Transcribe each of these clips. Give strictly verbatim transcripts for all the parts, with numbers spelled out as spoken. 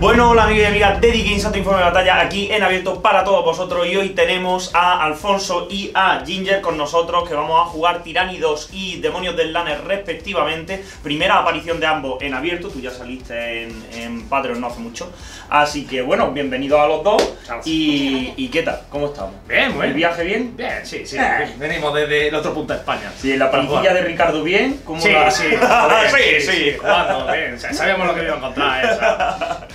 Bueno, hola amigos y amigas de Dick Insato Informe de Batalla, aquí en abierto para todos vosotros. Y hoy tenemos a Alfonso y a Ginger con nosotros, que vamos a jugar Tiránidos y Demonios del Laner respectivamente. Primera aparición de ambos en abierto, tú ya saliste en, en Patreon no hace mucho. Así que bueno, bienvenidos a los dos. Y, y ¿qué tal? ¿Cómo estamos? Bien, muy bien. ¿El viaje bien? Bien, sí, sí. Eh. Venimos desde el otro punto de España. Sí, la plantilla de Ricardo bien. ¿Cómo Sí, la... sí, joder, sí, sí, sí. sí, jugando bien. O sea, sabíamos lo que iba a encontrar, ¿eh? O sea.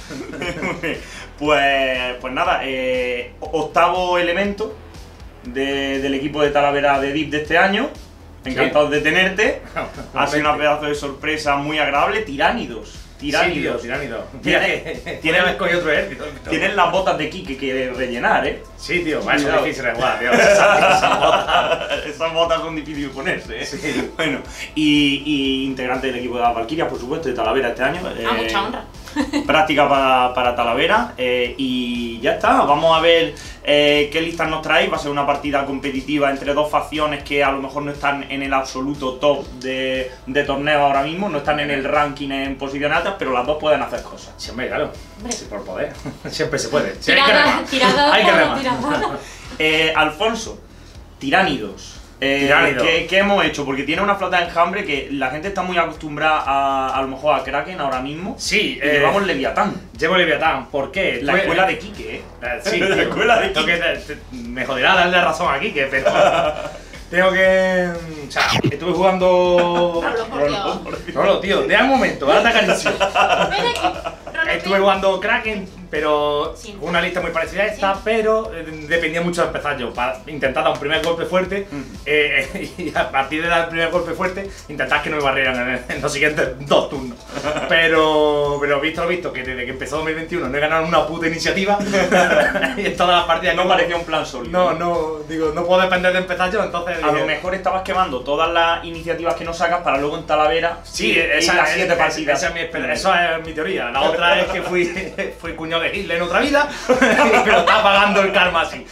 Pues, pues nada, eh, octavo elemento de, del equipo de Talavera de Deep de este año. Encantados sí. de tenerte. Ha sido una pedazo de sorpresa muy agradable. Tiránidos. Tiránidos. Sí, tío, tiránidos. Tienes, tienes escogido otro ejército. Tienes las botas de Kike que rellenar, ¿eh? Sí, tío, va, eso es difícil de jugar, tío. Esas, esas botas. Esas botas son difíciles de ponerse, ¿eh? Sí. Bueno, y, y integrante del equipo de las Valkyrias, por supuesto, de Talavera este año. A eh, mucha honra. Práctica para, para Talavera, eh, y ya está. Vamos a ver eh, qué listas nos traéis. Va a ser una partida competitiva entre dos facciones que a lo mejor no están en el absoluto top de, de torneo ahora mismo, no están en el ranking en posiciones altas, pero las dos pueden hacer cosas. Sí, hombre, claro. Hombre. Sí, por poder. Siempre se puede. Sí, Tirada, tirada, hay que remar. tirada. Eh, Alfonso, Tiránidos. Eh, Tiránidos. ¿qué, ¿Qué hemos hecho? Porque tiene una flota de enjambre que la gente está muy acostumbrada a, a lo mejor a Kraken ahora mismo. Sí, y eh, llevamos Leviatán. Leviatán. Llevo Leviatán. ¿Por qué? La Pues- escuela de Kike, ¿eh? Eh, Sí, La tío. escuela de Tengo Kike. que- te- te- me joderá darle razón aquí, que pero tengo que. O sea, estuve jugando. Rolo, por Dios. No, no, tío, deja un momento, ahora te acaricio. Ven aquí. Rolo, Estuve ven. jugando Kraken, pero Sí. con una lista muy parecida a esta, Sí. pero eh, dependía mucho de empezar yo. Para intentar dar un primer golpe fuerte, Mm. eh, y a partir de dar el primer golpe fuerte, intentar que no me barrieran en, en los siguientes dos turnos. Pero, pero visto lo visto, que desde que empezó dos mil veintiuno no he ganado una puta iniciativa, y en todas las partidas No que- parecía un plan sólido. No, no, digo, no puedo depender de empezar yo, entonces. A dije, lo mejor estabas quemando todas las iniciativas que no sacas para luego en Talavera. Sí, ir esa, las es- siete es- partidas. esa es mi esper- eso es mi teoría. La otra es que fui, fui cuñado de Hitler en otra vida, pero está pagando el karma así.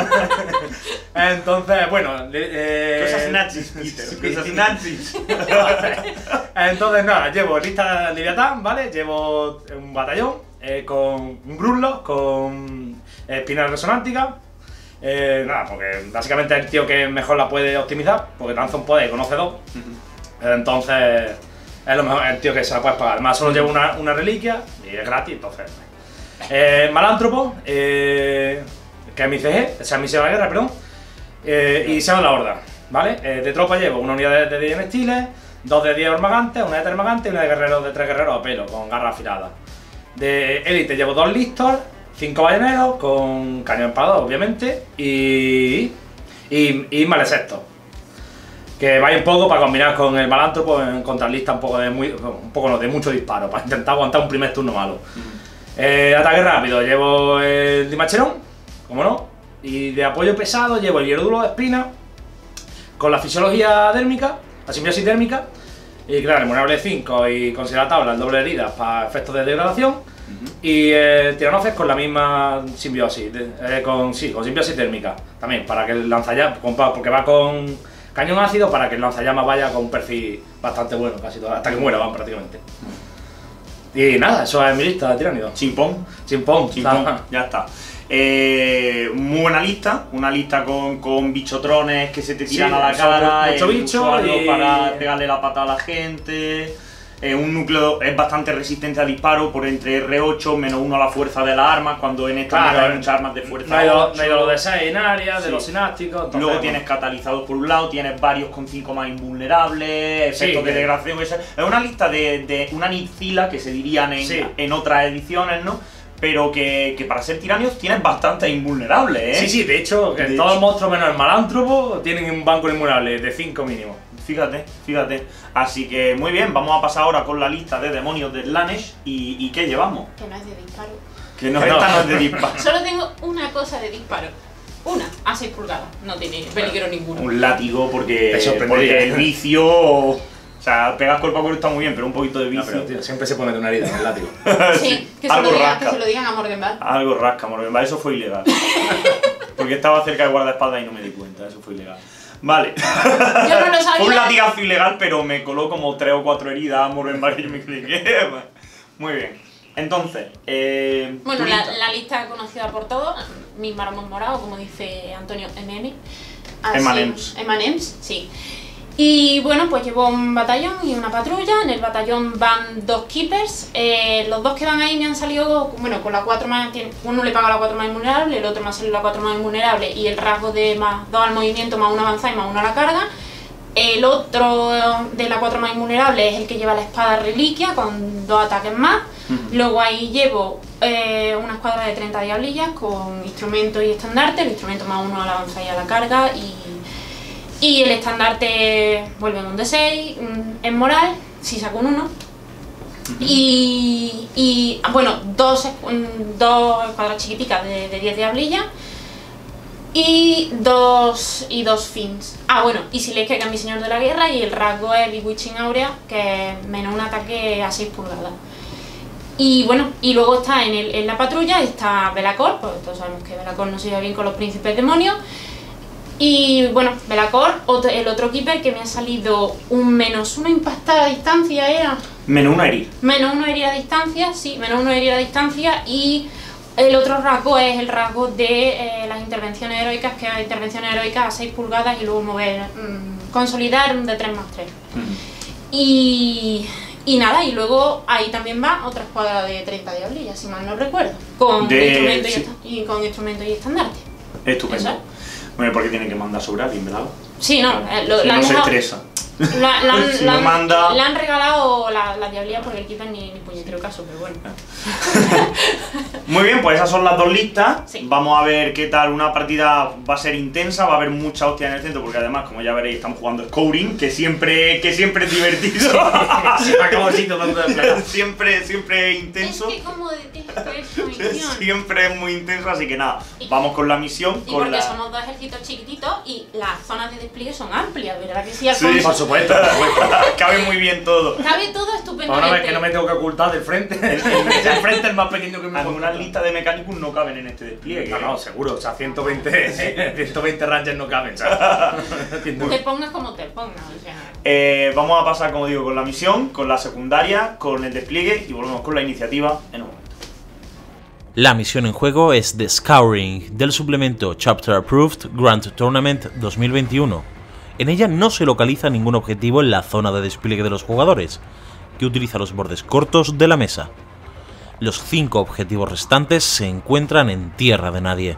Entonces, bueno. eh, Cosas nazis, Peter. sí. Cosas nazis. Entonces, nada, llevo lista de Leviatán, ¿vale? Llevo un batallón eh, con un Brunlock, con eh, espinas resonánticas. Eh, nada, porque básicamente es el tío que mejor la puede optimizar, porque lanza un poder y conoce dos. Entonces, es lo mejor, el tío que se la puedes pagar. Además, solo llevo una, una reliquia y es gratis, entonces. Eh, Malántropo, eh, que es mi C G, o sea, mi Seba de la guerra, perdón. Eh, y Seba de la horda, ¿vale? Eh, de tropa llevo una unidad de, de diez estiles, dos de diez ormagantes, una de termagantes y una de guerreros de tres guerreros a pelo, con garra afilada. De élite llevo dos listos, cinco balleneros, con cañón empadado, obviamente, y. y, y malesecto. Que vaya un poco para combinar con el malántropo en contralista un poco de muy, un poco no, de mucho disparo, para intentar aguantar un primer turno malo. Eh, ataque rápido, llevo el Dimacherón, como no, y de apoyo pesado llevo el hierro duro de espina, con la fisiología dérmica, la simbiosis dérmica, y claro, el vulnerable cinco y considera tabla el doble de heridas para efectos de degradación, y el tiranoces con la misma simbiosis, de- eh, con, sí, con simbiosis térmica, también, para que el lanzallamas, con- porque va con cañón ácido, para que el lanzallamas vaya con un perfil bastante bueno, casi todo, hasta que muera, van prácticamente. Y nada, eso es mi lista de tiránidos. Chimpón. Chimpón, Chimpón. nada. Ya está. Eh, muy buena lista, una lista con, con bichotrones que se te tiran Sí, a la son cara, mucho el bicho usuario y- para pegarle la pata a la gente. Eh, un núcleo es bastante resistente a disparo por entre R ocho menos uno a la fuerza de las armas, cuando en esta Claro, meta hay muchas armas de fuerza No hay, lo- ocho. no hay lo de seis en área, de Sí. los sinásticos. entonces, Luego bueno. tienes catalizados por un lado, tienes varios con cinco más invulnerables, Sí, efectos de que- degradación. Es es una lista de, de una nixila que se dirían en, Sí. en otras ediciones, ¿no? Pero que, que para ser tiranios tienes bastante invulnerables, ¿eh? Sí, sí, de hecho, que De todos hecho. los monstruos menos el malántropo tienen un banco inmutable de cinco mínimo. Fíjate, fíjate. Así que muy bien, vamos a pasar ahora con la lista de demonios del Slanesh. ¿Y, y qué llevamos? Que no es de disparo. Que no, Que no. esta no es de disparo. Solo tengo una cosa de disparo. Una, a seis pulgadas. No tiene peligro ninguno. Un látigo porque, Te sorprendería. porque el vicio... O sea, pegas cuerpo a cuerpo está muy bien, pero un poquito de No, vicio. pero tío, siempre se puede meter una herida en el látigo. Sí, que se, algo lo diga, rasca. que se lo digan a Morgenbad. Algo rasca, Morgenbad, eso fue ilegal. Porque estaba cerca de guardaespaldas y no me di cuenta, eso fue ilegal. Vale. Yo no lo sabía. Fue un latigazo ilegal, pero me coló como tres o cuatro heridas a Morgenbad y yo me creí que... Muy bien. Entonces, eh, Bueno, tu la, lista. la lista conocida por todos, mis maromos morados, como dice Antonio eme eme. eme and eme's. eme and eme's, sí. Y bueno, pues llevo un batallón y una patrulla. En el batallón van dos keepers. Eh, los dos que van ahí me han salido, bueno, con la cuatro más, uno le paga la cuatro más invulnerable, el otro me ha salido la cuatro más invulnerable y el rasgo de más dos al movimiento, más uno avanzar y más uno a la carga. El otro de la cuatro más invulnerable es el que lleva la espada reliquia con dos ataques más. Ujú. Luego ahí llevo eh, una escuadra de treinta diablillas con instrumento y estandarte. El instrumento más uno a la avanzar y a la carga. Y, y el estandarte vuelve en un de seis, mm, en moral, si saco un uno. Y, y bueno, dos, mm, dos escuadras chiquiticas de, de diez diablillas. Y dos, y dos fins. Ah, bueno, y si lees que es mi señor de la guerra y el rasgo es Bewitching Aurea, que es menos un ataque a seis pulgadas. Y bueno, y luego está en, el, en la patrulla, está Belacor, pues todos sabemos que Belacor no se lleva bien con los príncipes demonios. Y bueno, Belacor, otro, el otro keeper que me ha salido un menos uno impactada a distancia, era. Menos una herida. Menos uno herida a distancia, sí, menos uno herida a distancia y. El otro rasgo es el rasgo de eh, las intervenciones heroicas, que es intervenciones heroicas a seis pulgadas y luego mover, mmm, consolidar de tres más tres. Uh-huh. Y, y nada, y luego ahí también va otra escuadra de treinta diablillas, si mal no recuerdo, con, De- instrumento, sí. y, y con instrumento y estandarte. Estupendo. Eso. Bueno, porque tienen que mandar sobre alguien, ¿verdad? Sí, no, eh, lo, Si la no han se dejado- estresa. La, la han- Si la no han- manda- le han regalado la, la diablilla porque el keeper ni, ni puñetero caso, pero bueno. Muy bien, pues esas son las dos listas. Sí. Vamos a ver qué tal. Una partida va a ser intensa, va a haber mucha hostia en el centro, porque además, como ya veréis, estamos jugando Scoring, que siempre, que siempre es divertido. Se me acabó el sitio tanto de plegar. siempre, siempre intenso. Es que como detesto esta misión. Siempre es muy intenso, así que nada, Y- vamos con la misión. Y con porque la... somos dos ejércitos chiquititos y las zonas de despliegue son amplias, ¿verdad que sí, Sí, Alfonso? Por supuesto, por supuesto. Cabe muy bien todo. Cabe todo Para estupendamente. una vez que no me tengo que ocultar del frente, el del frente es más pequeño que mi Algunas listas de Mechanicus no caben en este despliegue. No, no, seguro, o sea, ciento veinte, ciento veinte Rangers no caben, ¿sabes? Entiendo. Te pongas como te pongas, o sea. Eh, vamos a pasar, como digo, con la misión, con la secundaria, con el despliegue y volvemos con la iniciativa en un momento. La misión en juego es The Scouring, del suplemento Chapter Approved Grand Tournament dos mil veintiuno. En ella no se localiza ningún objetivo en la zona de despliegue de los jugadores, que utiliza los bordes cortos de la mesa. Los cinco objetivos restantes se encuentran en tierra de nadie.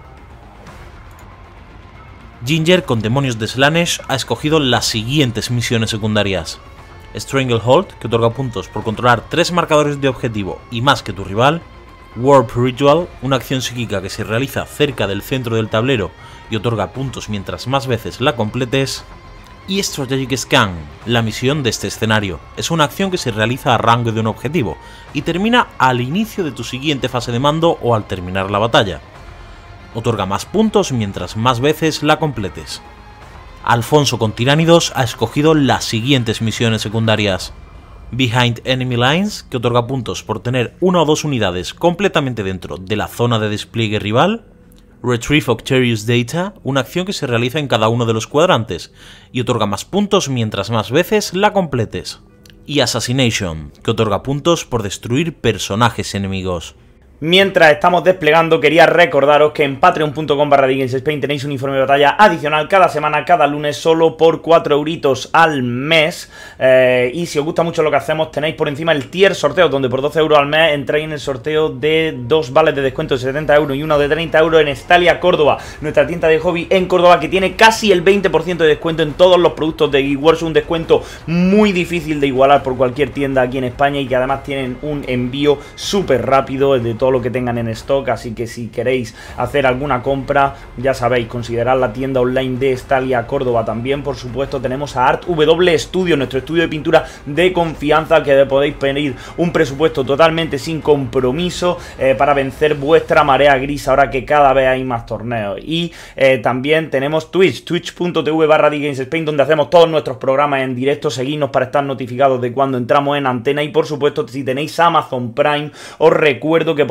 Ginger, con demonios de Slaanesh, ha escogido las siguientes misiones secundarias. Stranglehold, que otorga puntos por controlar tres marcadores de objetivo y más que tu rival. Warp Ritual, una acción psíquica que se realiza cerca del centro del tablero y otorga puntos mientras más veces la completes. Y Strategic Scan, la misión de este escenario. Es una acción que se realiza a rango de un objetivo y termina al inicio de tu siguiente fase de mando o al terminar la batalla. Otorga más puntos mientras más veces la completes. Alfonso con Tiránidos ha escogido las siguientes misiones secundarias. Behind Enemy Lines, que otorga puntos por tener una o dos unidades completamente dentro de la zona de despliegue rival. Retrieve Octarius Data, una acción que se realiza en cada uno de los cuadrantes y otorga más puntos mientras más veces la completes. Y Assassination, que otorga puntos por destruir personajes enemigos. Mientras estamos desplegando, quería recordaros que en patreon punto com barra Spain tenéis un informe de batalla adicional cada semana, cada lunes, solo por cuatro euritos al mes. Eh, y si os gusta mucho lo que hacemos, tenéis por encima el tier sorteo, donde por doce euros al mes entráis en el sorteo de dos vales de descuento de setenta euros y uno de treinta euros en Estalia Córdoba, nuestra tienda de hobby en Córdoba, que tiene casi el veinte por ciento de descuento en todos los productos de Geek Wars, un descuento muy difícil de igualar por cualquier tienda aquí en España y que además tienen un envío súper rápido de todo lo que tengan en stock, así que si queréis hacer alguna compra, ya sabéis, considerad la tienda online de Estalia Córdoba. También, por supuesto, tenemos a Art W Studio, nuestro estudio de pintura de confianza, que podéis pedir un presupuesto totalmente sin compromiso eh, para vencer vuestra marea gris ahora que cada vez hay más torneos. Y eh, también tenemos Twitch, twitch punto tv barra Spain, donde hacemos todos nuestros programas en directo. Seguidnos para estar notificados de cuando entramos en antena. Y por supuesto, si tenéis Amazon Prime, os recuerdo que podéis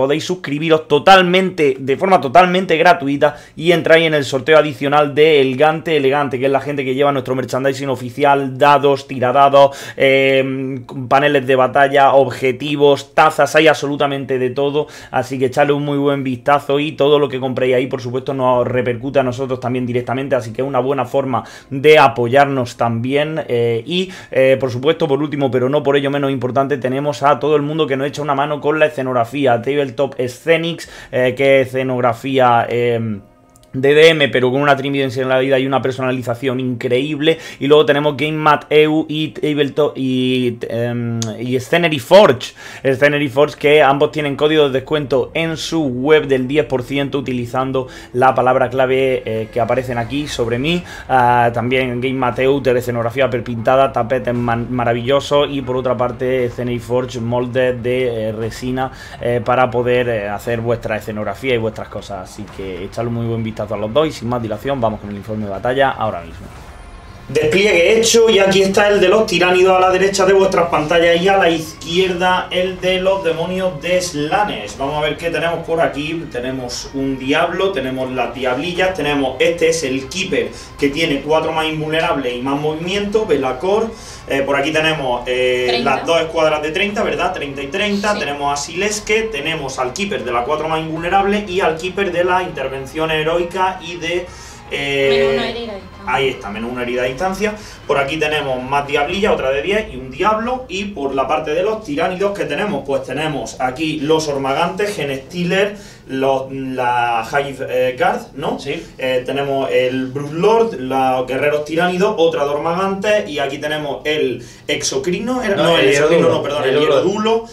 podéis suscribiros totalmente, de forma totalmente gratuita y entráis en el sorteo adicional de El Gante Elegante, que es la gente que lleva nuestro merchandising oficial, dados, tiradados, eh, paneles de batalla, objetivos, tazas, hay absolutamente de todo, así que echadle un muy buen vistazo y todo lo que compréis ahí, por supuesto, nos repercute a nosotros también directamente, así que es una buena forma de apoyarnos también. Eh, y, eh, por supuesto, por último, pero no por ello menos importante, tenemos a todo el mundo que nos echa una mano con la escenografía. Tabletop Scenics, eh, que es escenografía... Eh, de D M, pero con una tridimensionalidad y una personalización increíble. Y luego tenemos GameMat E U y Tabletop y, um, y Scenery Forge. Scenery Forge, que ambos tienen código de descuento en su web del diez por ciento utilizando la palabra clave eh, que aparecen aquí sobre mí. Uh, también GameMat E U, de escenografía perpintada, tapetes maravillosos. Y por otra parte, Scenery Forge, moldes de eh, resina eh, para poder eh, hacer vuestra escenografía y vuestras cosas. Así que echadle muy buen vistazo a los dos y sin más dilación vamos con el informe de batalla ahora mismo. Despliegue hecho y aquí está el de los tiránidos a la derecha de vuestras pantallas y a la izquierda el de los demonios de Slanesh. Vamos a ver qué tenemos por aquí. Tenemos un diablo, tenemos las diablillas, tenemos este es el Keeper que tiene cuatro más invulnerables y más movimiento, Belacor. Eh, por aquí tenemos eh, las dos escuadras de treinta, ¿verdad? treinta y treinta. Sí. Tenemos a Sileske, tenemos al Keeper de la cuatro más invulnerable y al Keeper de la intervención heroica y de... Eh, menos una herida. Ahí está, menos una herida a distancia. Por aquí tenemos más diablillas, otra de diez y un diablo. Y por la parte de los tiránidos que tenemos, pues tenemos aquí los Ormagantes, Genestealer, los, la Hive eh, Guard, ¿no? Sí. Eh, tenemos el Bruce Lord, los guerreros tiránidos, otra de Ormagantes. Y aquí tenemos el Exocrino, el, no, no, el, el Exocrino, no, perdón, el Hierodulo,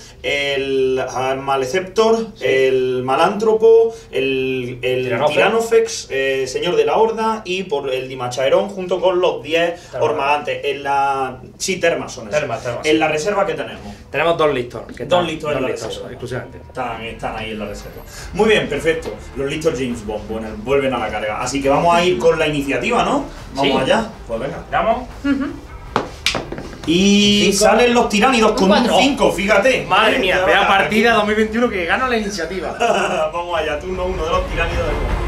el Maleceptor, sí. El Malántropo, el, el Tiranofex, eh, Señor de la Horda, y por el Dimachaerón junto con los diez Ormagantes. En la... Sí, termas son esos. Termas, termas. En la reserva que tenemos. Tenemos dos listos. Que dos listos en la listos, reserva. Exclusivamente. Están, están ahí en la reserva. Muy bien, perfecto. Los listos James Bond bueno, vuelven a la carga. Así que vamos a ir con la iniciativa, ¿no? Vamos sí. allá. Pues venga. ¿Vamos? Uh-huh. Y cinco. Salen los tiránidos con un cinco, fíjate. Madre mía, vea partida dos mil veintiuno que gana la iniciativa. Vamos allá, turno uno de los tiránidos del mundo.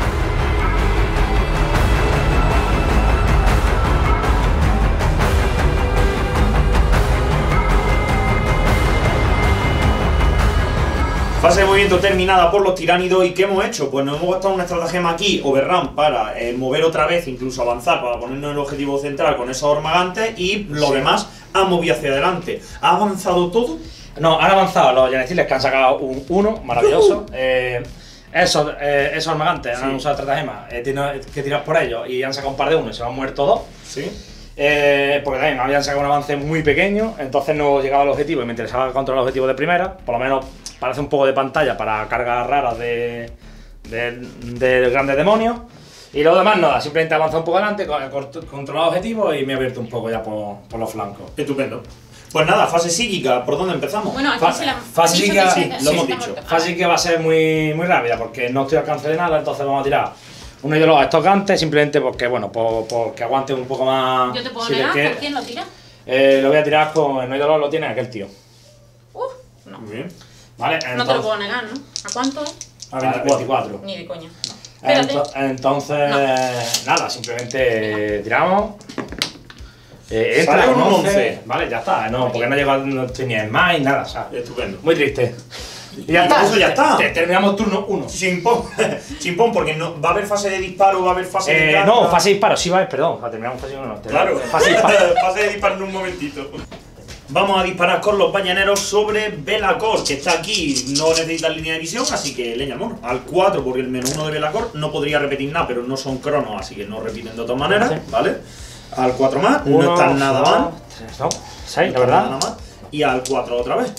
Fase de movimiento terminada por los tiránidos. ¿Y qué hemos hecho? Pues nos hemos gastado una estratagema aquí, Overrun, para eh, mover otra vez, incluso avanzar, para ponernos en el objetivo central con esos Ormagantes. Y lo sí. demás ha movido hacia adelante. ¿Ha avanzado todo? No, han avanzado los Genestealers que han sacado un uno, maravilloso. Uh-huh. eh, esos, eh, esos Ormagantes sí. han usado estratagema eh, que tiras por ellos y han sacado un par de uno y se han muerto dos. Sí. Eh, porque también habían sacado un avance muy pequeño, entonces no llegaba al objetivo y me interesaba controlar el objetivo de primera. Por lo menos parece un poco de pantalla para cargas raras de, de, de grandes demonios. Y lo demás nada, simplemente avanza un poco adelante, controlar objetivos y me he abierto un poco ya por, por los flancos. Estupendo. Pues nada, fase psíquica, ¿por dónde empezamos? Bueno, aquí Fa se la fase psíquica, sí, lo hemos dicho. Fase psíquica va a ser muy, muy rápida porque no estoy al alcance de nada, entonces vamos a tirar uno de los estos gantes simplemente porque, bueno, por, por que aguante un poco más. Yo te puedo si negar, que, ¿con quién lo tira? Eh, lo voy a tirar con el no dolor, lo tiene aquel tío. Uh, no. Muy bien. Vale, entonces, no te lo puedo negar, ¿no? ¿A cuánto? A veinticuatro. Ni de coña. No. Ento entonces, no. nada, simplemente tiramos. Eh, entra un once. Vale, ya está. No, porque no llego no estoy ni en más y nada, ¿sabes? Estupendo. Muy triste. Y ya está, eso ya está. Te, terminamos turno uno. Chimpón, chimpón, porque no, va a haber fase de disparo, va a haber fase eh, de carga. No, fase de disparo, sí va a haber, perdón. Terminamos fase de uno. Claro, fase de disparo. fase de disparo en un momentito. Vamos a disparar con los bañaneros sobre Belacor, que está aquí, no necesita línea de visión, así que leña al mono. Al cuatro, porque el menos uno de Belacor no podría repetir nada, pero no son cronos, así que no repiten de todas maneras, sí. ¿Vale? Al cuatro más, uno, no están nada mal. tres, no, seis, la verdad. Nada más. Y al cuatro otra vez.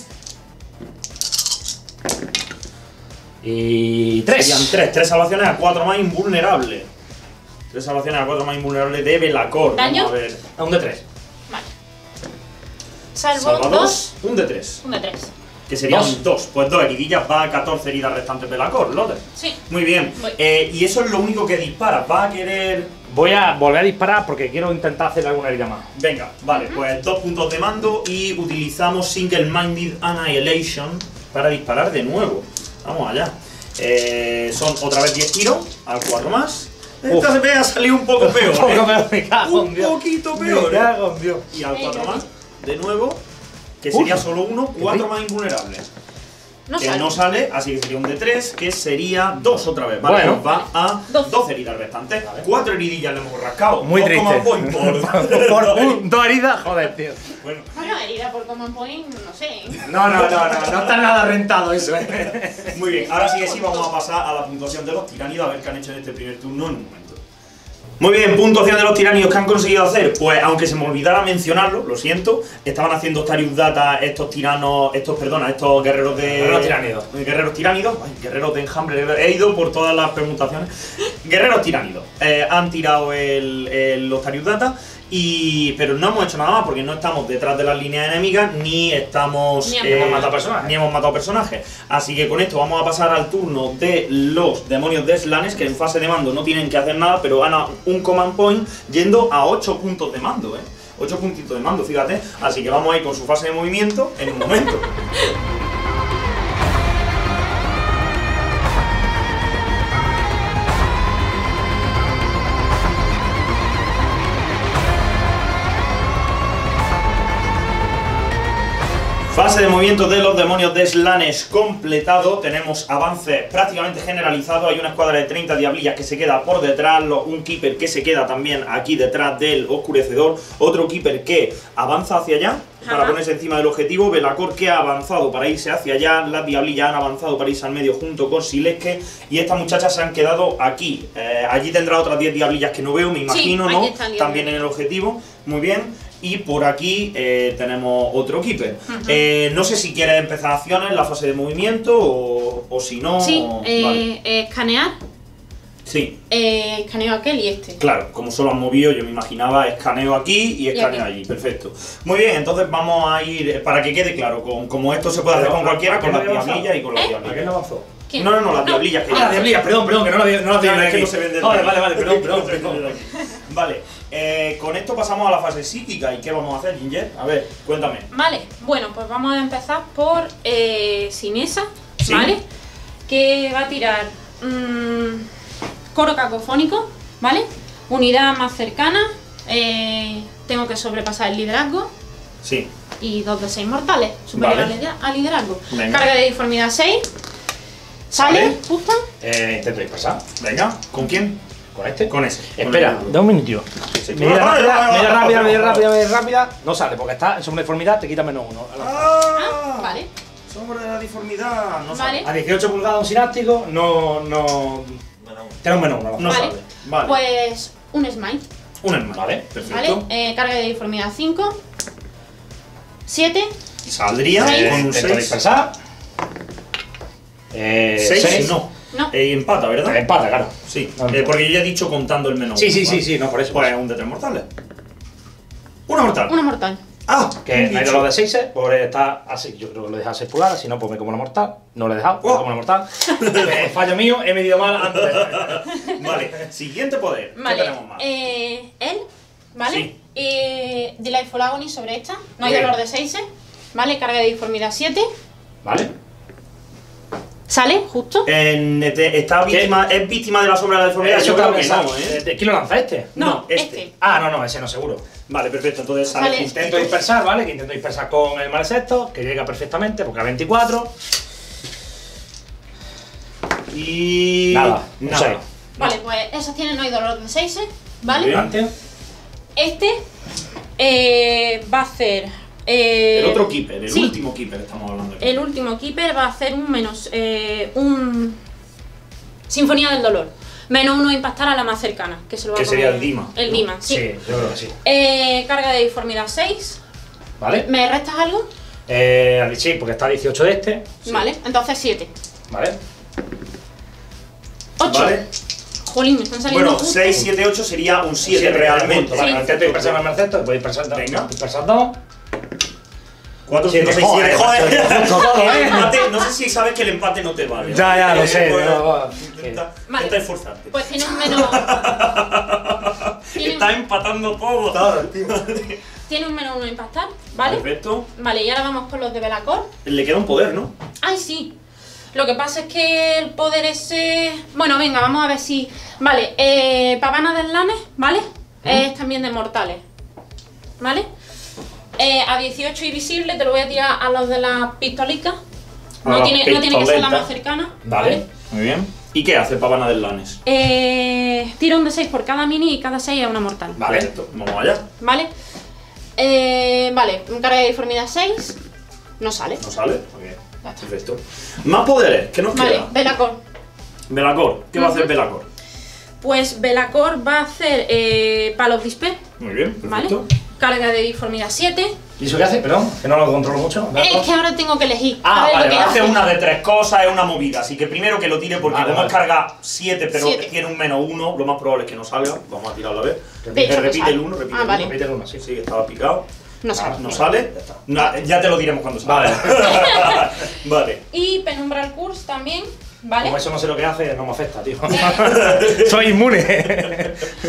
Y tres. Serían tres, tres salvaciones a cuatro más invulnerable. Tres salvaciones a cuatro más invulnerable de Belacor. ¿Daño? Vamos a ver. A un de tres. Vale. Salvo, Salva dos. dos, un de tres. Un de tres. Que serían dos. dos. Pues dos heridillas, va a catorce heridas restantes Belacor, Lote. Sí. Muy bien. Eh, y eso es lo único que dispara. Va a querer. Voy a volver a disparar porque quiero intentar hacer alguna herida más. Venga, vale, pues dos puntos de mando y utilizamos Single Minded Annihilation para disparar de nuevo. Vamos allá. Eh, son otra vez diez tiros, al cuatro más. Esta se me ha salido un poco peor. Un poco ¿eh? peor, me cago en Un Dios. poquito peor. Me ¿eh? cago en Dios. Y al cuatro Eh, más, de nuevo, que sería Uf. solo uno, cuatro más invulnerables. No que sale. no sale, así que sería un de tres, que sería dos otra vez. Vale, Bueno. nos va a Doce. doce heridas restantes. Vale. cuatro heridillas le hemos rascado. Muy Dos triste. command point por- Por un, dos heridas, joder, tío. Bueno, Bueno, herida por common point, no sé. ¿eh? No, no, no, no, no está nada rentado eso, eh. muy bien, ahora sí que sí vamos a pasar a la puntuación de los tiránidos a ver qué han hecho en este primer turno en un momento. Muy bien, puntuación de los tiránidos que han conseguido hacer. Pues aunque se me olvidara mencionarlo, lo siento, estaban haciendo Starius Data estos tiranos, estos, perdona, estos guerreros de... Guerreros tiránidos. Guerreros tiránidos, ay, guerreros de enjambre, he ido por todas las permutaciones. Guerreros tiránidos, eh, han tirado el, el, los Starius Data. Y, pero no hemos hecho nada más porque no estamos detrás de las líneas enemigas ni estamos Ni hemos matado personajes. ni hemos matado personajes. Así que con esto vamos a pasar al turno de los demonios de Slanes, que en fase de mando no tienen que hacer nada, pero ganan un command point yendo a ocho puntos de mando, eh. ocho puntitos de mando, fíjate. Así que vamos a ir con su fase de movimiento en un momento. Fase de movimiento de los demonios de Slanes completado. Tenemos avances prácticamente generalizados. Hay una escuadra de treinta diablillas que se queda por detrás. Un keeper que se queda también aquí detrás del oscurecedor. Otro keeper que avanza hacia allá para Ajá. ponerse encima del objetivo. Belacor que ha avanzado para irse hacia allá. Las diablillas han avanzado para irse al medio junto con Sileske. Y estas muchachas se han quedado aquí. Eh, allí tendrá otras diez diablillas que no veo, me imagino, aquí ¿no? están diez También en el objetivo. Muy bien. Y por aquí eh, tenemos otro keeper. Ujú. Eh, no sé si quieres empezar acciones en la fase de movimiento o, o si no. Sí, eh, Vale. eh, escanear, Sí, eh, escaneo aquel y este. claro, como solo han movido, yo me imaginaba escaneo aquí y escaneo aquí. allí. Perfecto. Muy bien, entonces vamos a ir, eh, para que quede claro, con, como esto se puede hacer Pero, con cualquiera, ¿a con qué las no había diablillas y con las ¿Eh? ¿A qué diablillas. no avanzó? ¿Quién? No, no, no, las diablillas que Ah, ya- diablillas, perdón, perdón, que no la vi, no la vi Claro, es que aquí. no se vende Vale, aquí. vale, vale, perdón, perdón, No se vende perdón. aquí. Vale, eh, con esto pasamos a la fase psíquica. ¿Y qué vamos a hacer, Ginger? A ver, cuéntame. Vale, bueno, pues vamos a empezar por eh, Sinesa, Sí. ¿vale? Que va a tirar mmm, coro cacofónico, ¿vale? Unidad más cercana, eh, tengo que sobrepasar el liderazgo Sí. y dos de seis mortales, superior Vale. al lidera- al liderazgo. Venga. Carga de diformidad seis, sale, Vale. justo. Eh, intento dispersar. Venga, ¿con quién? ¿Con este? Con ese. Espera, Con el- da un minutillo. Sí. Medida Ah, rápida, ah, medida ah, rápida, ah, medida ah, rápida, medida rápida. No sale, porque está en su uniformidad, te quita menos uno. Ah, Vale, Sombra de la diformidad. No Vale. A dieciocho pulgadas un sináptico, no. no. Tiene un menos uno. No vale. sale. Vale. Pues un smite, Un hermano. Vale. Perfecto. ¿vale? Eh, carga de diformidad cinco, siete, Saldría Seis. con un Intento seis. dispersar. Eh, seis, seis. no. no. Eh, empata, ¿verdad? Empata, claro. Sí, No, eh, no. porque yo ya he dicho contando el menos Sí, uno, sí, sí, ¿vale? sí, no, por eso. Pues un de tres mortales. Una mortal. una mortal. Ah, Que un no hay de bicho. los de seis, por está así. Yo creo que lo he dejado a seis pulgadas, si no, pues me como una mortal. No lo he dejado, me Oh. como una mortal. Eh, fallo mío, he medido mal antes. Vale, siguiente poder. Vale, ¿Qué tenemos más? eh, él, ¿vale? Sí. Eh, Delightful Agony sobre esta, no hay Bien. dolor de seis, ¿vale? Carga de diformidad siete, ¿Vale? sale, justo. En- este- está ¿Qué? víctima, es víctima de la sombra de la deformidad. Eso Yo creo claro que que no, ¿eh? ¿eh? ¿De quién lo lanza este? No, no, este. este. Ah, no, no, ese no, seguro. Vale, perfecto. Entonces sale Sale. justito. Intento dispersar, ¿vale? Que intento dispersar con el malsexto, que llega perfectamente, porque a veinticuatro. Y. Nada, un nada. seis. Vale, pues esas tienen no hay dolor de seis, ¿vale? Bien. Adelante. Este eh, va a hacer... eh, El otro keeper, el sí. último keeper estamos hablando. aquí. El último keeper va a hacer un menos... eh, un... Sinfonía del dolor. Menos uno a impactar a la más cercana, que se lo va Que a sería poner- el Dima, El ¿no? Dima, sí. Sí, yo creo que sí. Eh, carga de diformidad seis. ¿Vale? ¿Me restas algo? Eh, sí, porque está dieciocho de este. Sí. Vale, entonces siete. ¿Vale? ocho. Vale. Jolín, me están saliendo Bueno, justo. seis, siete, ocho sería un siete Siete, realmente. Vale, Sí. intento dispersar con el malsexto, que puede dispersar dos. Venga. Dispersar dos. cuatro, Siete, cinco, seis, siete. joder, Joder. macho, justo todo, El ¿eh? empate, no sé si sabes que el empate no te vale. Ya, ya, lo Eh, sé, pues, no, va. Intenta, Vale. intenta esforzarte. Pues tiene un menos... tiene, Está empatando todo. tiene un menos uno a impactar, ¿vale? Perfecto. Vale, y ahora vamos con los de Belacor. Le queda un poder, ¿no? ¡Ay, sí! Lo que pasa es que el poder ese... Bueno, venga, vamos a ver si... Vale, eh, Pavana del Lanes, ¿vale? ¿Mm? Es también de mortales, ¿vale? Eh, a dieciocho y visible te lo voy a tirar a los de las pistolicas. No tiene, no tiene que ser la más cercana. Vale, ¿vale? Muy bien. ¿Y qué hace Pavana del Lanes? Eh, tira un de seis por cada mini y cada seis es una mortal. Vale, Perfecto. Vamos allá. Vale. Eh, vale, un carga de deformidad seis. No sale. ¿No sale? Okay. Perfecto. Más poderes, ¿qué nos vale, queda? Belacor. Belacor, ¿qué uh-huh. va a hacer Belacor? Pues Belacor va a hacer eh, palos disper. Muy bien, perfecto. ¿Vale? Carga de deformidad siete. ¿Y eso qué hace? Perdón, que no lo controlo mucho. Es que ahora tengo que elegir. Ah, a ver vale, lo que hace hace una de tres cosas, es una movida. Así que primero que lo tire porque vale, como vale. es carga siete, pero siete. tiene un menos uno, lo más probable es que no salga. Vamos a tirarlo a ver. De hecho, repite no el uno, repite ah, el vale. uno. Repite el uno, sí, sí, estaba picado. No sale. Ah, no sale. Ya está. No, ya te lo diremos cuando salga. Vale. Vale. Y Penumbral Curse también, ¿vale? Como eso no sé lo que hace, no me afecta, tío. Soy inmune.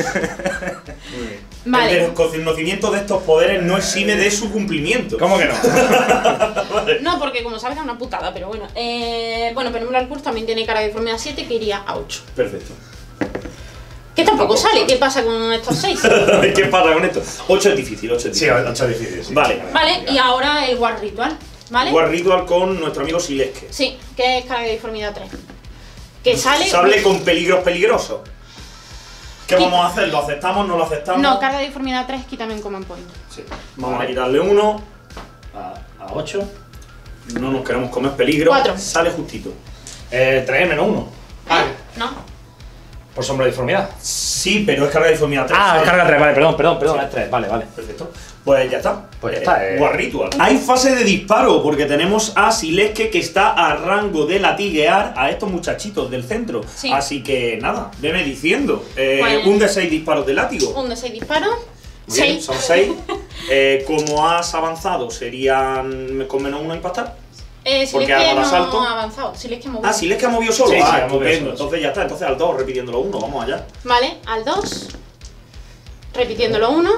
Muy bien. Vale. El conocimiento de estos poderes no exime de su cumplimiento. ¿Cómo que no? Vale. No, porque como sabes es una putada, pero bueno. Eh, bueno, Penumbral Curse también tiene carga de deformidad siete que iría a ocho. Perfecto. Que tampoco sale, ¿qué pasa con estos seis? ¿Qué pasa con esto? ocho es difícil, ocho es Sí, difícil. ocho es difícil. Sí. Vale. Vale, y ahora el War Ritual, ¿vale? War Ritual con nuestro amigo Sileske. Sí, que es carga de deformidad tres. Que sale... Sale con peligros peligrosos. ¿Qué vamos a hacer? ¿Lo aceptamos? ¿No lo aceptamos? No, carga de deformidad tres, quítame un command point. Sí. Vamos a quitarle uno. A, a ocho. No nos queremos comer peligro. Cuatro. Sale justito. Eh, tres menos uno. Ah, ¿No? por sombra de deformidad. Sí, pero es carga de deformidad tres. Ah, ¿sabes? carga tres, vale, perdón, perdón, perdón, Sí. es tres, vale, vale. Perfecto. Pues ya está. Pues ya está, eh. War Ritual. Hay fase de disparo porque tenemos a Sileske que está a rango de latiguear a estos muchachitos del centro. Sí. Así que nada, veme diciendo. Eh, Pues- un de seis disparos de látigo. Un de seis disparos. Muy bien, seis. son seis. Eh, como has avanzado, serían con menos uno impactar. Eh, si porque es que hago el no asalto. ha avanzado, si es que movido. Ah, Sileske ha movido solo. Sí, sí, ah, ha movido estupendo. solo, sí. Entonces ya está. Entonces al dos, repitiéndolo uno. Vamos allá. Vale, al dos. Repitiéndolo uno.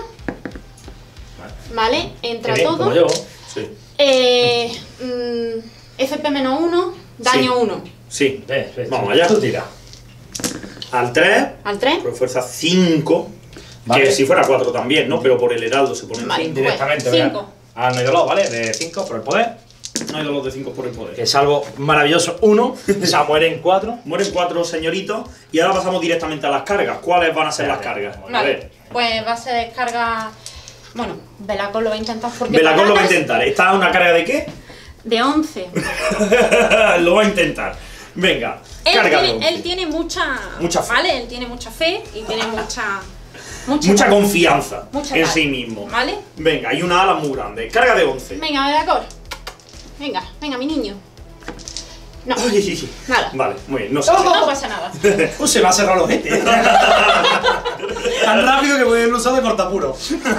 Vale, entra Qué bien, todo. como yo. Sí. Eh, mm, F P menos uno, daño Sí. uno. Sí. Ve, ve, Vamos tú- allá. Tú tira. Al tres. Al tres. Por fuerza cinco. Vale. Que si fuera cuatro también, ¿no? Pero por el heraldo se pone Vale. cinco. Directamente, Pues, venga. cinco. Ah, no hay dolor, ¿vale? De cinco por el poder. No hay dolor de cinco por el poder. Que es algo maravilloso. Uno, o sea, mueren cuatro. Mueren cuatro señoritos y ahora pasamos directamente a las cargas. ¿Cuáles van a ser las cargas? A Vale, ver. pues va a ser descarga. Bueno, Belacor lo va a intentar porque. Belacor lo va a patatas intentar. ¿Está una carga de qué? De once. Lo va a intentar. Venga, Él carga de tiene, once. él tiene mucha. Mucha fe. ¿Vale? Él tiene mucha fe y tiene mucha. Mucha, Mucha confianza Mucha en tal. sí mismo. ¿Vale? Venga, hay una ala muy grande. Carga de once. Venga, Belacor. Venga, venga, mi niño. No, Ay, nada. Vale, muy bien, no sé. No pasa nada. Uh, se me ha cerrado los ojete. Tan rápido que voy a usar de cortapuro.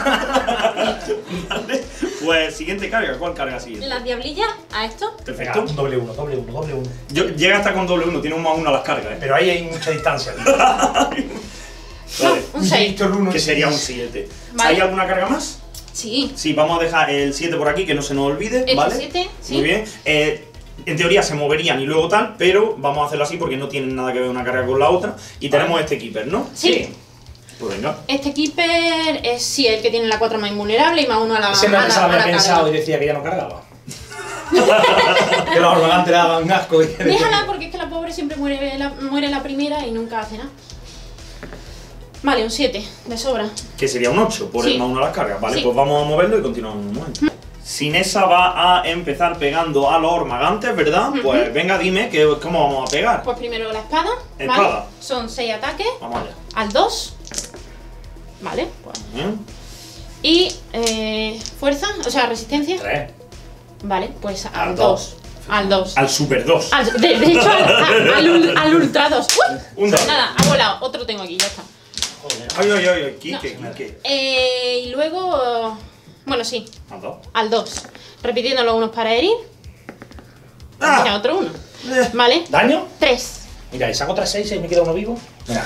Vale. Pues siguiente carga, ¿cuál carga siguiente? Las diablillas a esto. Perfecto. Venga, un doble uno, doble uno, doble uno. Yo, llega hasta con doble uno, tiene un más uno a las cargas, ¿eh? Pero ahí hay mucha distancia, tío. No, Vale. un seis. Víctor, uno, Que sería un seis. siete. Vale. ¿Hay alguna carga más? Sí. Sí, vamos a dejar el siete por aquí, que no se nos olvide, Este ¿vale? siete, sí. Muy bien. Eh, en teoría se moverían y luego tal, pero vamos a hacerlo así porque no tienen nada que ver una carga con la otra. Y tenemos este keeper, ¿no? Sí. Pues venga. Este keeper es sí el que tiene la cuatro más invulnerable y más uno a la, Ese a no la, que se lo a había la pensado carga. y decía que ya no cargaba. Que los arrogantes le daban asco. Y que Déjala porque es que la pobre siempre muere la, muere la primera y nunca hace nada. Vale, un siete, de sobra. Que sería un ocho por Sí. el más uno a las cargas. Vale, Sí. pues vamos a moverlo y continuamos un momento. Sinesa va a empezar pegando a los ormagantes, ¿verdad? Ujú. Pues venga, dime que, cómo vamos a pegar. Pues primero la espada. Espada. ¿Vale? Son seis ataques. Vamos allá. Al dos. Vale, pues. Bien. Y eh, fuerza, o sea, resistencia. Tres. Vale, pues al Al dos. Al dos. Al super dos. Al- de, de hecho, al, al, al ul- al ultra dos. ¡Uy! Un dos. Nada, ha volado. Otro tengo aquí, ya está. Ay, ay, ay, ay, Kike, No. Kike. Eh, y luego. Bueno, sí, Al dos. al dos. Repitiéndolo unos para herir. Ah. Mira, otro uno. Eh. Vale. ¿Daño? Tres. Mira, y saco tres seis y me queda uno vivo. Mira.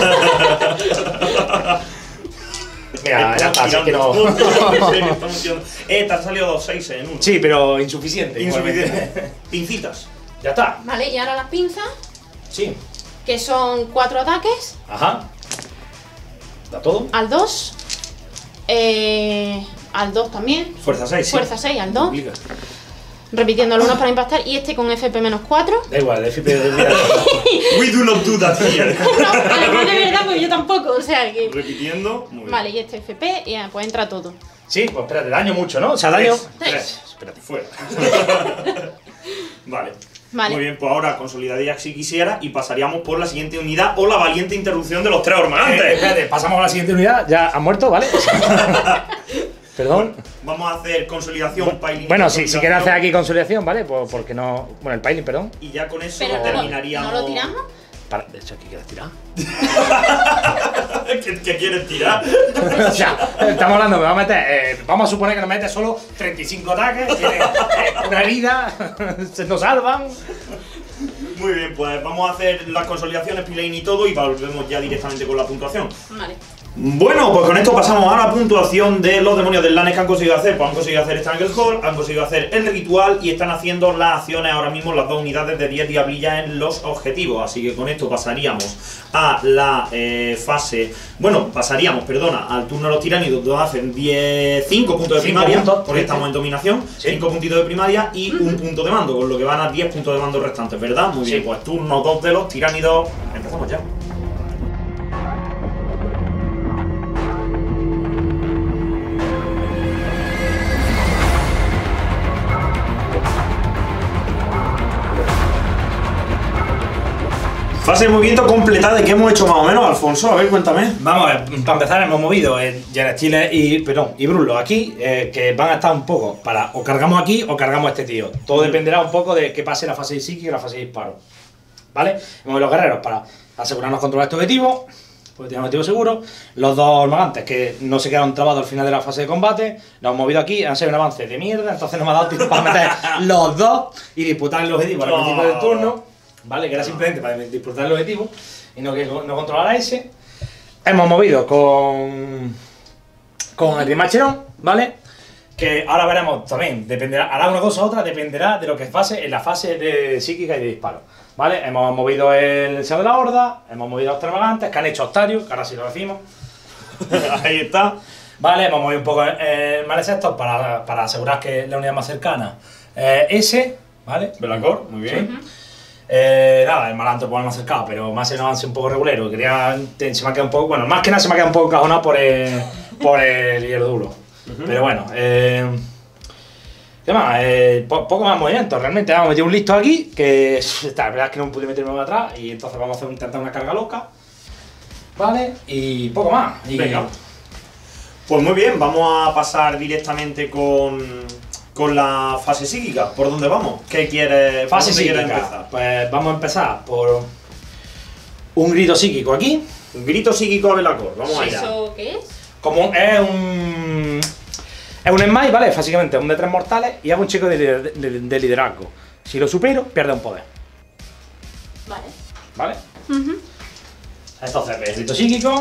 Mira, ya está, así que no. Eh, te han salido dos seis en uno. Sí, pero insuficiente. Insuficiente. igualmente. Pincitas. Ya está. Vale, y ahora las pinzas, Sí. que son cuatro ataques, Ajá. Da todo. al dos, eh, al dos también, Fuerza seis, sí. fuerza seis al dos, Obliga. repitiendo algunos para impactar, y este con F P menos cuatro. Da igual, de F P de mira. We do not do that here. No, además de verdad, pues yo tampoco, o sea que... Repitiendo. Muy bien. Vale, y este F P, y ya, pues entra todo. Sí, pues espérate, daño mucho, ¿no? O sea, daño. Tres. Tres. Espérate. Fuera. Vale. Vale. Muy bien, pues ahora consolidaría si quisiera y pasaríamos por la siguiente unidad o la valiente interrupción de los tres Eh, hormagantes. espérate, pasamos a la siguiente unidad. Ya han muerto, ¿vale? Perdón. Vamos a hacer consolidación, piling. Bueno, si, si consolidación, quieres hacer aquí consolidación, ¿vale? Pues porque no. Bueno, el piling, perdón. Y ya con eso Pero terminaríamos. ¿no lo tiramos? Para, de hecho, aquí quieres tirar. ¿Qué, qué quieres tirar? O sea, estamos hablando, me va a meter. Eh, vamos a suponer que nos mete solo treinta y cinco ataques, tiene eh, una herida, se nos salvan. Muy bien, pues vamos a hacer las consolidaciones, piling y todo y volvemos ya directamente con la puntuación. Vale. Bueno, pues con esto pasamos a la puntuación de los demonios del Lanes que han conseguido hacer. Pues han conseguido hacer Stranglehold, han conseguido hacer el ritual y están haciendo las acciones ahora mismo las dos unidades de diez diablillas en los objetivos. Así que con esto pasaríamos a la eh, fase... Bueno, pasaríamos, perdona, al turno de los tiránidos, donde hacen diez, cinco puntos de Cinco primaria, puntos, porque sí, estamos sí. en dominación, Sí. cinco puntitos de primaria y un punto de mando, con lo que van a diez puntos de mando restantes, ¿verdad? Muy bien, Sí. pues turno dos de los tiránidos. Empezamos ya. Fase de movimiento completada. ¿De qué hemos hecho más o menos, Alfonso? A ver, cuéntame. Vamos a ver, para empezar hemos movido el Genestiles y, perdón, y Brullo aquí, eh, que van a estar un poco para o cargamos aquí o cargamos a este tío. Todo dependerá un poco de que pase la fase de psique y la fase de disparo. ¿Vale? Hemos movido los guerreros para asegurarnos controlar este objetivo, porque tenemos objetivo seguro. Los dos armagantes que no se quedaron trabados al final de la fase de combate, los hemos movido aquí, han sido un avance de mierda, entonces no me ha dado tiempo para meter los dos y disputar el objetivo al principio del turno. ¿Vale? Que era simplemente para disputar el objetivo y no que no controlar a ese. Hemos movido con con el Rimacherón, ¿vale? Que ahora veremos también, dependerá, hará una cosa u otra, dependerá de lo que pase en la fase de psíquica y de disparo, ¿vale? Hemos movido el Seo de la Horda, hemos movido a los Tramagantes, que han hecho Octarius, que ahora sí lo decimos. Ahí está. Vale, hemos movido un poco el Malesector para, para asegurar que la unidad más cercana es ese, ¿vale? Belacor, muy bien. Eh, nada, el Malanto pues me ha acercado, pero más en avance un poco regulero. Quería, te- se me ha quedado un poco, bueno, más que nada se me ha quedado un poco encajonado por el, por el hierro duro. Pero bueno, eh, ¿qué más? Eh, po- poco más movimiento, realmente. Vamos a meter un listo aquí, que está, la verdad es que no pude meterme más atrás, y entonces vamos a hacer, intentar una carga loca. Vale, y poco más. Y, Venga. Pues muy bien, vamos a pasar directamente con, con la fase psíquica. ¿Por dónde vamos? ¿Qué quieres, por Fase dónde quieres psíquica. empezar? Pues vamos a empezar por un grito psíquico aquí. Un grito psíquico a Belacor, vamos allá. ¿Eso qué es? Como es un. Es un smite, ¿vale? Básicamente un de tres mortales y hago un chico de, lider- de- de liderazgo. Si lo supero, pierde un poder. Vale. ¿Vale? Ujú. Entonces, el grito psíquico.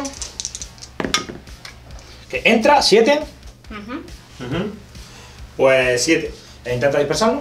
Que entra, siete. Ujú. Ujú. Pues siete. E intenta dispersarlo.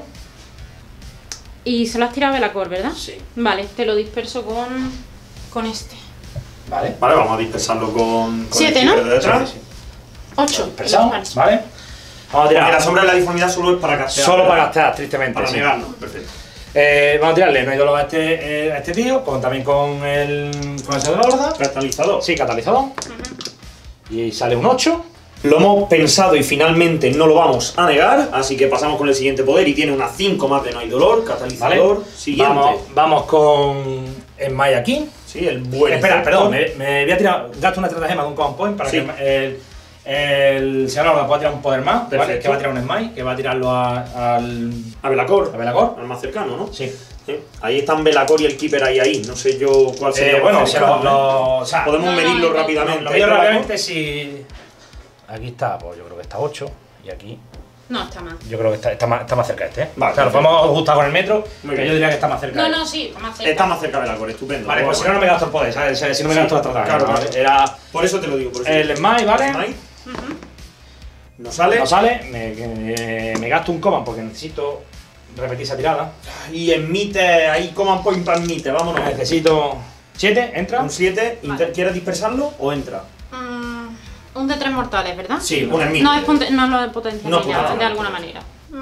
Y se lo has tirado a Belacor, ¿verdad? Sí. Vale, te lo disperso con, con este. Vale. Vale, vamos a dispersarlo con, con Siete, el ¿no? chico de detrás. Sí, sí. Ocho. Dispersado, Vale. ¿vale? Vamos a Porque la tirar. sombra de la diformidad solo es para castear. Solo para ¿verdad? gastar, tristemente. Para sí. negarlo, perfecto. Eh, vamos a tirarle no hay dolor a este, eh, a este tío, con, también con el. con el Seo de la Horda. Catalizador. Sí, catalizador. Y sale un ocho. Lo hemos pensado y finalmente no lo vamos a negar, así que pasamos con el siguiente poder y tiene una cinco más de no hay dolor, catalizador. ¿Vale? Siguiente. Vamos, vamos con el Mai aquí. Sí, el buen Espera, efecto. perdón, me, me voy a tirar, gasto una estratagema de un command point para Sí. que el, el señor Horda pueda tirar un poder más, ¿vale? Perfecto. Que va a tirar un Smite, que va a tirarlo a- al. A Belacor. a Belacor. Al más cercano, ¿no? Sí. Sí. Ahí están Belacor y el Keeper ahí, ahí. No sé yo cuál sería. Eh, el bueno, más o sea, cercano, lo, ¿eh? lo- o sea, Podemos No, no, medirlo no, rápidamente. lo Ahí veo Belacor. rápidamente si. Aquí está, pues yo creo que está ocho. Y aquí, No, está mal. yo creo que está, está, más, está más cerca este, ¿eh? Vale, o sea, lo perfecto. podemos ajustar con el metro, Muy que bien. yo diría que está más cerca. No, de- no, sí, está más cerca. Está más cerca de Belacor, estupendo. Vale, pues si no, no me gasto el poder, ¿sabes? Si no me Sí, gasto la estratagema. claro, ¿vale? claro. Era Por eso te lo digo. Por eso el Smite, ¿vale? Smite. Ujú. No sale. No sale, me, me, me gasto un command porque necesito repetir esa tirada. Y en mite, ahí coman point para mite, vámonos. Necesito siete, entra. Un siete, Vale. ¿quieres dispersarlo o entra? Mm, un de tres mortales, ¿verdad? Sí, un mite. No, es ponte- no lo potencial No, ya, pues, de alguna manera.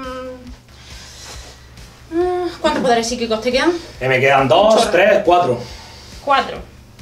Mm, mm, ¿Cuántos poderes psíquicos te quedan? Eh, me quedan dos, Chorro. tres, cuatro. Cuatro.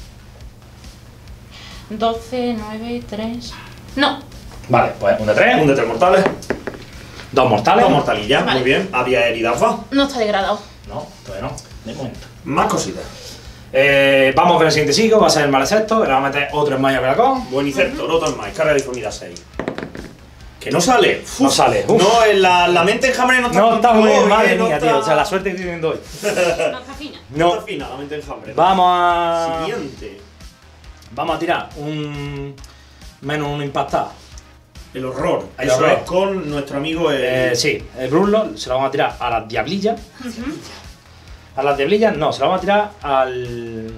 Doce, nueve, tres. No. Vale, pues un de tres, Un de tres mortales. dos mortales. Dos mortalillas, Vale. muy bien. Había heridas, va. No está degradado. No, todavía no, de momento. Más cositas. Eh, vamos con el siguiente psico, va a ser el Maledicto, le vamos a meter otro en Maya Velacón. Buen insecto, roto en más, carga de diformidad seis. Que no sale. No sale. Uf. No, en la, la mente enjambre no está. No está muy bien, hoy, madre eh, no mía, está- tío. O sea, la suerte que estoy teniendo hoy. No está fina. No No. está fina la mente enjambre. Vamos a. Siguiente. Vamos a tirar un. Menos un impactado. El horror. El Eso horror. es con nuestro amigo el. Eh, sí, el Brunlo se lo vamos a tirar a las diablillas. A las diablillas no, se lo vamos a tirar al.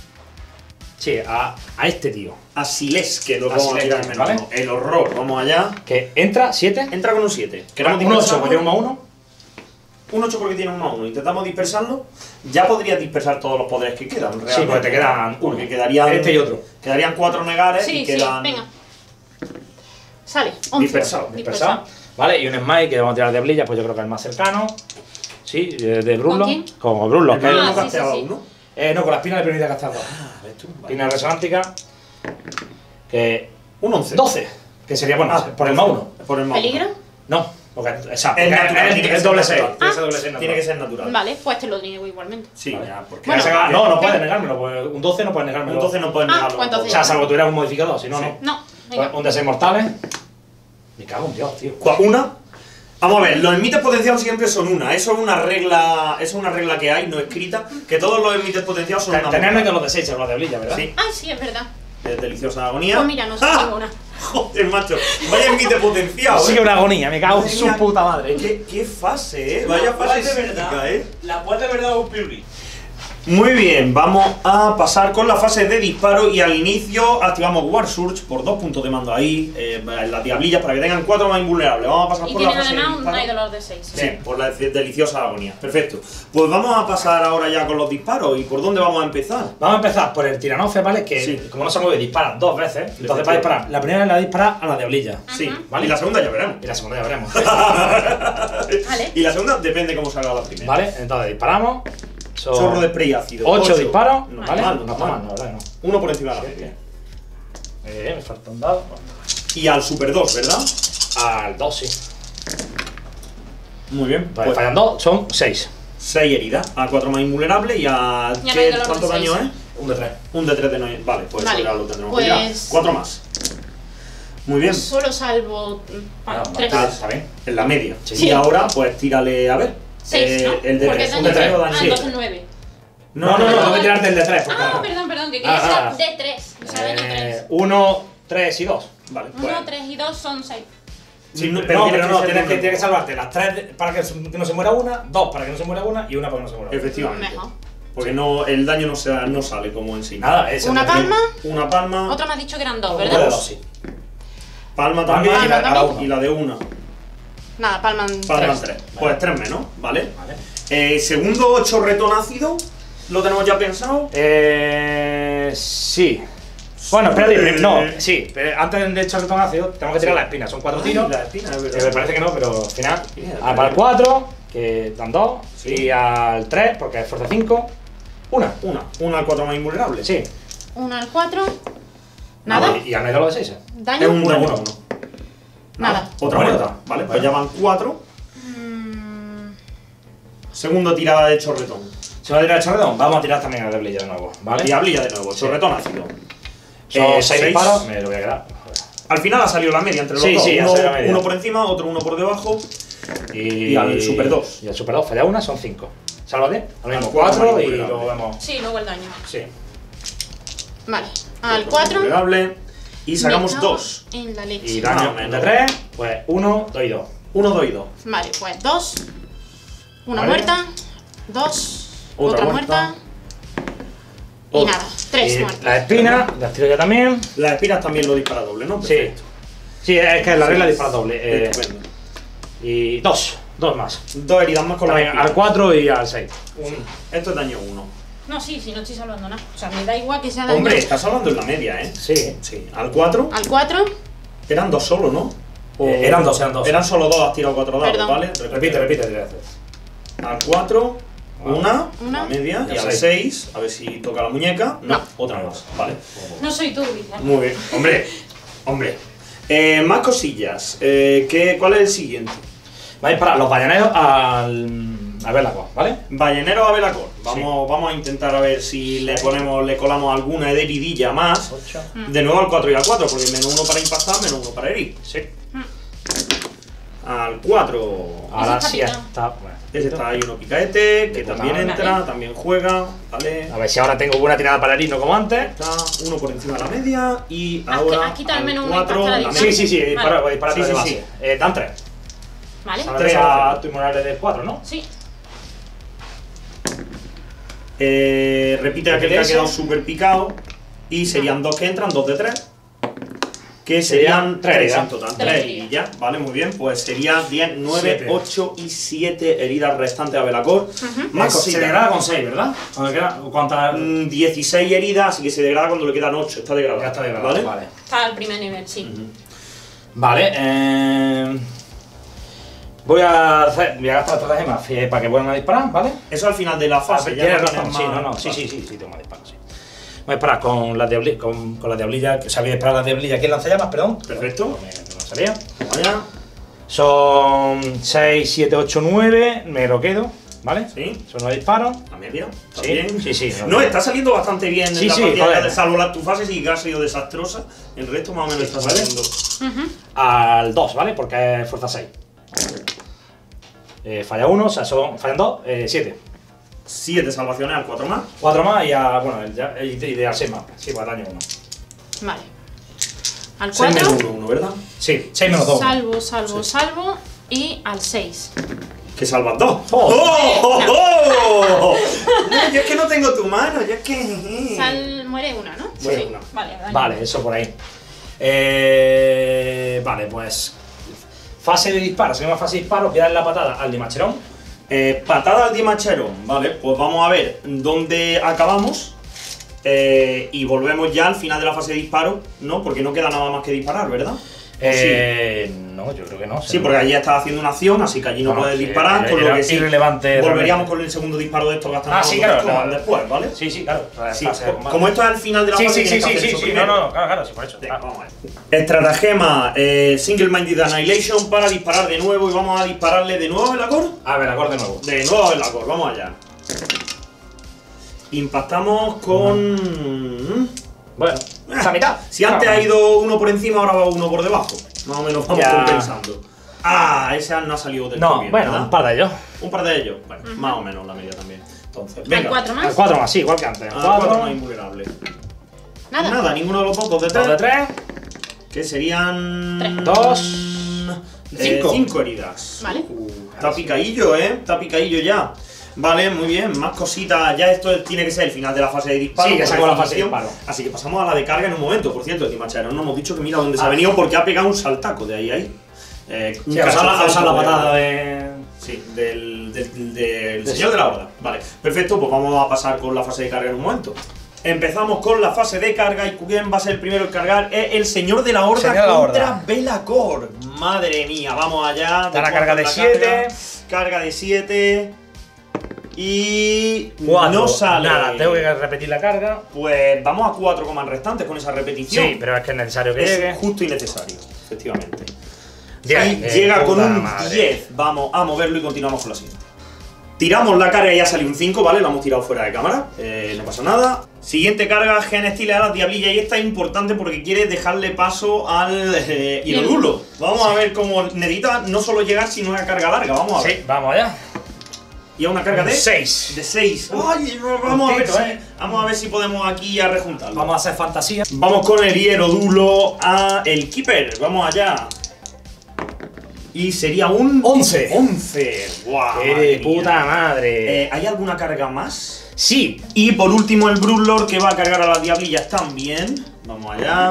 Sí, a, a este tío. A Siles, que lo A vamos a Siles, tirar en menos ¿vale? uno. El horror. Vamos allá. Que entra siete. Entra con un siete. Un ocho, porque tiene un más uno. Un ocho porque tiene un más uno. Intentamos dispersarlo. Ya podrías dispersar todos los poderes que quedan. Sí, realmente. porque te quedan uno. Porque quedarían. Este y otro. Quedarían cuatro negares Sí, y sí, quedan. venga. Sale. once. Dispersado, Dispersado. Vale, y un smite que vamos a tirar de diablillas, pues yo creo que es el más cercano. Sí, de, de Brunlo. quién? Con Brunlo. El que Brunlo Ah, no sí, sí, casteaba sí. uno. Eh, no, con la espina le permite gastar dos. Ah, ves tú. Vale. Espina resonántica. Que. Un once. doce. Que sería, bueno, Ah, por el más uno. Por el más uno. ¿Peligro? No, porque. Exacto. Es porque natural, es- tiene que es ser doble natural. seis. Tiene que ser Ah. doble seis natural. Tiene que ser natural. Vale, pues te lo niego igualmente. Sí, Vale. ya, porque. Bueno. Ah, no, no puedes negármelo. Pues un doce no puedes negármelo. Un doce no pueden Ah, negarlo. pues entonces O sea, salvo que tuvieras un modificador, si no, Sí. no. No, Pues venga. un de seis mortales. Me cago en Dios, tío. Cua- Una. Vamos a ver, los emites potenciados siempre son una. Eso es una regla. Eso es una regla que hay, no escrita. Que todos los emites potenciados son una. Tenerme moneda. que los desechos, los de Blilla, ¿verdad? Sí. Ay, sí, es verdad. Es deliciosa agonía. Pues mira, no sé ¡Ah! ninguna. Joder, macho. Vaya emite potenciado. Sí, eh. una agonía, me cago en Madre su mía, puta madre. Qué, qué fase, eh. Vaya fase crítica, eh. La puede de verdad un Fury. Muy bien, vamos a pasar con la fase de disparo y al inicio activamos War Surge por dos puntos de mando ahí, eh, en las diablillas para que tengan cuatro más invulnerables. Vamos a pasar Y por la tienen fase de además un disparo. Night Dolor de seis. Sí, por la de- deliciosa agonía. Perfecto. Pues vamos a pasar ahora ya con los disparos. ¿Y por dónde vamos a empezar? Vamos a empezar por el tiranofe, ¿vale? Que Sí. como no se mueve, dispara dos veces. Entonces va a disparar. La primera la dispara a la diablilla. Sí, Vale. y la segunda ya veremos. Y la segunda ya veremos. Vale. Y la segunda depende cómo salga la primera. ¿Vale? Entonces disparamos. Son Chorro de spray ácido. ocho disparos. No ¿Vale? está mal, No no está está mal, mal. la verdad que no. Uno por encima de la media. Eh, me falta un dado. Y al Super dos, ¿verdad? Al dos, sí. Muy bien. Vale, Pues fallan dos, son seis. seis heridas. A cuatro más invulnerable y a. Y a ¿qué- Night Dolor ¿Cuánto de daño seis. es? Un de tres. Un de tres de no. Vale, pues Vale, eso ya lo tendremos pues- que tirar. Cuatro más. Muy bien. Solo salvo. Ah, mm, tres. está, está bien. En la media. Sí. Y ahora, pues tírale a ver. Seis, Eh, ¿no? El de Porque tres. es Un daño de tres tres. o daño Ah, sí. entonces nueve. No, no, no, no, tengo que tirarte el de tres. Por Ah, cada. perdón, perdón, que quería Ah, ser de tres. O sea, daño Eh, tres. uno, tres y dos. Vale, pues. Uno, tres y dos son seis. Sí, no, pero pero, tiene que no, ser tienes de que, uno. tienes que salvarte las tres de- para que, que no se muera una, dos para que no se muera una y una para que no se muera una. Efectivamente. Mejor. Porque no, el daño no, se, no sale como en sí. Nada, es el Una de tres. palma. Una palma. Otra me has dicho que eran dos, Una de ¿verdad? dos, sí. Palma También también. y la, Palma cada también. uno. Y la de una. Nada, palman Palma tres. tres. Pues tres menos, ¿vale? Vale. Eh, segundo chorretón ácido. ¿Lo tenemos ya pensado? Eh. Sí. Bueno, espérate, no, sí, pero antes de echar el ácido tenemos que tirar la espina, son cuatro tiros. La espina, es Que verdad. me parece que no, pero al final. Espina, Al para el cuatro, que dan dos, Sí. y al tres, porque es fuerza cinco, una. Una. Una al cuatro más invulnerable. Sí. Uno al cuatro. Nada. Y, y al medio lo de seis. Es Daño. un Uno, daño uno. uno. Nada. Otra Bueno. vuelta. Vale, pues Bueno. ya van cuatro. Mm, Segunda tirada de chorretón. Se va a tirar el chorretón, vamos a tirar también al de Blilla de nuevo, ¿vale? Diablilla de nuevo. Sí. Chorretón ácido. Son Eh, seis seis. disparos, me lo voy a quedar. Al final ha salido la media entre los Sí, dos. sí, ha uno, salido la media. uno por encima, otro uno por debajo. Y, Y al Super dos. Y al Super dos falla una, son cinco. Sálvate, al mismo Al cuatro, cuatro y vulnerable. luego vemos. sí, luego el daño. Sí. Vale. Al cuatro. Vulnerable. Y sacamos me cago dos. En la leche. Y daño menos. de tres, pues uno, dos y dos. Uno, dos y dos. Vale, pues dos. Una Vale. muerta. Dos. Otra Otra, muerta. muerta. Y Otra. nada, tres Y muertas. la espina, las tiro yo también. Las espinas también lo dispara doble, ¿no? Sí. Perfecto. Sí, es que la regla dispara doble. Eh, Estupendo. y dos. Dos más. Dos heridas más con la También espina. al cuatro y al seis. Un- Esto es daño uno. No, sí, sí, no estoy salvando nada. O sea, me da igual que sea daño. Hombre, estás hablando en la media, ¿eh? Sí. Sí. Al cuatro Al cuatro. eran dos solo, ¿no? O- Eh, eran dos, eran dos. Eran solo dos, has tirado cuatro dados, Perdón. ¿vale? Repite, repite tres veces. Al cuatro, una, Una. la media, y Y al seis. seis, a ver si toca la muñeca. No, No. otra más, vale. No soy tú, Guillermo. Muy bien. Hombre, hombre. Eh, más cosillas. Eh, ¿qué, ¿Cuál es el siguiente? Vais para los balleneros al. a ver la cosa, ¿vale? Ballenero a Belacor. Vamos, vamos a intentar a ver si le ponemos, le colamos alguna heridilla más. ocho. De nuevo al cuatro y al cuatro, porque menos uno para impactar, menos uno para herir. Sí. Al cuatro. Ahora está sí picado. está. Bueno. Ese está ahí uno picaete, que De puta también madre. entra, Vale. también juega, ¿vale? A ver si ahora tengo buena tirada para herir, no como antes. Está uno por encima de la media y Has ahora has quitado al al menos uno cuatro, impacto a la la distancia. Sí, sí, sí, Vale. para, voy para Sí, tres de sí, base. sí. Eh, dan tres. ¿Vale? Ahora Tres a a tu morales del cuatro, ¿no? Sí. Eh, repite aquel que ha Ese. quedado súper picado. Y serían dos que entran, dos de tres. Que serían Serían tres tres en heridas. total. Tres Tres heridas. y ya, vale, muy bien. Pues sería diez, nueve, Siete. ocho y siete heridas restantes a Belacor. Más Se cositas. degrada con seis, ¿verdad? Cuando queda, ¿cuántas? Mm, dieciséis heridas, así que se degrada cuando le quedan ocho. Está degradado. Ya está degradado, ¿vale? vale. Está al primer nivel, sí. Vale, eh... voy a hacer, voy a gastar estratagemas eh, para que vuelvan a disparar, ¿vale? Eso al final de la fase. Ah, ya tienes no razón, tienes sí, más- no, no, sí, sí, sí, sí, tengo más disparos, sí. Voy a disparar con la diablilla, con, con la diablilla, que sabía disparar la diablilla aquí en lanzallamas, perdón. Perfecto. No me, no me salía. Vaya. Son seis, siete, ocho, nueve, me lo quedo, ¿vale? Sí. Son nueve disparos. La media. ¿Está Sí, bien? sí, sí, No, no, está saliendo bastante bien Sí, en la sí, partida, joder. de salvo las tu fase sí que ha sido desastrosa. El resto más o menos Sí, está ¿vale? saliendo. Al dos, ¿vale? Porque es fuerza seis. Eh, falla uno, o sea, son, fallan dos, eh, siete. siete salvaciones al cuatro más. cuatro más y a, bueno, el, ya- el ideal seis más. Sí, pues daño uno. Vale. Al seis menos cuatro. uno, uno, ¿verdad? Sí, seis menos dos. Salvo, salvo, salvo. Y al seis. Que salvas dos. Oh. ¡Oh! ¡Oh! No, yo es que no tengo tu mano, yo es que. Sal, muere una, ¿no? Muere Sí. una. Vale, daño. Vale, eso por ahí. Eh, vale, pues. Fase de disparo, segunda fase de disparo, voy a dar la patada al Dimacherón. Eh, patada al Dimacherón, vale, pues vamos a ver dónde acabamos. Eh, y volvemos ya al final de la fase de disparo, ¿no? Porque no queda nada más que disparar, ¿verdad? ¿O Eh, no, yo creo que no. Sí, porque allí ya estás haciendo una acción, así que allí no, No, puedes sí, disparar, era- con lo era que sí. irrelevante Volveríamos realmente. con el segundo disparo de estos gastando Ah, sí, los claro, dos claro. después, ¿vale? Sí, sí, claro. Sí, Fase de combate. como esto es al final de la Sí, fase, sí, sí, tienes que sí, hacer sí, eso sí, primero. no, no, claro, claro, sí, por eso. Venga, Ah. vamos a ver. Estratagema eh, Single Minded Annihilation para disparar de nuevo y vamos a dispararle de nuevo en la core. A ver, acorde nuevo. De nuevo en la core, vamos allá. Impactamos con. Bueno, esa mitad. Si antes ha ido uno por encima, ahora va uno por debajo. Más o menos vamos Ya. compensando. Ah, ese no ha salido del todo No, bien, bueno, ¿verdad? un par de ellos. Un par de ellos. Bueno, más o menos la media también. Entonces, Al venga. cuatro más. Al cuatro más, sí, igual que antes. Al cuatro cuatro más invulnerable. Nada. Nada, ninguno de los dos, dos de dos de tres. tres. Que serían. Tres. Dos. eh, Cinco. cinco heridas. Vale. Uh, está picadillo, ¿eh? Está picadillo ya. Vale, muy bien. Más cositas. Ya esto tiene que ser el final de la fase de disparo. Sí, que por sacó la fase de definición. disparo. Así que pasamos a la de carga en un momento. Por cierto, Dimachero, no hemos dicho que mira dónde se Ah. ha venido porque ha pegado un saltaco de ahí a ahí. Eh, un Sí, a usar la, a usar la cachazo patada de. Sí, del, del, del señor de la horda. Vale, perfecto, pues vamos a pasar con la fase de carga en un momento. Empezamos con la fase de carga y quién va a ser el primero en cargar es el señor de la horda Señor de la contra horda. Belacor. Madre mía, vamos allá. Da la Después carga con de la siete. Carga, carga de siete. Y Cuatro. no sale. Nada, tengo que repetir la carga. Pues vamos a cuatro comas restantes con esa repetición. Sí, pero es que es necesario que es llegue. justo y necesario, efectivamente. Diez, Y de llega con puta un madre. diez. Vamos a moverlo y continuamos con la siguiente. Tiramos la carga y ya salió un cinco, ¿vale? La hemos tirado fuera de cámara, eh, no pasa nada. Siguiente carga, Genestile a las diablillas. Y esta es importante porque quiere dejarle paso al eh, Hirodulo. Vamos a ver cómo necesita no solo llegar, sino una carga larga. Vamos a ver. Sí, vamos allá. Y a una carga de seis. De seis. Ay, vamos a ver Justito, si, eh. vamos a ver si podemos aquí a rejuntarlo. Vamos a hacer fantasía. Vamos con el Hirodulo a el Keeper. Vamos allá. Y sería un once. once. Guau. ¡Qué madre de mía. puta madre! Eh, ¿Hay alguna carga más? Sí. Y por último el Broodlord que va a cargar a las diablillas también. Vamos allá.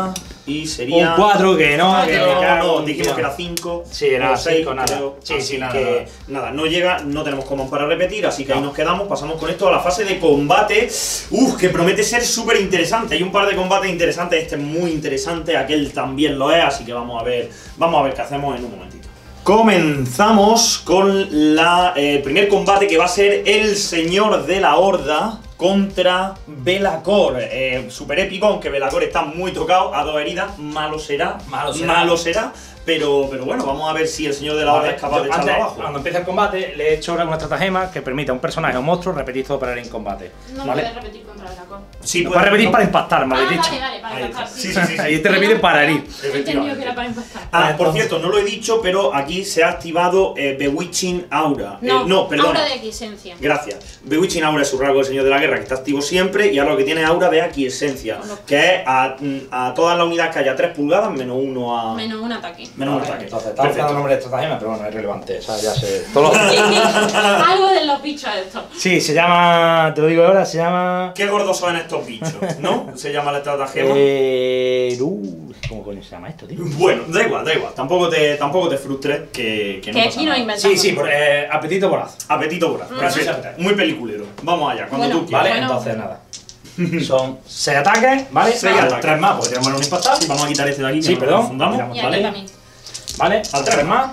y sería... Un cuatro que no, Ah, que no, me cago no, en dijimos Dios. que era cinco. Sí, era seis, cinco, nada. Sí, así sí, nada, que nada. no llega, no tenemos command para repetir, así que ahí No. nos quedamos, pasamos con esto a la fase de combate. Uf, que promete ser súper interesante. Hay un par de combates interesantes, este es muy interesante, aquel también lo es, así que vamos a ver, vamos a ver qué hacemos en un momentito. Comenzamos con la, eh, el primer combate, que va a ser el Señor de la Horda contra Velacor. Eh, super épico, aunque Velacor está muy tocado, a dos heridas, malo será, Malo será. malo será, pero, pero bueno, vamos a ver si el Señor de la Horda Vale, es capaz yo de echarlo antes, abajo. Cuando empieza el combate, le he hecho una estratagema que permite a un personaje o un monstruo repetir todo para ir en combate. No ¿vale? puedes repetir contra el dragón. Sí, Lo puede- puedes repetir no. para impactar, me Ah, habéis dicho. vale, vale, para Ahí impactar. está. Sí, sí, sí, sí. Ahí te repite para herir. He entendido que era para impactar. Ah, por Entonces- cierto, no lo he dicho, pero aquí se ha activado eh, Bewitching Aura. No, Eh, no, perdona. Aura de aquiescencia. Gracias. Bewitching Aura es su rasgo del Señor de la Guerra, que está activo siempre, y ahora lo que tiene es Aura de Aquiescencia, que es a, a todas las unidades que haya tres pulgadas menos uno a... Menos un ataque. menos un Vale, ataque. Entonces, estamos buscando el nombre de estratagema, pero bueno, es relevante. O sea, ya sé. Todo lo- Algo de los bichos estos. Sí, se llama. Te lo digo ahora, se llama. Qué gordos son estos bichos, ¿no? Se llama la estratagema. Eh. Uh, ¿Cómo coño se llama esto, tío? Bueno, da igual, da igual. Tampoco te, tampoco te frustres, que, que no Que pasa aquí no nada. inventamos. Sí, sí, por, eh, apetito voraz. Apetito voraz. Mm. Perfecto. Muy peliculero. Vamos allá, cuando Bueno, tú quieras. ¿Vale? Bueno. Entonces, nada. Son seis ataques, ¿vale? Seis Al ataques. tres más, porque tenemos un impactar. Sí, vamos a quitar este de aquí, que Sí, no perdón. nos confundamos. Tiramos, Y aquí ¿vale? también. ¿Vale? Al tres más.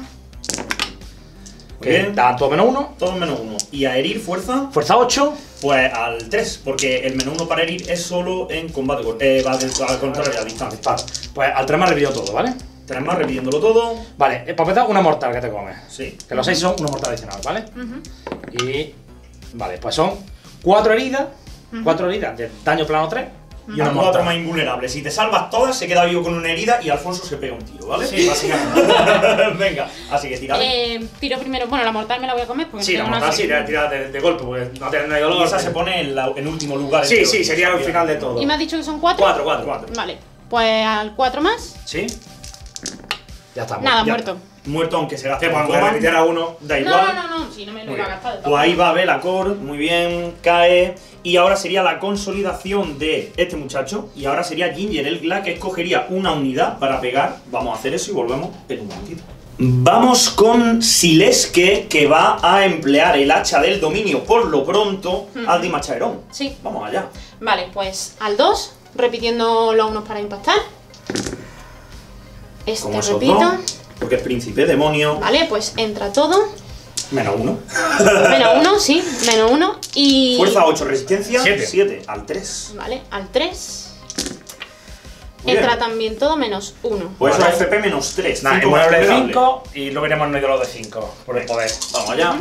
Que bien. da todo menos uno. Todos menos uno. Y a herir fuerza, Fuerza ocho. pues al tres, porque el menos uno para herir es solo en combate, cor- eh, va del- al contrario, a distancia. Disparo. Pues al tres más repito todo, ¿vale? Tres más repitiéndolo todo. Vale, eh, para empezar, una mortal que te comes. Sí. Que los seis son una mortal adicional, ¿vale? Ujú. Y. Vale, pues son cuatro heridas. Cuatro heridas de daño plano tres. Y Y una una cuatro mortal. más invulnerable. Si te salvas todas, se queda vivo con una herida y Alfonso se pega un tiro, ¿vale? Sí, básicamente. Venga, así que tirale. Eh, tiro primero. Bueno, la mortal me la voy a comer porque Sí, no la tengo mortal nada. sí, te tiras de, de golpe, porque no tienes dolor. Y esa se pone en, la- en último lugar. Sí, entre sí, los- sería el final de todo. ¿Y me has dicho que son cuatro? Cuatro, cuatro. Cuatro. Vale. Pues al cuatro más. ¿Sí? Ya está. Nada, Ya muerto. está. Muerto, aunque se gaste Que un cuando coma. repitiera a uno. Da No, igual. no, no, no. Si no me lo Muy iba a bien. gastar de Pues ahí va Velacor, muy bien, cae. Y ahora sería la consolidación de este muchacho. Y ahora sería Ginger el Gla, que escogería una unidad para pegar. Vamos a hacer eso y volvemos en un momentito. Vamos con Sileske, que va a emplear el hacha del dominio por lo pronto al de Machaerón. Sí. Vamos allá. Vale, pues al dos, repitiendo los unos para impactar. Este Como esos repito. dos, porque es príncipe demonio. Vale, pues entra todo. Menos uno. Menos uno, sí, menos uno. Y. Fuerza ocho, resistencia Siete. siete. Al tres. Vale, al tres. Muy Entra bien. también todo menos uno. Pues Vale. eso es F P menos tres. Nada, cinco más invulnerable de vulnerable. cinco y luego iremos en medio de los de cinco, por el poder. Vamos allá.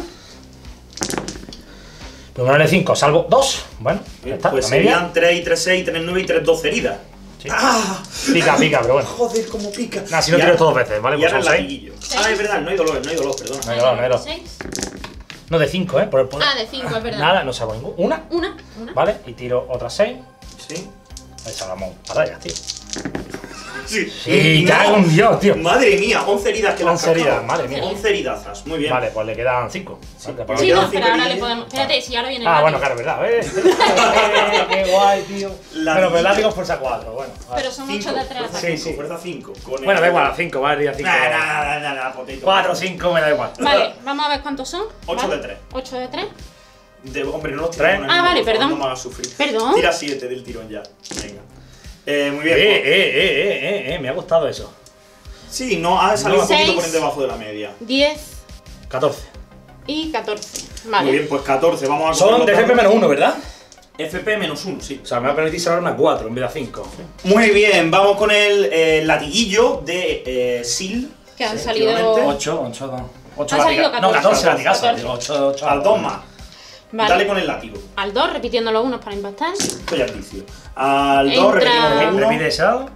Invulnerable de cinco, salvo dos. Bueno, ya Bien, está, pues la media. serían tres y tres, seis, tres, nueve y tres, doce heridas. Sí. ¡Ah! Pica, pica, pero bueno. Joder, cómo pica. Nah, si no Y tiro ahora- dos veces, ¿vale? Y Pues ahora son el seis. latiguillo. Seis. Ah, es verdad, no hay dolor, no hay dolor, perdona. No hay dolor, no hay dolor. Seis. No, de cinco, ¿eh? Por el poder. Ah, de cinco, es verdad. Nada, no salvo ninguna. Una, Una, una. ¿vale? Y tiro otras seis. Sí. Ahí salvamos batallas, tío. Sí. Sí, cago en Dios, tío. Madre mía, once heridas que le has once heridas, cascado. madre mía. once heridazas, muy bien. Vale, pues le quedan cinco. Sí. Vale, pues Sí, Quedan no, cinco pero ahora le heridas. podemos. Espérate, si ahora viene el Ah, látigo. bueno, claro, verdad, ¿eh? Qué guay, tío. La Bueno, pero el niña. látigo fuerza cuatro, bueno. vale. Pero son Cinco, ocho de tres fuerza ataques. Sí, cinco, sí. Fuerza cinco. Con Bueno, el- da igual, a cinco, vale, a cinco. Nah, nah, nah, nah, potato. cuatro, cinco, me da igual. Vale, vamos a ver cuántos son. Ocho ¿vale? de tres. ocho de tres. De- hombre, no los Tres. tiramos. Ah, vale, perdón. No me hagas sufrir. Perdón. Tira siete del tirón ya. Venga. Eh, muy Eh, bien. eh, pues- eh, eh, eh, eh, me ha gustado eso. Sí, no, ha salido un Seis. poquito por debajo de la media. diez catorce. y catorce. Muy Vale. bien, pues catorce. Vamos a Son coger de los F P dados. menos uno, ¿verdad? F P menos uno, sí. O sea, me va a permitir salvarme a cuatro en vez de a cinco. Muy bien, vamos con el eh, latiguillo de eh, Sil. Que han Sí, salido. efectivamente. ocho, ocho, ocho Han salido latigazos. No, catorce. catorce latigazos. catorce. Digo, ocho, ocho. Al dos más. Vale. Dale con el látigo. Al dos, repitiendo los unos para impactar. Esto ya es vicio. Al dos Entra- repetimos el uno. Repite ese dado.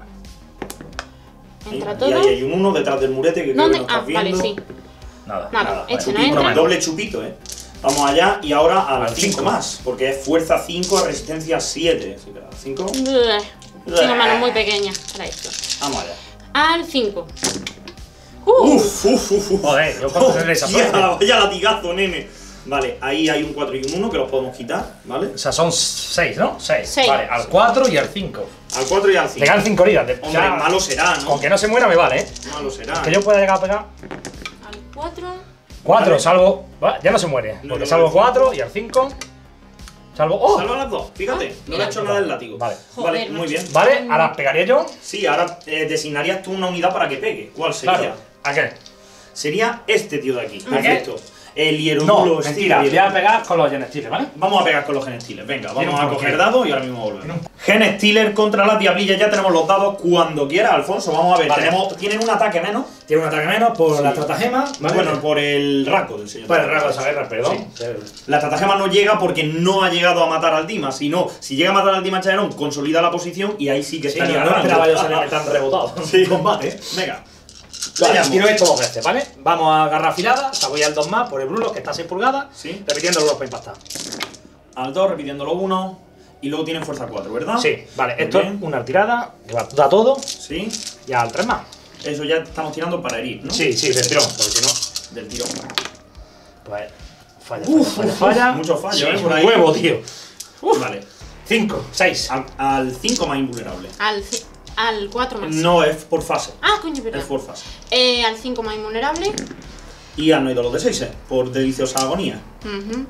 Entra Y todo. ahí hay un uno detrás del murete que creo que ¿Dónde? no Ah, estás vale, viendo. sí. Nada. Nada, Nada, este no chupito, entra. doble chupito, eh. Vamos allá y ahora al Al cinco cinco. más, porque es fuerza cinco, resistencia siete. Así que al cinco. Bleh. Tengo manos muy pequeñas para esto. Vamos allá. Al cinco. Uh, Uf, uf, uf, uf. Joder, yo cuánto tendré esa Hostia, suerte. vaya latigazo, nene. Vale, ahí hay un cuatro y un uno que los podemos quitar, ¿vale? O sea, son seis, ¿no? seis. Seis. Vale, al cuatro y al cinco. Al cuatro y al cinco. Pegar cinco heridas. De, Hombre, ya, malo será, ¿no? Con que no se muera me vale, ¿eh? Malo será. Que yo pueda llegar a pegar Al cuatro. cuatro, Vale. salvo. Va, ya no se muere. No, Porque no, salvo no. cuatro y al cinco. Salvo. ¡Oh! Salva las dos, fíjate. No le mira. he hecho nada del látigo. Vale. Vale, Joder, muy macho. bien. Vale, ahora pegaría yo. Sí, ahora eh, designarías tú una unidad para que pegue. ¿Cuál sería? Claro. ¿A qué? Sería este tío de aquí. qué? Perfecto. El No, hierodulo mentira. Voy a pegar con los genestiles, ¿vale? Vamos a pegar con los genestiles. Venga, Tiene vamos un a porqué. coger dados y ahora mismo volvemos. Genestiler contra las diablillas. Ya tenemos los dados cuando quiera, Alfonso. Vamos a ver. Vale. Tenemos, tienen un ataque menos. Tiene un ataque menos por Sí. la estratagema. ¿Vale? Bueno, por el rasgo del señor. por el rasgo de esa guerra, perdón. La estratagema no llega porque no ha llegado a matar al Dima, sino si llega a matar al Dima Chaerón, consolida la posición y ahí sí que Sí, estaría no ganando. esperaba yo salir tan rebotado en combate, ¿eh? Venga. Vale, Vayamos. tiro esto dos veces, ¿vale? Vamos a garra afilada, o sea, voy al dos más por el Brulo, que está a seis pulgadas, Sí. repitiendo los para impactar. Al dos, repitiéndolo uno. Y luego tienen fuerza cuatro, ¿verdad? Sí, vale, Muy esto bien. es una tirada que va da todo Sí. y al tres más. Eso ya estamos tirando para herir, ¿no? Sí, sí, del tirón, porque si no, Del tirón. pues falla, Uf, falla, uf, falla. uf, mucho fallo, Sí, ¿eh? Por un ahí. huevo, tío. Vale. cinco, seis. Al cinco más invulnerable. Al, ci- al cuatro más. No es por fase. Ah, coño, verdad. Es por fase. Eh, al cinco más invulnerable. Y al no ídolo de seis, por deliciosa agonía. Ujú.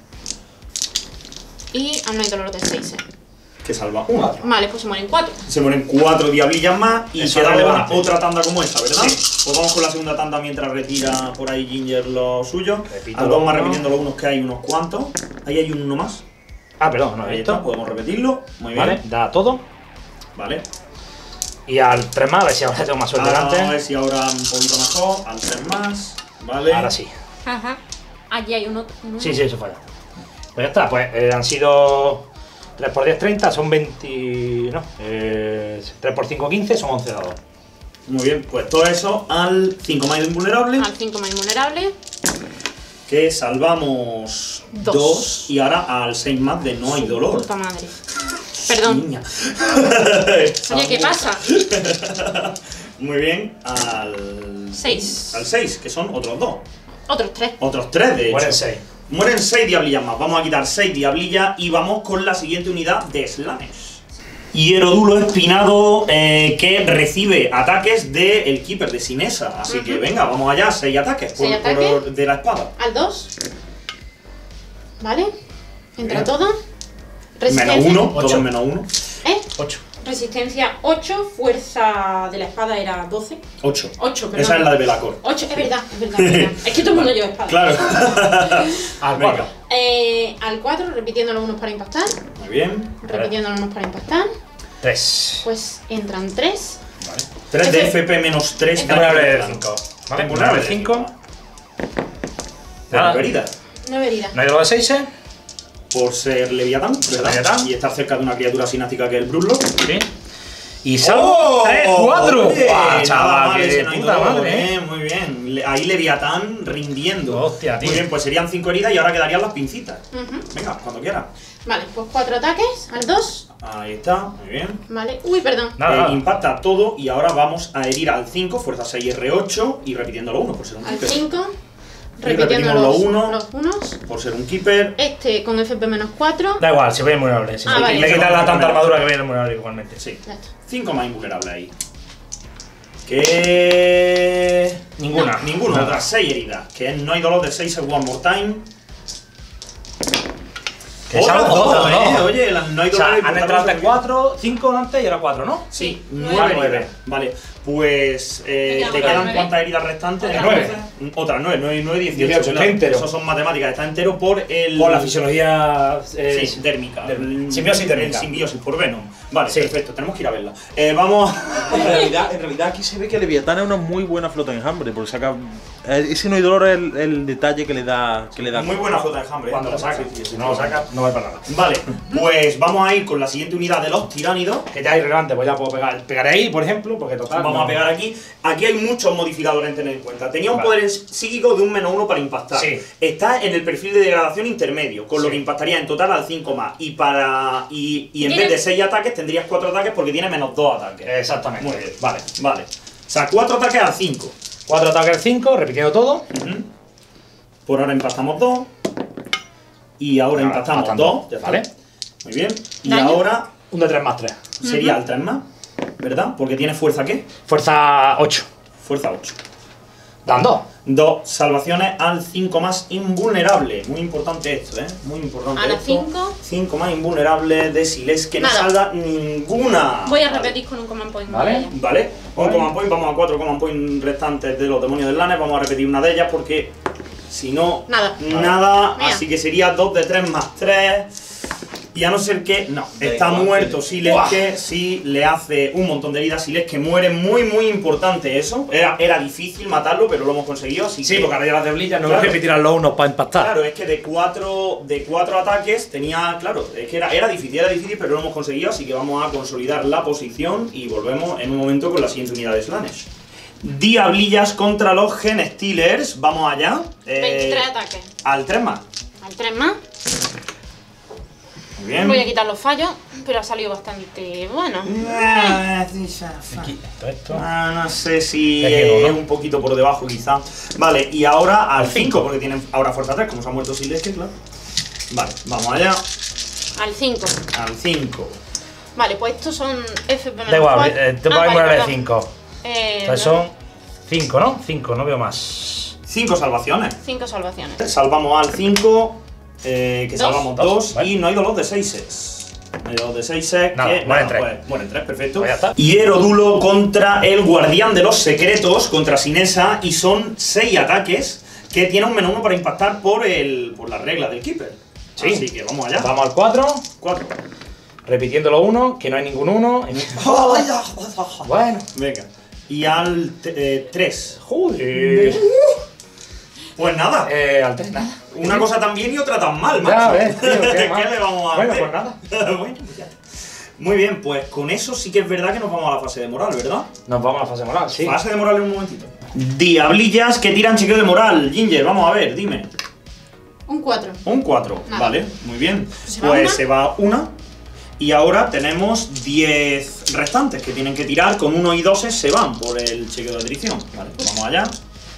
Y al no hay dolor de seis. Que salva uno. Vale, pues se mueren cuatro. Se mueren cuatro diablillas más y Eso queda es una- relevante. otra tanda como esta, ¿verdad? Sí. Pues vamos con la segunda tanda mientras retira por ahí Ginger lo suyo. Repito Al dos lo más uno. repitiendo los unos que hay unos cuantos. Ahí hay uno más. Ah, perdón, no, Ahí está, esto. podemos repetirlo. Muy bien. Vale, da todo. Vale. Y al tres más, a ver si ahora tengo más suerte Ahora vamos a ver delante. si ahora un poquito mejor. Al tres más. Vale. Ahora sí. Ajá. Allí hay uno. uno. Sí, sí, eso falla. Pues ya está, pues eh, han sido tres por diez, treinta, son veinte. No, eh, tres por cinco, quince, son once dados. Muy bien, pues todo eso al cinco más de invulnerable. Al cinco más invulnerable. Que salvamos Dos. dos. Y ahora al seis más de no hay Su dolor. Puta madre. Perdón. Niña. Oye, ¿qué pasa? Muy bien, al Seis. Al seis, que son otros dos. Otros tres. Otros tres, de hecho. Mueren seis. Mueren seis diablillas más. Vamos a quitar seis diablillas y vamos con la siguiente unidad de Slanes. Hierodulo espinado eh, que recibe ataques del Keeper de Sinesa. Así que venga, vamos allá, seis ataques, por, ¿Seis por- ataques? de la espada. Al dos. Vale. Entra Bien. todo. Menos Resistencia. uno, Ocho. todos menos uno. ¿Eh? ocho. Resistencia ocho. Fuerza de la espada era doce. Ocho. ocho, perdón. Esa es la de Belacor. ocho, es verdad, es verdad. Es, verdad. Es que todo el mundo lleva espada. Claro. Al Venga. cuatro. Eh, al cuatro, repitiendo los unos para impactar. Muy bien. Repitiendo los unos para impactar. tres. Pues entran tres. tres de F- F P menos tres. Invulnerable de cinco. ¿Vale? Invulnerable Invulnerable de de cinco. Por herida. Nueve heridas. No hay dolor de seis, ¿eh? Por ser Leviatán, ¿verdad? Leviatán. Y estar cerca de una criatura sinástica que es el Brullo. Sí. Y salvo tres, cuatro. Guau, chaval, que de puta madre, ¿eh? Muy bien. Le- Ahí Leviatán rindiendo. Hostia, tío. Muy bien, pues serían cinco heridas y ahora quedarían las pincitas. Ujú. Venga, cuando quiera. Vale, pues cuatro ataques. Al dos. Ahí está, muy bien. Vale. Uy, perdón. Nada, Eh, nada. impacta todo y ahora vamos a herir al cinco, fuerza seis R ocho y repitiéndolo uno por ser un Al keeper. cinco. Y Repitiendo repetimos los, los uno. los unos. Por ser un keeper. Este con F P menos cuatro. Da igual, se ve invulnerable. Si Ah, le- vale. le quitas la tanta armadura que viene invulnerable igualmente. Sí. Ya está. cinco más invulnerable ahí. Que. Ninguna. No, ninguna, Nada. otras seis heridas. Que es no hay dolor de seis One More Time. Que Otra, salvo otra, todo, eh, ¿no? Oye, la- no hay O sea, dolor de han entrado antes cuatro, cinco antes y ahora cuatro, ¿no? Sí, Nueve. nueve Nueve. heridas. Vale, pues. Eh, Me ¿Te quedan quedan nueve. cuántas heridas restantes? Otras nueve. Otras nueve, nueve, nueve, dieciocho. dieciocho, claro. está entero. Eso son matemáticas, está entero por el. Por la fisiología. eh, Sí, térmica. del- El- simbiosis térmica. El simbiosis por Venom. Vale, Sí. perfecto, tenemos que ir a verla. Eh, vamos. En realidad, en realidad aquí se ve que Leviatán es una muy buena flota de enjambre, porque saca. eh, Ese no hay dolor es el, el detalle que le da. Que le da Muy buena flota de enjambre. Cuando lo sacas. Si no lo sacas, no vale para nada. Vale, pues vamos a ir con la siguiente unidad de los tiránidos. Que ya es irrelevante, pues ya puedo pegar. Pegaré ahí, por ejemplo, porque total. Vamos no- a pegar aquí. Aquí hay muchos modificadores en tener en cuenta. Tenía un Vale. poder psíquico de un menos uno para impactar. Sí. Está en el perfil de degradación intermedio, con lo Sí. que impactaría en total al cinco más. Y para. Y, y en Tiene- vez de seis ataques tendrías cuatro ataques porque tiene menos dos ataques. Exactamente. Muy bien, vale, vale. O sea, cuatro ataques al cinco. cuatro ataques al cinco, repitiendo todo. Por ahora impactamos dos. Y ahora Ahora impactamos impactando, dos. Ya está. vale. Muy bien. Y Daño. ahora Un de tres más tres. Sería el tres más, ¿verdad? Porque tiene fuerza, ¿qué? Fuerza ocho. Fuerza ocho. Dan dos. Dos salvaciones al cinco más invulnerable. Muy importante esto, ¿eh? Muy importante A la esto. cinco. cinco más invulnerable de Siles, que no Nada. salga ninguna. Voy a Vale. repetir con un command point. Vale. Vale, un Vale. command point, vamos a cuatro command point restantes de los demonios del Lanes. Vamos a repetir una de ellas porque si no, Nada. nada. Mira. Así que sería dos de tres más tres. Y a no ser que, no, está Venga, muerto vale. Siles, Buah. que sí le hace un montón de heridas. Siles que muere, muy, muy importante eso. Era, era difícil matarlo, pero lo hemos conseguido. Así Sí, que, porque ahora ya las de Blilla no Claro. hay que tirar los unos para impactar. claro, es que de cuatro, de cuatro ataques tenía, claro, es que era, era difícil, era difícil, pero lo hemos conseguido. Así que vamos a consolidar la posición y volvemos en un momento con la siguiente unidad de Slanesh. Diablillas contra los Gen Stealers. Vamos allá. Eh, veintitrés ataques. Al tres más. Al tres más. Muy bien. Voy a quitar los fallos, pero ha salido bastante bueno. Ah, Aquí, esto, esto. Ah, no sé si Ya quedó, es ¿no? un poquito por debajo quizá. Vale, y ahora al cinco, porque tienen ahora fuerza tres, como se ha muerto Silesque, claro. Vale, vamos allá. Al cinco. Al cinco. Vale, pues estos son F P menos Da igual, cuatro. eh, te Ah, puedo vale, poner de perdón. cinco. Eh, Entonces no. son cinco, ¿no? cinco, no veo más. Cinco salvaciones. Cinco salvaciones. Salvamos al cinco, eh, que Dos. salvamos Dos, dos, vale. y no hay dolor de seises. No hay dolor de seises, Nada, que mueren tres. pues, mueren tres, perfecto. Pues ya está. Y Herodulo contra el guardián de los secretos, contra Sinesa, y son seis ataques que tiene un menos uno para impactar por el por la regla del Keeper. Sí. Así que vamos allá. Vamos al cuatro, Cuatro. repitiendo los uno, que no hay ningún uno. Bueno. Venga. Y al eh, tres. Joder. Pues nada. Eh, al tres nada. Una cosa tan bien y otra tan mal, Ya macho. ves, tío, qué ¿Qué mal. le vamos a Bueno, hacer? pues nada. Bueno, pues ya está. Muy bien, pues con eso sí que es verdad que nos vamos a la fase de moral, ¿verdad? Nos vamos a la fase moral, sí. Fase de moral en un momentito. Diablillas que tiran chequeo de moral. Ginger, vamos a ver, dime. Un cuatro. Un cuatro, Nada. vale, muy bien. ¿Se va Pues una? se va una. Y ahora tenemos diez restantes que tienen que tirar. Con uno y dos se van por el chequeo de atrición. Vale, pues vamos allá.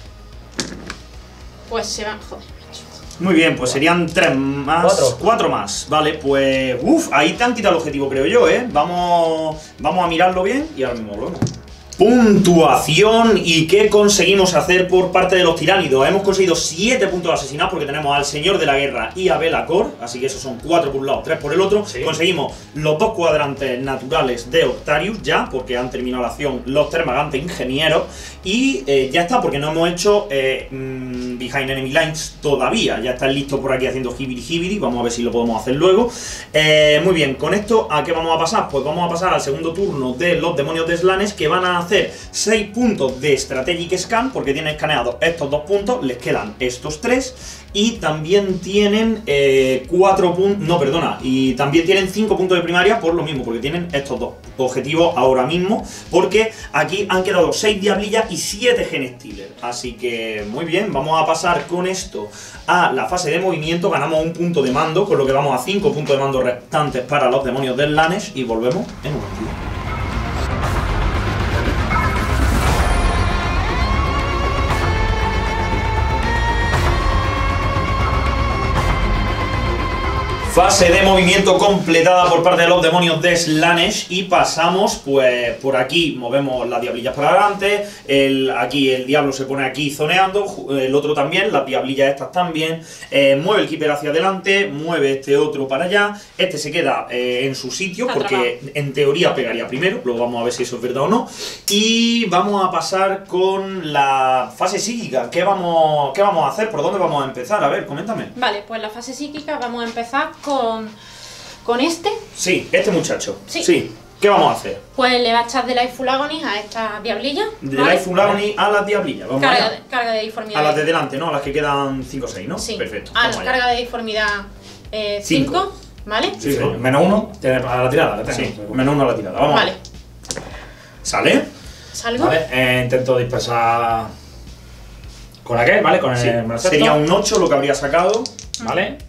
Pues se van. Joder. Muy bien, pues serían tres más. Cuatro. Cuatro más. Vale, pues. Uf, ahí te han quitado el objetivo, creo yo, ¿eh? Vamos, vamos a mirarlo bien y ahora mismo volvemos. Puntuación y qué conseguimos hacer por parte de los tiránidos. Hemos conseguido siete puntos de asesinato porque tenemos al Señor de la Guerra y a Belacor, así que esos son cuatro por un lado, tres por el otro. Sí. Conseguimos los dos cuadrantes naturales de Octarius ya, porque han terminado la acción los Termagantes Ingenieros. Y eh, ya está, porque no hemos hecho eh, mmm, Behind Enemy Lines todavía. Ya están listos por aquí haciendo hibiri hibiri. Vamos a ver si lo podemos hacer luego. Eh, muy bien, con esto, ¿a qué vamos a pasar? Pues vamos a pasar al segundo turno de los demonios de Slanesh, que van a hacer seis puntos de Strategic Scan, porque tienen escaneados estos dos puntos, les quedan estos tres. Y también tienen cuatro puntos, no, perdona, y también tienen cinco puntos de primaria por lo mismo, porque tienen estos dos objetivos ahora mismo, porque aquí han quedado seis diablillas y siete Gen Stealer. Así que muy bien, vamos a pasar con esto a la fase de movimiento. Ganamos un punto de mando, con lo que vamos a cinco puntos de mando restantes para los demonios del Slanesh y volvemos en un momento. Fase de movimiento completada por parte de los demonios de Slanesh y pasamos, pues, por aquí movemos las diablillas para adelante, el, aquí el diablo se pone aquí zoneando, el otro también, las diablillas estas también, eh, mueve el keeper hacia adelante, mueve este otro para allá, este se queda eh, en su sitio porque en teoría pegaría primero, luego vamos a ver si eso es verdad o no, y vamos a pasar con la fase psíquica. ¿Qué vamos, qué vamos a hacer? ¿Por dónde vamos a empezar? A ver, coméntame. Vale, pues la fase psíquica vamos a empezar con, con este. Sí, este muchacho. Sí. ¿Qué vamos a hacer? Pues le va a echar de Lightful Agony a esta diablilla. De ¿vale? Lightful Agony a las diablillas. Vamos Carga allá. de, carga de deformidad. A las de delante, ¿no? A las que quedan cinco o seis, ¿no? Sí. Perfecto. Ah, vamos no, allá. carga de deformidad eh, Cinco. cinco, ¿vale? Sí, Sí, señor. menos uno, tiene para la tirada. la Sí, tengo. menos uno a la tirada. Vamos. Vale. ¿Sale? ¿Salgo? Vale, eh, intento dispersar con aquel, ¿vale? Con el Sí. Malsecto. Sería un ocho lo que habría sacado. ¿Vale?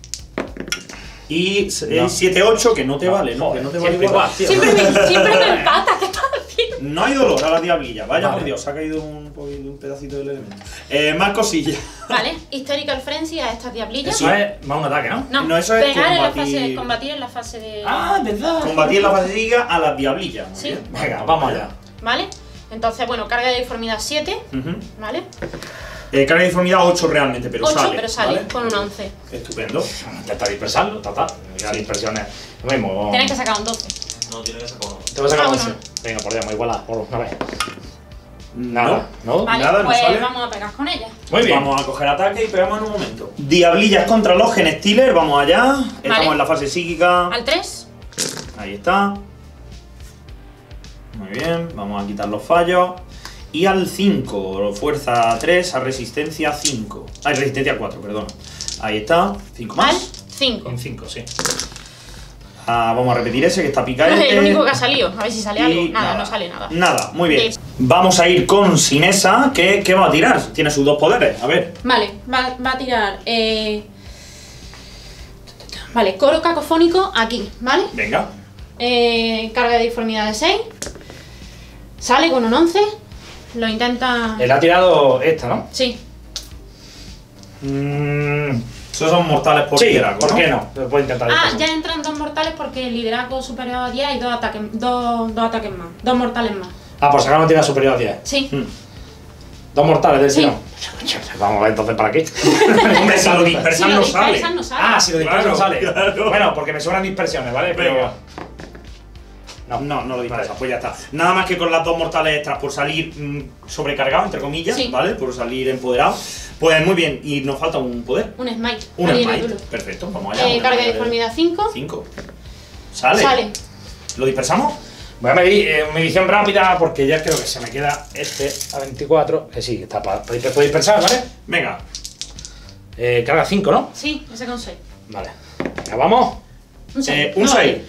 Y No. el siete ocho, que no te vale, ¿no? Joder, Que no te vale siempre igual. igual, tío. Siempre me, siempre me empata, ¿qué estás haciendo? No hay dolor a las diablillas. Vaya Vale. por Dios, se ha caído un, un pedacito del elemento. Eh, más cosillas. Vale, Hysterical Frenzy a estas diablillas. Eso es más un ataque, ¿no? No, No, eso es pegar en la combatir. fase, combatir en la fase de... Ah, ¿verdad? Combatir la fase psíquica a las diablillas. Muy Sí. bien. Venga, vamos allá. ¿Vale? Entonces, bueno, carga de deformidad siete, Ujú. ¿vale? Eh, carga de deformidad ocho realmente, pero ocho, sale. pero sale ¿vale? con un once. Estupendo. Intenta dispersarlo, ta, ta. Ya dispersiones. Lo mismo. Tienes que sacar un doce. No, tiene que sacar uno. Te voy a sacar Ah, once. bueno. Venga, por Dios, igual por una vez. Nada, ¿no? Vale, nada, no pues sale. vamos a pegar con ella. Muy bien. Vamos a coger ataque y pegamos en un momento. Diablillas contra los Genestealers, vamos allá. Estamos Vale. en la fase psíquica. Al tres, Ahí está. Muy bien, vamos a quitar los fallos. Y al cinco, fuerza tres a resistencia cinco. Ay, resistencia cuatro, perdón. Ahí está, cinco al más. cinco. En cinco, sí. Ah, vamos a repetir ese que está Es picante. el único que ha salido. A ver si sale algo. Y Nada, no sale nada. Nada, muy bien. Sí. Vamos a ir con Sinesa, que, que va a tirar. Tiene sus dos poderes, a ver. Vale, va, va a tirar. Eh... Vale, coro cacofónico aquí, ¿vale? Venga. Eh, carga de deformidad de seis. Sale con un once. Lo intenta. Él ha tirado esta, ¿no? Sí. Mmm. Esos son mortales por Sí, liderazgo, ¿por ¿no? qué no? Lo puedo intentar. Ah, dispersar. ya entran dos mortales porque el liderazgo superior a diez y dos ataques, dos, dos ataques más. Dos mortales más. Ah, por sacar una tirada superior a diez. Sí. Hmm. Dos mortales del Sí. tirón. Vamos a ver entonces para qué. Hombre, si lo Si dispersan lo no sale. dispersan, no sale. Ah, si lo disperso Claro, no sale. claro. Bueno, porque me sobran dispersiones, ¿vale? Pero. Venga. No, No, no lo dispersa, Vale. pues ya está. Nada más que con las dos mortales extras por salir mm, sobrecargado, entre comillas, Sí. ¿vale? Por salir empoderado. Pues muy bien, y nos falta un poder. Un smite. Un Ahí en el smite. duro. Perfecto, vamos allá. Eh, vamos carga de allá. deformidad cinco. cinco. Sale. Sale. ¿Lo dispersamos? Voy a medir eh, medición rápida porque ya creo que se me queda este a veinticuatro. Que sí, está para dispersar, ¿vale? Venga. Eh, carga cinco, ¿no? Sí, ese con seis. Vale. Venga, vamos. Un seis. Eh, un No, seis.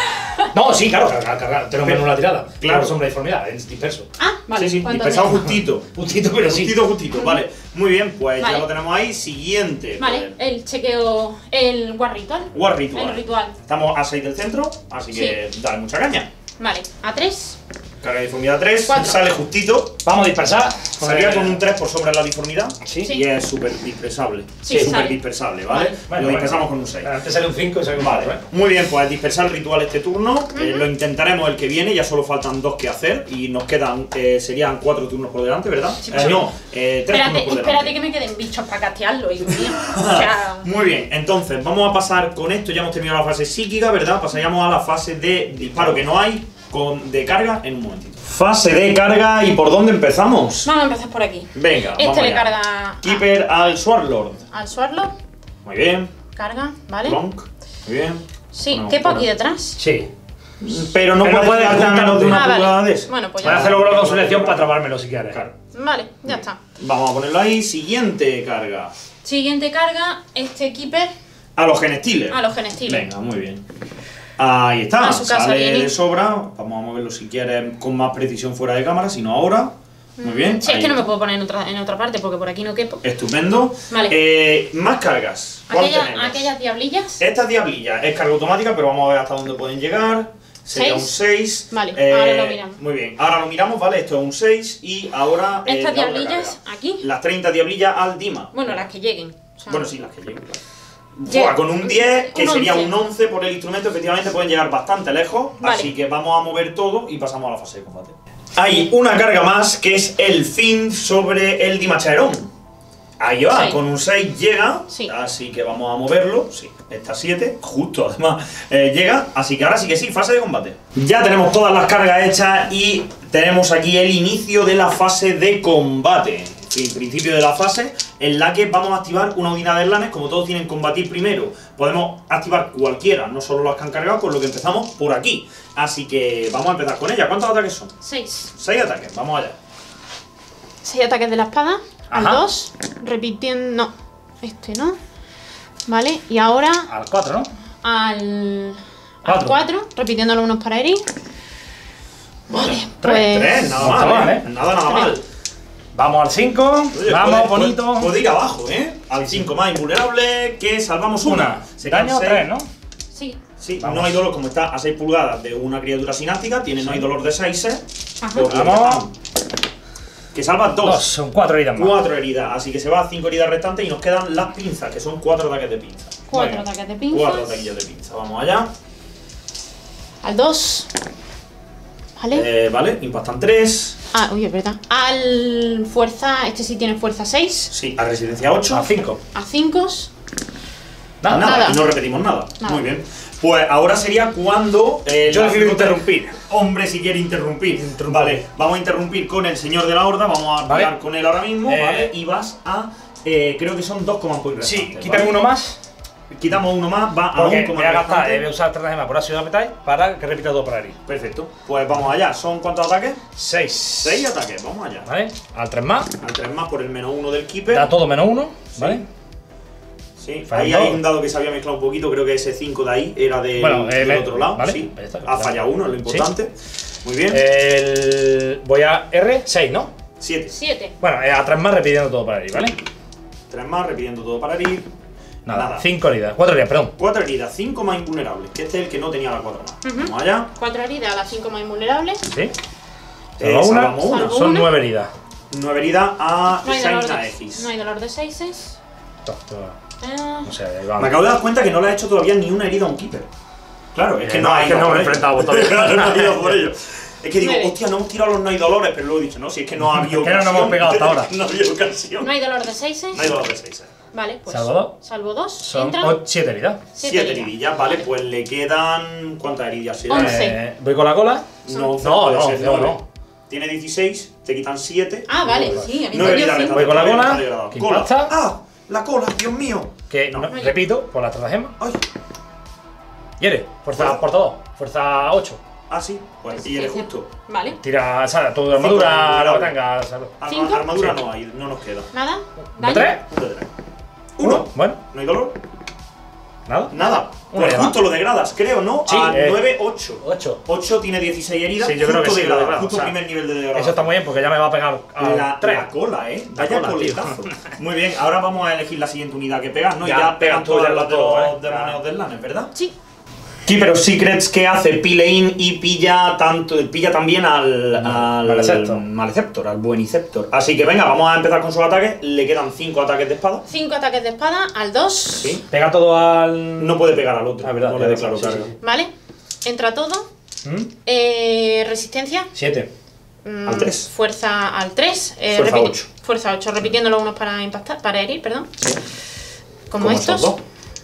No, sí, claro, carga, carga. Tengo menos la tirada. Claro. Por sombra de deformidad, es disperso. Ah, vale. Sí, sí, ¿cuánto dispersado tengo? justito. Justito, pero sí. Justito, justito. Vale. Muy bien, pues Vale. ya lo tenemos ahí. Siguiente. Vale, poder. el chequeo. El War Ritual. War Ritual. El ritual. Estamos a seis del centro, así que dale mucha caña. Vale, a tres. Carga de deformidad tres, Cuatro. sale justito. Vamos a dispersar. Saldría con un tres por sobre la deformidad. Sí. Sí. Y es súper dispersable. Sí, súper sale. dispersable, ¿vale? Bueno, Lo dispersamos bueno. con un seis. Antes sale un cinco y sale un Vale, cuatro, ¿eh? muy bien, pues dispersar el ritual este turno. Eh, lo intentaremos el que viene, ya solo faltan dos que hacer. Y nos quedan, eh, serían cuatro turnos por delante, ¿verdad? Sí, Eh, sí. no, eh, tres Espérate, turnos por delante. espérate que me queden bichos para castearlo, hijo mío. O sea. Muy bien, entonces vamos a pasar con esto, ya hemos terminado la fase psíquica, ¿verdad? Pasaríamos a la fase de disparo que no hay, con, de carga en un momentito. Fase de carga, ¿y por dónde empezamos? Vamos a empezar por aquí. Venga, Este vamos le allá. carga a- Keeper al Swordlord. al Swordlord. Muy bien. Carga, ¿vale? Plonk. Muy bien. Sí, Ponemos ¿qué por aquí fuera. detrás? Sí. Pero no Pero puedes puedes darte a menos de una Ah, pulgada vale. de eso. Bueno, pues Voy a ya. hacerlo con selección para trabármelo si quieres. Claro. Vale, ya está. Vamos a ponerlo ahí. Siguiente carga. Siguiente carga, este Keeper A los Genestealers. a los Genestealers. Venga, muy bien. Ahí está, A su casa sale viene. de sobra. Vamos a moverlo si quieres con más precisión fuera de cámara, si no ahora. Muy bien. Sí, es ahí que no me está. puedo poner en otra, en otra parte porque por aquí no quepo. Estupendo. Vale. Eh, más cargas. ¿Cuál Aquella- tenemos? aquellas diablillas. Estas diablillas es carga automática, pero vamos a ver hasta dónde pueden llegar. Sería Seis. un seis. Vale, ahora lo miramos. Muy bien, ahora lo miramos, ¿vale? Esto es un seis y ahora. eh, Estas la otra diablillas carga. aquí. Las treinta diablillas al Dima. Bueno, las que lleguen. O sea, Bueno, sí, las que llegan. Lle- Buah, con un diez, que un sería once. un once por el instrumento, efectivamente pueden llegar bastante lejos. Vale. Así que vamos a mover todo y pasamos a la fase de combate. Hay una carga más que es el fin sobre el Dimachaerón. Ahí va, Sí. con un seis llega, Sí. así que vamos a moverlo. Sí, está siete, justo además eh, llega. Así que ahora sí que sí, fase de combate. Ya tenemos todas las cargas hechas y tenemos aquí el inicio de la fase de combate. Sí, principio de la fase en la que vamos a activar una unidad de lanes. Como todos tienen combatir primero, podemos activar cualquiera, no solo las que han cargado, con lo que empezamos por aquí. Así que vamos a empezar con ella. ¿Cuántos ataques son? Seis. Seis ataques, vamos allá. Seis ataques de la espada. Al Ajá. dos. Repitiendo. No. Este no. Vale. Y ahora Al cuatro, ¿no? al. Al Cuatro. cuatro. Repitiéndolo unos para herir. Vale. Tres, Pues. tres, nada no está mal, mal, ¿eh? ¿eh? Nada, nada Tres. mal. Vamos al cinco. Oye, Vamos, puede- bonito. Puede, puede ir abajo, ¿eh? Al cinco más invulnerable, que salvamos una. Una. Serían Daño seis. tres, ¿no? Sí. Sí, Vamos. no hay dolor, como está a seis pulgadas de una criatura sinástica, tiene no hay dolor de seis, ¿eh? Ajá. Por Vamos. que salva dos. Dos, son cuatro heridas más. Cuatro heridas, así que se va a cinco heridas restantes y nos quedan las pinzas, que son cuatro ataques de pinza. Cuatro Bueno, ataques de pinzas. Cuatro ataquillas de pinza. Vamos allá. Al dos. Vale. Eh, vale, impactan tres. Ah, uy, es verdad. Al fuerza. Este sí tiene fuerza seis. Sí, a resistencia ocho. A cinco. A cinco. Nada. Nada, Nada. y no repetimos nada. Nada. Muy bien. Pues ahora sería cuando. eh, Yo la decido flota- interrumpir. Hombre, si quiere interrumpir. Vale, vamos a interrumpir con el señor de la horda. Vamos a Vale. hablar con él ahora mismo. Eh. Vale, y vas a. eh, creo que son dos command points Sí, restantes, quítame ¿vale? uno más. Quitamos uno más, va a Porque un voy a command gastar, restante. eh, voy a usar estratagema por ácido de metal para que repita todo para herir. Perfecto. Pues vamos allá. ¿Son cuántos ataques? seis. Seis ataques, vamos allá. ¿Vale? Al tres más. Al tres más por el menos uno del keeper. Da todo menos uno. ¿Vale? Sí, Falló. ahí hay un dado que se había mezclado un poquito, creo que ese cinco de ahí era de, Bueno, eh, del me- otro lado. vale, Sí. ahí está, Ha claro. fallado uno, es lo importante. Muy bien. El... Voy a R, seis, ¿no? Siete. Siete. Bueno, eh, a tres más repitiendo todo para herir, ¿vale? Tres más, repitiendo todo para herir. Nada, Nada. cinco heridas. Cuatro heridas, perdón. Cuatro heridas, cinco más invulnerables, que este es el que no tenía la cuatro más. Ujú. Vamos allá. Cuatro heridas a las cinco más invulnerables. ¿Sí? Eh, Salva una. salvamos una. Salvo Son una. nueve heridas. Nueve heridas a No hay dolor Shaina de, X. no hay dolor de seises. To- to- Eh, No sé, ahí Me vamos. acabo de dar cuenta que no le ha hecho todavía ni una herida a un keeper. Claro, es que Eh, no, no, ha es ido que no por me he ello. enfrentado todavía. Claro, no ha ido por ello. Es que digo, Nueve. hostia, no hemos tirado los no hay dolores, pero luego he dicho, no, si es que no ha habido Es que no nos ocasión. hemos pegado hasta ahora. No había ocasión. no hay dolor de seises. No hay dolor de seis. Vale, pues. Salvo dos. Salvo dos. Son Entran ocho- siete heridas. siete Siete heridas. heridillas, vale, pues le quedan. ¿Cuántas heridillas? Sí, Once. Eh, voy con la cola. No, No, puede no, ser, no, nueve. no. Tiene dieciséis, te quitan siete. Ah, vale, sí, a mí Nueve me dio heridas cinco. restantes. Voy con la todavía no cola, está degradado. que Cola. impacta. ¡Ah! La cola, Dios mío. Que, No. no, No, repito, por la estratagema. ¡Ay! Hiere. Fuerza Fuerza. por todo. Fuerza ocho. Ah, sí, pues y eres justo. Vale. Tira, o sea, tu armadura, Cinco, lo que tengas. salvo. Arma- ¿Cinco? armadura Sí. no hay, no nos queda. Nada. ¿De Daño. tres? Un de tres. Uno. Bueno, ¿No hay dolor? nada. Nada. Una Pues ya justo lo degradas, creo, ¿no? Sí, a eh. nueve, ocho. ocho. ocho tiene dieciséis heridas. Sí, yo creo justo que sí, lo degradado, degrado, justo o sea, primer nivel de degrado. Eso está muy bien porque ya me va a pegar a La, tres. la cola, eh. La Vaya cola, coletazo. Muy bien, ahora vamos a elegir la siguiente unidad que pegas, ¿no? Ya, y ya pegan pegan tú todas ya las las de dos, los ¿eh? demonios Ya. del Lanes, ¿verdad? Sí. Keeper of Secrets que hace Pilein y pilla tanto pilla también al, al Maleceptor. Maleceptor, al Bueniceptor. Así que venga, vamos a empezar con sus ataques. Le quedan cinco ataques de espada. Cinco ataques de espada al dos. Sí. Pega todo al. No puede pegar al otro. Ah, verdad, no le ya, declaro sí, sí, carga. sí. Vale. Entra todo. ¿Mm? Eh, resistencia. Siete. Mm, Al tres. Fuerza al tres. Eh, Fuerza repite- ocho. Fuerza ocho. Repitiendo los unos para impactar, para herir, perdón. Como, Como estos. estos dos.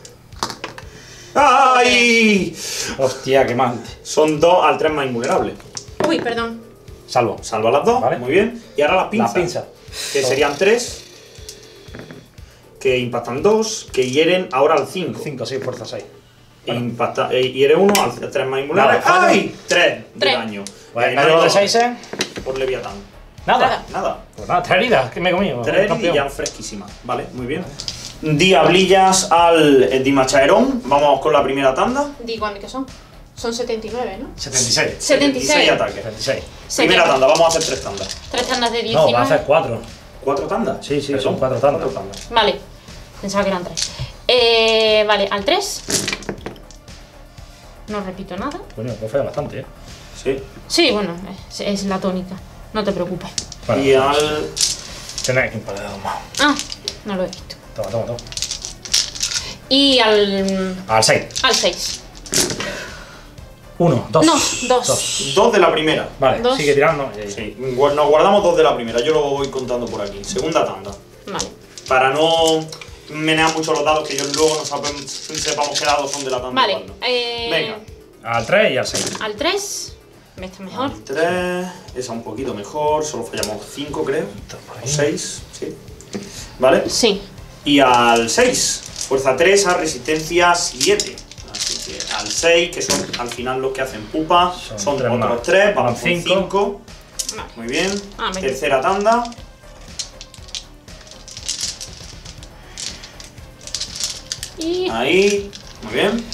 ¡Ay! Hostia, qué mal. Son dos al tres más invulnerables. Uy, perdón. Salvo. Salva las dos, Vale. muy bien. Y ahora las pinzas. La pinza. Que serían tres. Que impactan dos. Que hieren ahora al cinco. cinco, sí, fuerza seis. Impacta, eh, hiere uno al tres más invulnerable. Nada, fallo. ¡Ay! tres de Tres. daño. Bueno, Eh, no hay de dolor seis, ¿eh? Por Leviatán. Nada. Nada. Nada. Pues nada, tres heridas. ¿Qué me he comido? Tres Campeón. heridillas fresquísimas. Vale, muy bien. Diablillas al eh, Dimachaerón. Vamos con la primera tanda. Di cuándo que son. Son setenta y nueve, ¿no? setenta y seis. setenta y seis. ataques. setenta y seis. Primera tanda, vamos a hacer tres tandas. Tres tandas de No, diecinueve. va a hacer cuatro. ¿Cuatro tandas? Sí, sí, Perdón, son cuatro tandas. Vale. Pensaba que eran tres. Eh, vale, al tres. No repito nada. Bueno, pues fue bastante, ¿eh? Sí. Sí, bueno, es, es la tónica. No te preocupes. Bueno, Y al. Tenéis que empalar más. Ah, no lo he visto. Toma, toma, toma. Y al. Al seis. Al seis. Uno, dos. No, dos. Dos de la primera. Vale, Dos. sigue tirando. Eh, Sí, gu- nos guardamos dos de la primera, yo lo voy contando por aquí. Segunda tanda. Vale. Para no menear mucho los dados, que yo luego no sabemos- sepamos qué dados son de la tanda. y Vale. cuál no. Eh, Venga. Al tres y al seis. Al tres. Me está mejor. Al tres, esa un poquito mejor, solo fallamos cinco creo. O seis, sí. ¿Vale? Sí. Y al seis, fuerza tres a resistencia siete. Así que al seis, que son al final los que hacen pupa, Son son, tres otros más. tres, vamos Van con cinco. cinco. Vale. Muy bien. Ah, venga. Tercera tanda. Y. Ahí, muy bien.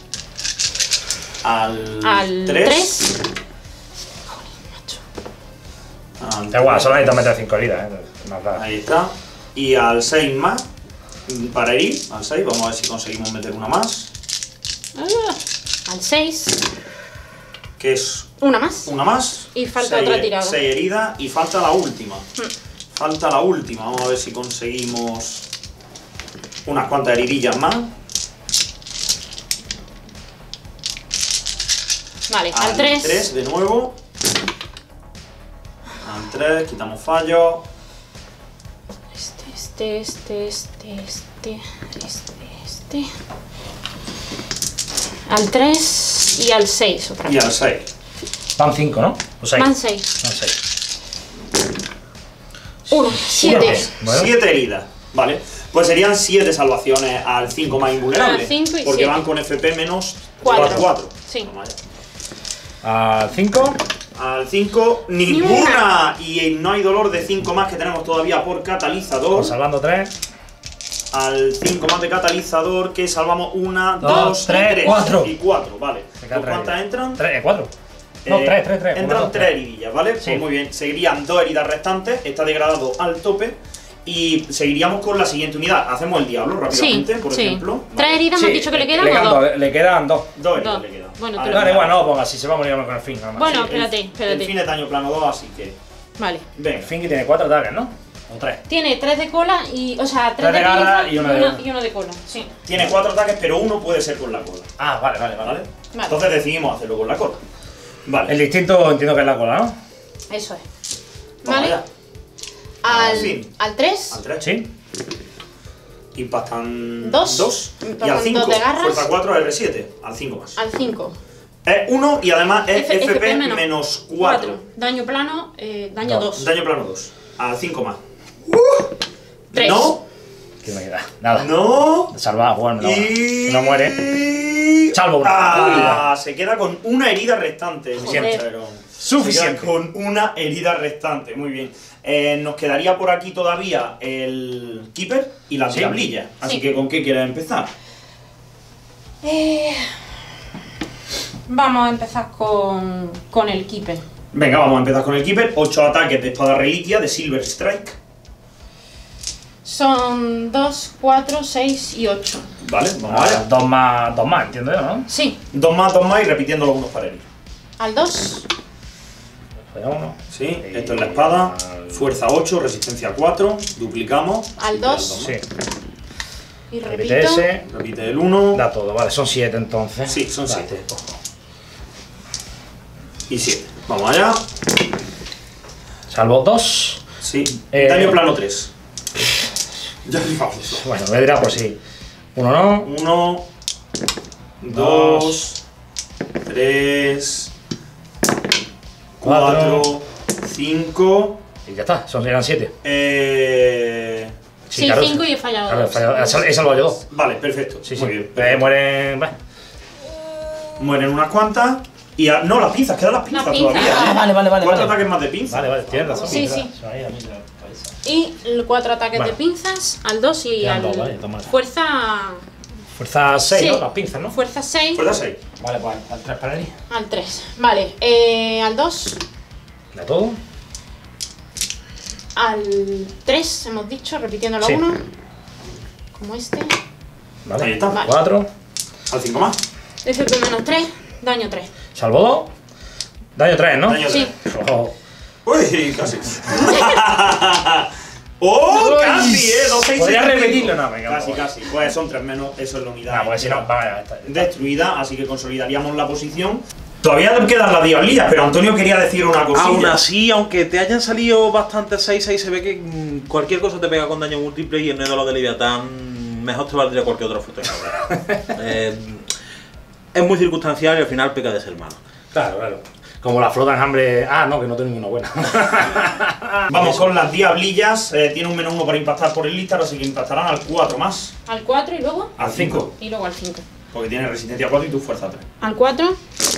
Al, Al tres. tres. Al Da igual, tres. solo necesito meter cinco heridas, ¿eh? Más da. Ahí está. Y al seis más. mm, Para herir, al seis, vamos a ver si conseguimos meter una más. Ah, al seis. Que es Una más. una más. Y falta seis, otra tirada. seis heridas y falta la última. Mm. Falta la última. Vamos a ver si conseguimos unas cuantas heridillas más. Vale, al tres. tres de nuevo. Al tres, quitamos fallos. Este, este, este, este, este, este. Al tres y al seis otra vez. Y al seis. Van cinco, ¿no? O seis. Van seis. Van seis. uno, siete. Bueno. siete heridas. Vale. Pues serían siete salvaciones al cinco más invulnerable. Al cinco y porque siete. van con F P menos Cuatro. cuatro. Sí. Vamos allá. Al cinco. Al cinco, ninguna. Y no hay dolor de cinco más que tenemos todavía por catalizador. Pues salvando tres. Al cinco más de catalizador, que salvamos una, Dos, dos, tres, tres cuatro. y cuatro, vale. Me quedan ¿Por tres cuántas heridas. entran? Tres, eh, cuatro. No, Eh, tres, tres, tres. Entran Una, dos, tres heridillas, ¿vale? Sí. Pues muy bien, seguirían dos heridas restantes, está degradado al tope. Y seguiríamos con la siguiente unidad. Hacemos el diablo rápidamente, Sí, por sí. ejemplo. ¿Tres Vale. heridas me has dicho que le quedan le o quedan dos? dos? Le quedan dos. Dos heridas Dos. le quedan. Bueno, Ah, tú- Vale, igual, no lo pongas, si se va a morir con el fin, nada más. Bueno, el- espérate, espérate. El fin es daño plano dos, así que. Vale. Venga. El fin que tiene cuatro ataques, ¿no? O tres. Tiene tres de cola y. O sea, tres Tres de de garra pinza y uno de- una- y uno de cola. Sí. Tiene cuatro ataques, pero uno puede ser con la cola. Ah, vale, vale, vale. ¿Vale? Vale. Entonces decidimos hacerlo con la cola. Vale. El distinto entiendo que es la cola, ¿no? Eso es. Vamos Vale. allá. Al, Sí. al tres. Al tres. Sí. Impactan Dos. dos. Y Impactan al dos cinco. de garras. Fuerza cuatro, R siete. Al cinco más. Al cinco. Es uno y además es F- F P F P menos menos cuatro. Daño plano, eh, daño Dos. dos. Daño plano dos. Al cinco más. Tres. No. ¿Qué me queda? Nada. No. Salva a jugarme la Y. No muere. Salvo una. Ah, se queda con una herida restante. Suficiente. Moncherón. Suficiente. Se queda con una herida restante. Muy bien. Eh, nos quedaría por aquí todavía el Keeper y las Sí. diablillas. Así Sí. que, ¿con qué quieres empezar? Eh, vamos a empezar con, con el Keeper. Venga, vamos a empezar con el Keeper. ocho ataques de espada reliquia de Silver Strike. Son dos, cuatro, seis y ocho. Vale, vamos Ah, allá. dos más, dos más, entiendo yo, ¿no? Sí. Dos más, dos más y repitiendo los unos para herir. Al dos. Pues uno. Sí, esto es la espada. Fuerza ocho, resistencia cuatro. Duplicamos. Al dos. Sí. Y Repite repito. ese. Repite el uno. Da todo, vale, son siete entonces. Sí, son Vale. siete. Y siete. Vamos allá. Salvo dos. Sí. Eh, Daño plano tres. Ya vamos. Bueno, voy a tirar por si. Uno no. Uno. Dos. Tres. Cuatro. Cuatro. Cinco. Y ya está, son, eran siete. Eh. Sí, claro, cinco y he fallado Claro, he dos. fallado- he sal- he salvado yo dos. Vale, perfecto. Sí, sí. Muy bien. Eh, mueren. Bah. Mueren unas cuantas. Y a- no, las pinzas, quedan las pinzas Las pinzas. todavía. Ah, ¿eh? vale, vale, vale, Cuatro vale. ataques más de pinzas. Vale, vale, tienes razón. Sí, sí. Se me ha ido a mí la cabeza. Y el cuatro ataques Vale. de pinzas al dos y Ya al dos, vale, toma. fuerza Fuerza seis, Sí. ¿no? Las pinzas, ¿no? fuerza seis Fuerza seis. Vale, pues al tres para él. al tres. Vale, eh, al dos, ¿Da todo? al tres hemos dicho, repitiendo la Sí. uno. Como este. Vale. Ahí está. Vale. Cuatro. Al cinco más. F P menos tres, daño tres. Salvo dos. Daño tres, ¿no? Daño Sí. tres. Ojo. Uy, casi. ¡Oh! Uy. Casi, eh. Dos, seis, Podría siete, cinco. repetirlo, no, venga, Casi, vamos. casi. Pues son tres menos, eso es la unidad. Ah, pues si no, entera vale, ya está. ya está. destruida, así que consolidaríamos la posición. Todavía te quedan las diablillas, pero Antonio quería decir una cosilla. Aún así, aunque te hayan salido bastante seis seis, se ve que mm, cualquier cosa te pega con daño múltiple y en el de Leviatán mejor te valdría cualquier otro fruto. eh, es muy circunstancial y al final peca de ser malo. Claro, claro. Como la flota enjambre. Ah, no, que no tengo ninguna buena. Vamos con las diablillas. Eh, tiene un menos uno para impactar por el listar, así que impactarán al cuatro más. Al cuatro y luego. Al cinco. Y luego al cinco. Porque tiene resistencia cuatro y tu fuerza tres. Al cuatro.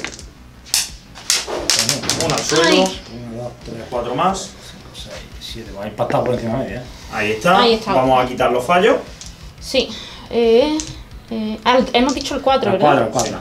Uno al suelo. Ay. uno, dos, tres, Cuatro más. seis, siete. Me ha impactado por encima de ella. Ahí está. Ahí está. Vamos a quitar los fallos. Sí. Eh, eh, al- hemos dicho el cuatro, Al ¿verdad? cuadro, al cuadro.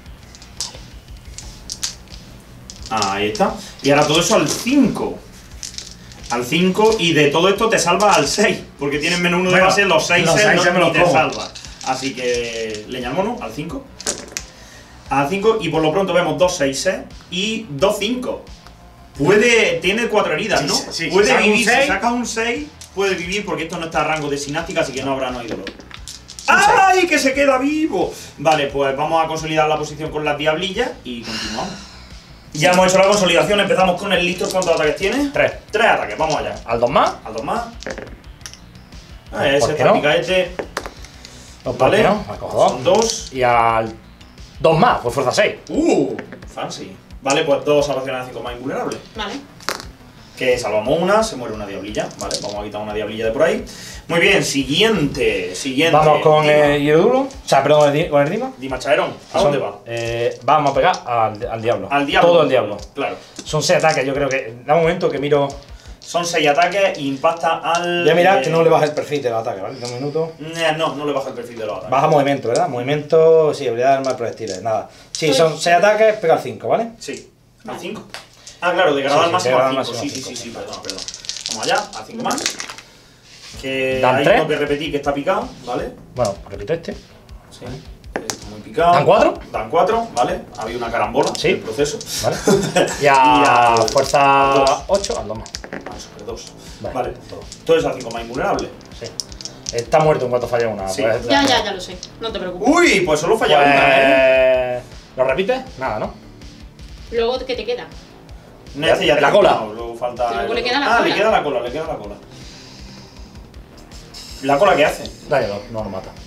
Ahí está. Y ahora todo eso al cinco. Al cinco y de todo esto te salva al seis. Porque tienes menos uno de Bueno, base, los seis los seis no, se me ni los te como. salva. Así que leña al mono, al cinco. A cinco y por lo pronto vemos dos seis y dos cinco. Puede, tiene cuatro heridas, ¿no? Sí, sí, puede si vivir, saca un si saca un seis, puede vivir porque esto no está a rango de sinástica, así que no habrá no hay dolor. ¡Ay, que se queda vivo! Vale, pues vamos a consolidar la posición con las diablillas y continuamos. Ya hemos hecho la consolidación, empezamos con el listo. ¿Cuántos ataques tiene? Tres. Tres ataques, vamos allá. Al dos más. Al dos más. Ah, ese ¿Por qué está no? picaete. Dos Vale. ¿no? Me cojo Son dos. dos. Y al dos más, pues fuerza seis. Uh, fancy. Vale, pues dos salvaciones a cinco más invulnerables. Vale. Que salvamos una, se muere una diablilla. Vale, vamos a quitar una diablilla de por ahí. Muy bien, siguiente. Siguiente. Vamos con Dima. el hielo duro. O sea, perdón, el di- con el Dima. Dima Chaerón, ¿a Son- dónde va? Eh, vamos a pegar al, al diablo. Al diablo. Todo el diablo. Claro. Son seis ataques, yo creo que. Da un momento que miro. Son seis ataques y impacta al. Voy a mirar eh, que no le baja el perfil del ataque, ¿vale? Un minuto. eh, No, no le baja el perfil de los ataques. Baja movimiento, ¿verdad? Movimiento, sí, habilidad de armas proyectiles, nada. Sí, son seis ataques, pega al cinco, ¿vale? Sí. ¿Al cinco? Ah, claro, degradar Sí, al sí, máximo degradar al al cinco. Sí, sí, máximo sí, al sí, cinco. perdón, perdón. Vamos allá, al cinco más. Que Dan hay tres. uno que repetir que está picado, ¿vale? Bueno, repito este. Sí. Está muy picado. ¿Dan cuatro? Dan cuatro, ¿vale? Ha habido una carambola Sí. en el proceso. ¿Vale? Y a al- fuerza al dos. ocho, al dos más. Ah, super dos. Vale, Vale. todo. Entonces a cinco más invulnerable. Sí. Está muerto en cuanto falla una. Sí. pues, Ya, ya, ya lo sé. No te preocupes. Uy, pues solo falla Pues, una, ¿eh? ¿Lo repites? Nada, ¿no? Luego, ¿qué te queda? No, ese ya la te- cola. no, luego falta. Luego el le otro. queda la ah, cola. le queda la cola, le queda la cola. ¿La cola qué hace? Dáñalo, no lo mata.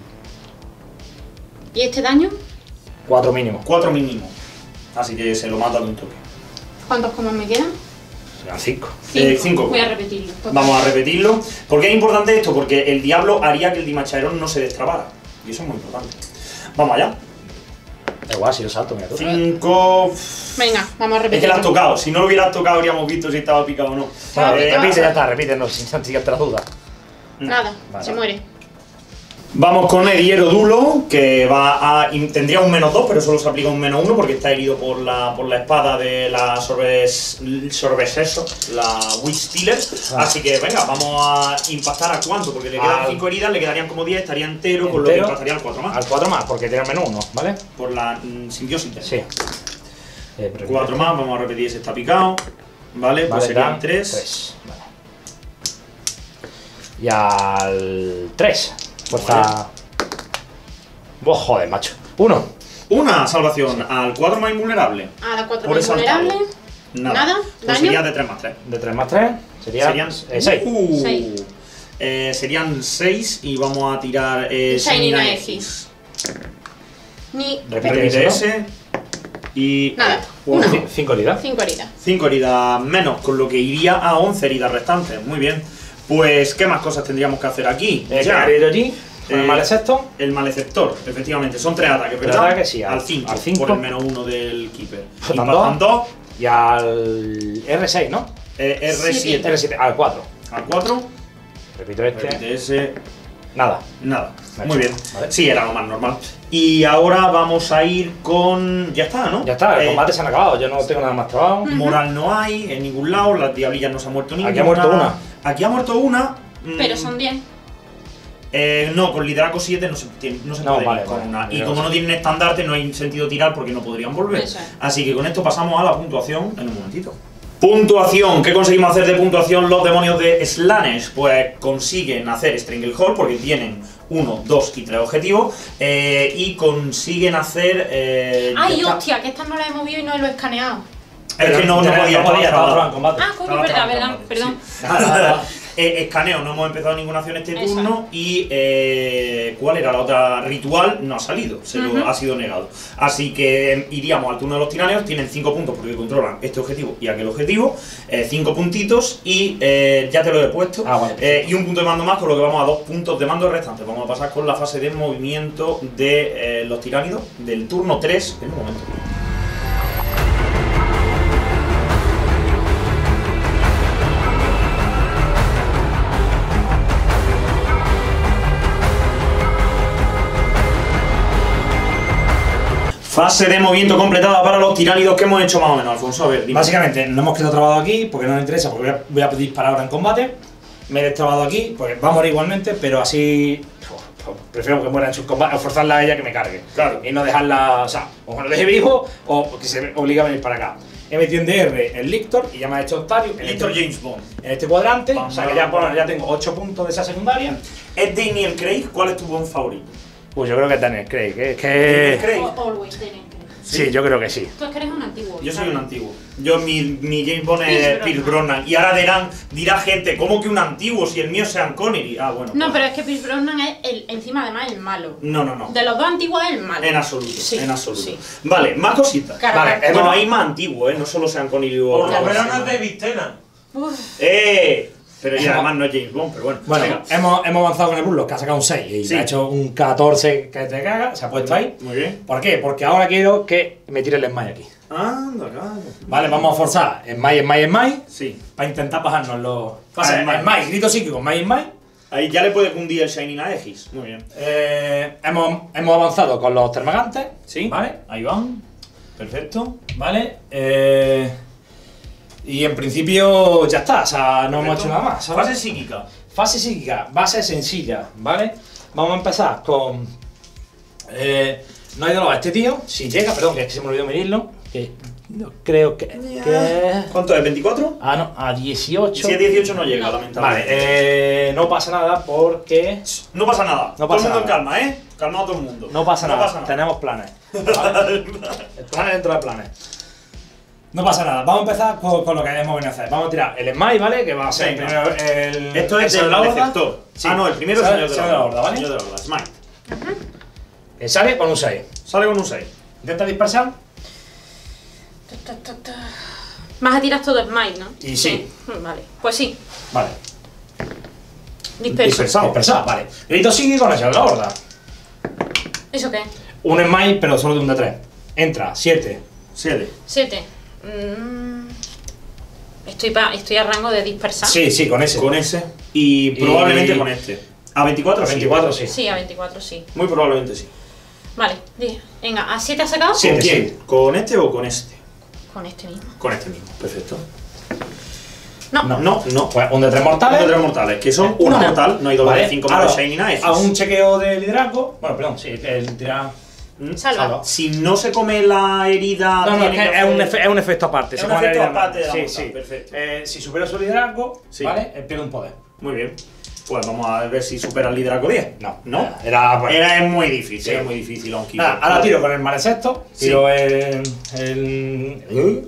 ¿Y este daño? Cuatro mínimo. Cuatro mínimo. Así que se lo mata de un toque. ¿Cuántos comas me quedan? Serán cinco. Eh, cinco. Voy a repetirlo. Total. Vamos a repetirlo. ¿Por qué es importante esto? Porque el diablo haría que el Dimachaerón no se destrabara. Y eso es muy importante. Vamos allá. Da igual, si yo salto, mira tú. cinco. Venga, vamos a Es repetirlo. que la has tocado. Si no lo hubieras tocado, habríamos visto si estaba picado o no. Bueno, Eh, repite, ya está, repite, no, sin siguiente las dudas. Nada, Vale. se muere. Vamos con el hierro dulo, que va a. tendría un menos dos, pero solo se aplica un menos uno porque está herido por la, por la espada de la Sorbes. Sorbeseso, la Witch Stealer. Ah. Así que venga, vamos a impactar a cuánto, porque le quedan Al- cinco heridas, le quedarían como diez, estaría entero, con lo que Entero. impactaría al cuatro más. Al cuatro más, porque tiene menos uno, ¿vale? Por la mm, simbiosis. Sí. Eh, repite. cuatro más, vamos a repetir ese está picado. Vale, pues Vale, serían dan tres. tres. Vale. Y al tres. Fuerza. Buah, joder, macho. Uno. Una salvación al cuatro más invulnerable. A la cuatro Por más esa vulnerable. altura. Nada. Nada, Pues daño. sería de tres más tres. De tres más tres. Sería. Serían eh, seis. Uh, Seis. eh, serían seis y vamos a tirar eh, Shiny Shiny X. Ni Repite, Repite ese, ese. Y. Nada, Uno. una. ¿no? Cinco heridas. cinco heridas. cinco heridas menos, con lo que iría a once heridas restantes. Muy bien. Pues, ¿qué más cosas tendríamos que hacer aquí? Eh, Ya. ¿qué haría yo allí? Con el Eh, malecepto. El maleceptor, efectivamente. Son tres ataques, Tres ¿verdad? ataques, sí, al- al cinco. al cinco. Por el menos uno del Keeper. Dan Impactan dos. Y al R seis, ¿no? Eh, R siete. R siete. Al cuatro. Al cuatro. Repito este. Repite ese. Nada. Nada. Me ha Muy hecho, bien. vale. Sí, era lo más normal. Y ahora vamos a ir con. Ya está, ¿no? Ya está, el Eh, combate se han acabado. Yo no tengo nada más trabado. Moral no hay en ningún lado, las diablillas no se ha muerto ninguna. Aquí ha muerto una. Aquí ha muerto una. mm, Pero son diez. Eh, no, con liderazgo siete no se, tiene- no se No, puede vale, ir con vale. una. Y Liderazgo como no tienen estandarte, no hay sentido tirar porque no podrían volver. Eso es. Así que con esto pasamos a la puntuación en un momentito. Puntuación. ¿Qué conseguimos hacer de puntuación los demonios de Slanesh? Pues consiguen hacer Stranglehold porque tienen uno, dos y tres objetivos. eh, y consiguen hacer. Eh, Ay, ya- hostia, que esta no la he movido y no lo he escaneado. Es que no, no Pero podía, no podía, estaba estaba trabado. en combate. Ah, coño, Estaba verdad, trabado en verdad, combate, perdón. sí. Nada, nada. Eh, escaneo, no hemos empezado ninguna acción este Eso. turno y eh, ¿cuál era la otra? Ritual no ha salido, se lo Ujú. ha sido negado. Así que iríamos al turno de los tiraneos, tienen cinco puntos porque controlan este objetivo y aquel objetivo, cinco puntitos y eh, ya te lo he puesto. Ah, bueno. Eh, y un punto de mando más, con lo que vamos a dos puntos de mando restantes. Vamos a pasar con la fase de movimiento de eh, los tiránidos del turno tres en un momento. Fase de movimiento completada para los tiránidos que hemos hecho más o menos, Alfonso. A ver, dime. Básicamente, no hemos quedado trabados aquí porque no nos interesa, porque voy a, voy a disparar ahora en combate. Me he destrabado aquí, porque va a morir igualmente, pero así. pues, prefiero que muera en sus combates, o forzarla a ella que me cargue. Claro. Y no dejarla, o sea, o me lo deje vivo, o que se me obliga a venir para acá. He metido en D R el Lictor y ya me ha hecho Octavio. En Lictor este, James Bond. en este cuadrante, Vamos, o sea que ya, bueno, ya tengo ocho puntos de esa secundaria. ¿Es Daniel Craig? ¿Cuál es tu buen favorito? Pues yo creo que es Daniel Craig, que es Daniel que... Craig. O- Always Daniel Craig. Sí, yo creo que sí. Tú es que eres un antiguo. Yo soy ¿sabes? un antiguo. Yo, mi, mi James Bond Pierce es Pierce Brosnan. Y ahora dirán, dirá gente, ¿cómo que un antiguo si el mío es Sean Connery? Ah, bueno. No, pues- pero es que Pierce Brosnan es el, encima además el malo. No, no, no. De los dos antiguos es el malo. En absoluto, Sí, en absoluto. sí. Vale, más cositas. Claro, Vale, claro. Bueno, hay más antiguos, ¿eh? No solo Sean Connery o... Por lo o- menos no es David Tennant. Uf, ¡Eh! Pero ya además no es James Bond, pero bueno. Bueno, venga. hemos, hemos avanzado con el Burlock, que ha sacado un seis y Sí. me ha hecho un catorce que te caga, se ha puesto ahí. Muy bien. ¿Por qué? Porque ahora quiero que me tire el Smite aquí. Anda, claro. Vale, vamos a forzar Smite, Smite, Smite, Sí. para intentar bajarnos los... Ah, Smite, Smite. Smite, grito psíquico, Smite, Smite. Ahí ya le puede cundir el Shining a Egis. Muy bien. Eh, hemos, hemos avanzado con los termagantes. Sí. Vale, Ahí van. Perfecto. vale. Eh, y en principio ya está, o sea, no hemos hecho nada más. ¿sabes? Fase psíquica. Fase psíquica, base sencilla, ¿vale? Vamos a empezar con... Eh, no hay dolor a este tío, si llega, perdón, que es que se me olvidó medirlo, que no creo que... que ¿Cuánto es? ¿veinticuatro? ah, no, a dieciocho. Si es dieciocho no llega, No. Vale, lamentablemente. eh, no pasa nada porque... No pasa nada. No todo pasa el mundo nada. en calma, ¿eh? Calmado todo el mundo. No pasa, nada. No pasa nada. Tenemos planes. ¿vale? El plan es dentro de planes. No pasa nada, vamos a empezar con, con lo que hemos venido a hacer. Vamos a tirar el Smite, ¿vale? Que va a ser Venga. primero el... Esto es el del de la horda. receptor. Sí. Ah, no, el primero es Sale- el señor de sale la de horda. ¿vale? Señor de la horda, Smite. Que sale con un seis. Sale con un seis. Intenta dispersar. ta, ta, ta, ta. Vas a tirar todo Smite, ¿no? Y sí. Mm, Vale, pues sí. Vale. Disperso. Dispersado. Dispersar, vale. Grito psíquico con el señor de la horda. ¿Eso qué? Un Smite, pero solo de un de tres. Entra, siete. siete. Siete. Mm, Estoy, pa- estoy a rango de dispersar. Sí, sí, con ese. Con ese. Y, Y- probablemente con este. ¿A veinticuatro? A veinticuatro, sí. Sí, a veinticuatro, sí. Muy probablemente sí. Vale, di- venga, ¿a siete has sacado? Sí. ¿Con Siete, quién? ¿Con este o con este? Con este mismo. Con este mismo. Perfecto. No. No, No, no. Pues un de tres mortales. Uno de tres mortales, que son una Una. mortal, no hay doble Vale, de cinco más ahora, de Shining a Egis. a un chequeo de liderazgo. Bueno, perdón, sí, el tirar. Mm. Salva. Salva. Si no se come la herida. No, no, es, tiene que que es, un hacer- efe- es un efecto aparte. Es se un pone efecto ahí aparte de la Sí, mortal, sí. perfecto. Eh, si supera su liderazgo, Sí. ¿vale? Él pierde un poder. Muy bien. Pues vamos a ver si supera el liderazgo diez. No, ¿No? Era. Bueno. Era es muy difícil, Sí. es muy difícil, aunque. Nada, ahora tiro con el malexecto. Sí. Tiro el. El.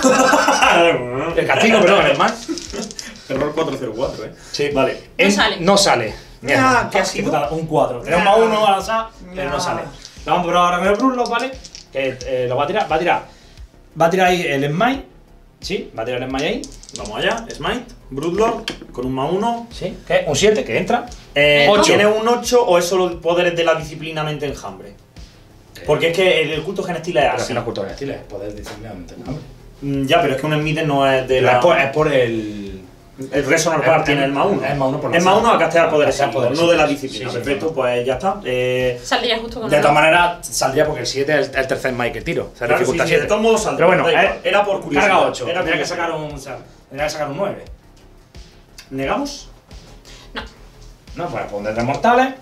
El castigo, perdón, el mal. Error cuatro cero cuatro, eh. Sí. Vale. No En- sale. No sale. Ya, ¿qué ha sido? putada, un cuatro. Tenemos más uno al azar, pero no Ya. sale. Lo vamos a probar ahora con el Brunlock, ¿vale? Que eh, lo va a tirar. Va a tirar. Va a tirar ahí el Smite. Sí, va a tirar el Smite ahí. Vamos allá. Smite, Broodlord, con un más uno. Sí, que es un siete que entra. Eh, Ocho. ¿Tiene un ocho o es solo poderes de la disciplina mente enjambre? Porque es que el, el culto genestil es Pero es así. que no es culto de estilo, es poder disciplinamente. Mm, Ya, pero es que un Smite no es de la. Es por, es por el. El Resonant es- Bar es- tiene el más uno. es más uno por la Es más sala. uno a castear A poderes castear psíquicos, poderes no de la psíquicos. disciplina. Sí, sí, Perfecto, no. pues ya está. Eh, Saldría justo con De el- todas maneras, saldría porque el siete es el, el tercer Smite que tiro. O sea, claro, sí, dificultad sí, siete. de todos modos saldría, Pero bueno, da igual. eh, Era por curiosidad. carga ocho. Era Tendría que curiosidad. sacar un. O sea, tendría que sacar un nueve. ¿Negamos? No, pues pondré tres mortales.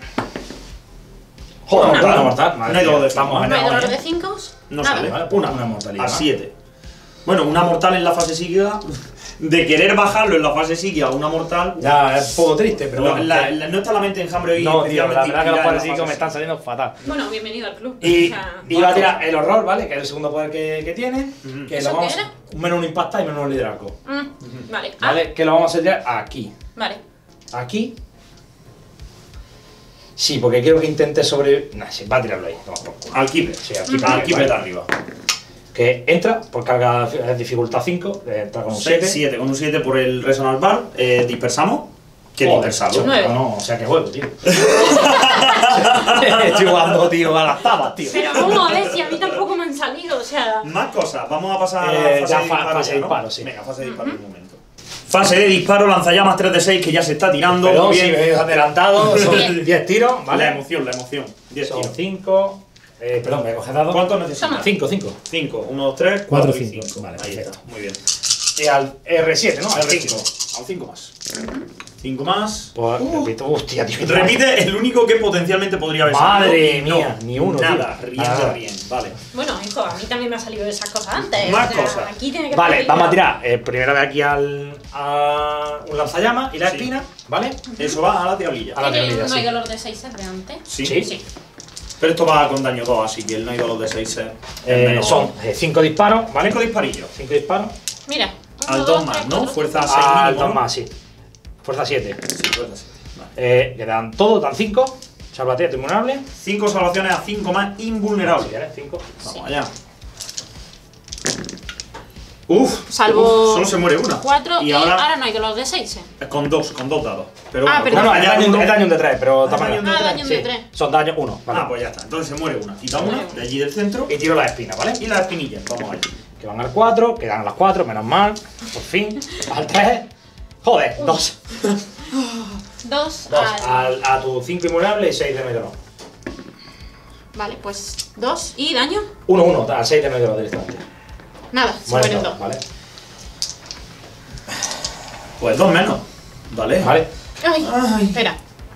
Joder, Una mortal. mortal. No hay dolor de Vamos cinco. a ¿No hay ver. dolor de cinco? No Nada. sale. Vale, Una, una mortalidad a más. siete. Bueno, una mortal en la fase psíquica. De querer bajarlo en la fase psíquica a una mortal. Ya es un poco triste, pero lo- bueno. la- que- la- no está la mente enjambre hoy. no, tío, la especialmente verdad que los inspirada en poderes la psíquicos me fase están saliendo fatal. Bueno, bienvenido al club. Y, O sea, y va a tirar el horror, ¿vale? Que es el segundo poder que, que tiene. Ujú. Que ¿Eso lo vamos qué era? un menos un impacta y menos un liderazgo. mm, Vale. Ah, ¿Vale? Que lo vamos a tirar aquí. Vale. Aquí. Sí, porque quiero que intente sobre. Nah, sí, va a tirarlo ahí. Vamos por culo. Al keeper. Sí, al keeper, Al vale. keeper de arriba. Que entra por carga eh, dificultad cinco, eh, entra con un siete. siete. Con un siete por el Resonant Bar. Eh, dispersamos. ¿Qué dispersado? Nueve. No, no, o sea que juego, tío. Estoy jugando, tío, a las tabas, tío. Pero vamos a ver si a mí tampoco me han salido, o sea. Más cosas. Vamos a pasar a Eh, la fase ya de fa- disparo. fase de ¿no? disparo, sí. Venga, fase de disparo un momento. Fase de disparo, lanzallamas tres de seis que ya se está tirando. Perdón, Muy si bien. me habéis adelantado, son Bien. diez tiros, ¿vale? La emoción, la emoción. diez Son tiros. cinco. Eh, perdón, me he cogido dado. ¿Cuántos necesitas? Toma. cinco, cinco. cinco. uno, dos, tres, Cuatro, cuatro y cinco. cinco. Vale, Ahí perfecto. está. Muy bien. Y al R siete, ¿no? Al R cinco. cinco. A un cinco más. cinco más. Pues, Uh, repito, hostia, tío. repite el único que potencialmente podría haber Madre salido. mía, No, ni uno, Nada, tío. rien Nada. de rien. Vale. Bueno, hijo, a mí también me ha salido esas cosas antes. Más o sea, cosas. Aquí tiene que Vale, estar vamos a peligrado. tirar eh, primero de aquí al, a un lanzallamas y la Sí. espina, ¿vale? Eso va a la diablilla. A la ¿Tiene diablilla, un sí. hay dolor de seis de antes? Sí. Sí. Sí. Pero esto va con daño dos, así que el no hay dolor de seis es Eh, menos- son cinco disparos, ¿vale? cinco disparillos. cinco disparos. Mira. Al uno, dos dos, más, tres, ¿no? cuatro, Fuerza cinco. seis Al mínimo, dos ¿no? más, sí. Fuerza siete. Sí, fuerza siete. Vale. Eh, quedan todos, dan cinco. Salvateo, inmunable. cinco salvaciones a cinco más Si invulnerable. quieres, cinco. Vamos allá. Uf, Salvo uf, solo se muere una. cuatro y, y ahora... ahora no hay dolor de seis. con dos, con dos dados. Pero Ah, bueno, perdón. No, no, como es haya daño, uno- es daño de tres, pero Ah, tamaño. daño de Ah, tres. daño Sí, de tres. son daño uno, ¿vale? Ah, pues ya está. Entonces se muere una. Quita una Muere de allí del centro Y tiro las espinas, ¿vale? y las espinillas. Vamos allá. Que van al cuatro, quedan a las cuatro, menos mal. Por fin. Al tres. Joder, dos. Dos, Dos. al... Al, a tu cinco inmunable y seis de medio. Vale, pues dos. ¿Y daño? Uno, uno, al seis de medio directamente. Nada, se Mueren mueren dos, dos. ¿vale? Pues dos menos. Vale. Vale. Ay, Ay. espera.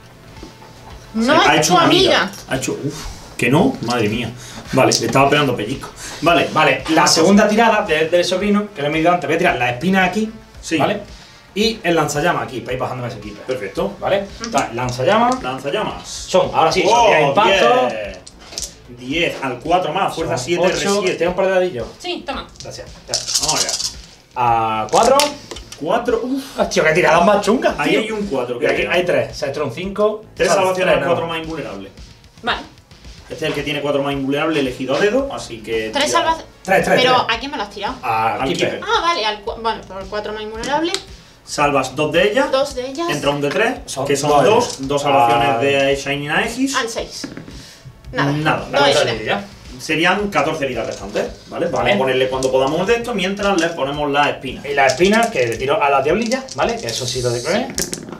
Sí, No ha es hecho tu una amiga. Ha hecho. Uf, que no, madre mía. Vale, le estaba pegando pellizco. Vale, Vale, la segunda tirada de- del sobrino, que lo he medido antes, voy a tirar la espina aquí, Sí. ¿vale? Y el lanzallamas aquí, para ir bajándome ese equipo. Perfecto. ¿Vale? Entonces, lanzallamas Lanzallamas. son, ahora sí, son Oh, diez impactos. diez. diez al cuatro más, fuerza son siete, ocho, R siete. ¿Tiene un par de dadillos? Sí, toma. Gracias. Ya. Vamos allá. A cuatro. cuatro. Uf. Hostia, que tiradas más chungas, Ahí tío. hay un cuatro. Y aquí hay tres. Se ha hecho un cinco. Tres ¿sabes? salvaciones al Tres, cuatro no. más invulnerable. Vale. Este es el que tiene cuatro más invulnerable elegido a dedo, así que. Tres tira- salvaciones. Tres, tres, Pero tres. ¿a quién me lo has tirado? Al Al keeper. keeper. Ah, vale, al cu- vale, por el cuatro más invulnerable. Salvas dos de ellas. Dos de ellas. Entra un de tres, Son que son dos. dos. Dos salvaciones Ah. de Shining Aegis. Al seis. Nada. Nada, Dos Otra heridas. herida. Serían catorce heridas restantes, ¿vale? Vamos Vale. a ponerle cuando podamos de esto mientras le ponemos las espinas. Y las espinas que le tiro a la diablilla, ¿vale? Que eso sí lo de creer.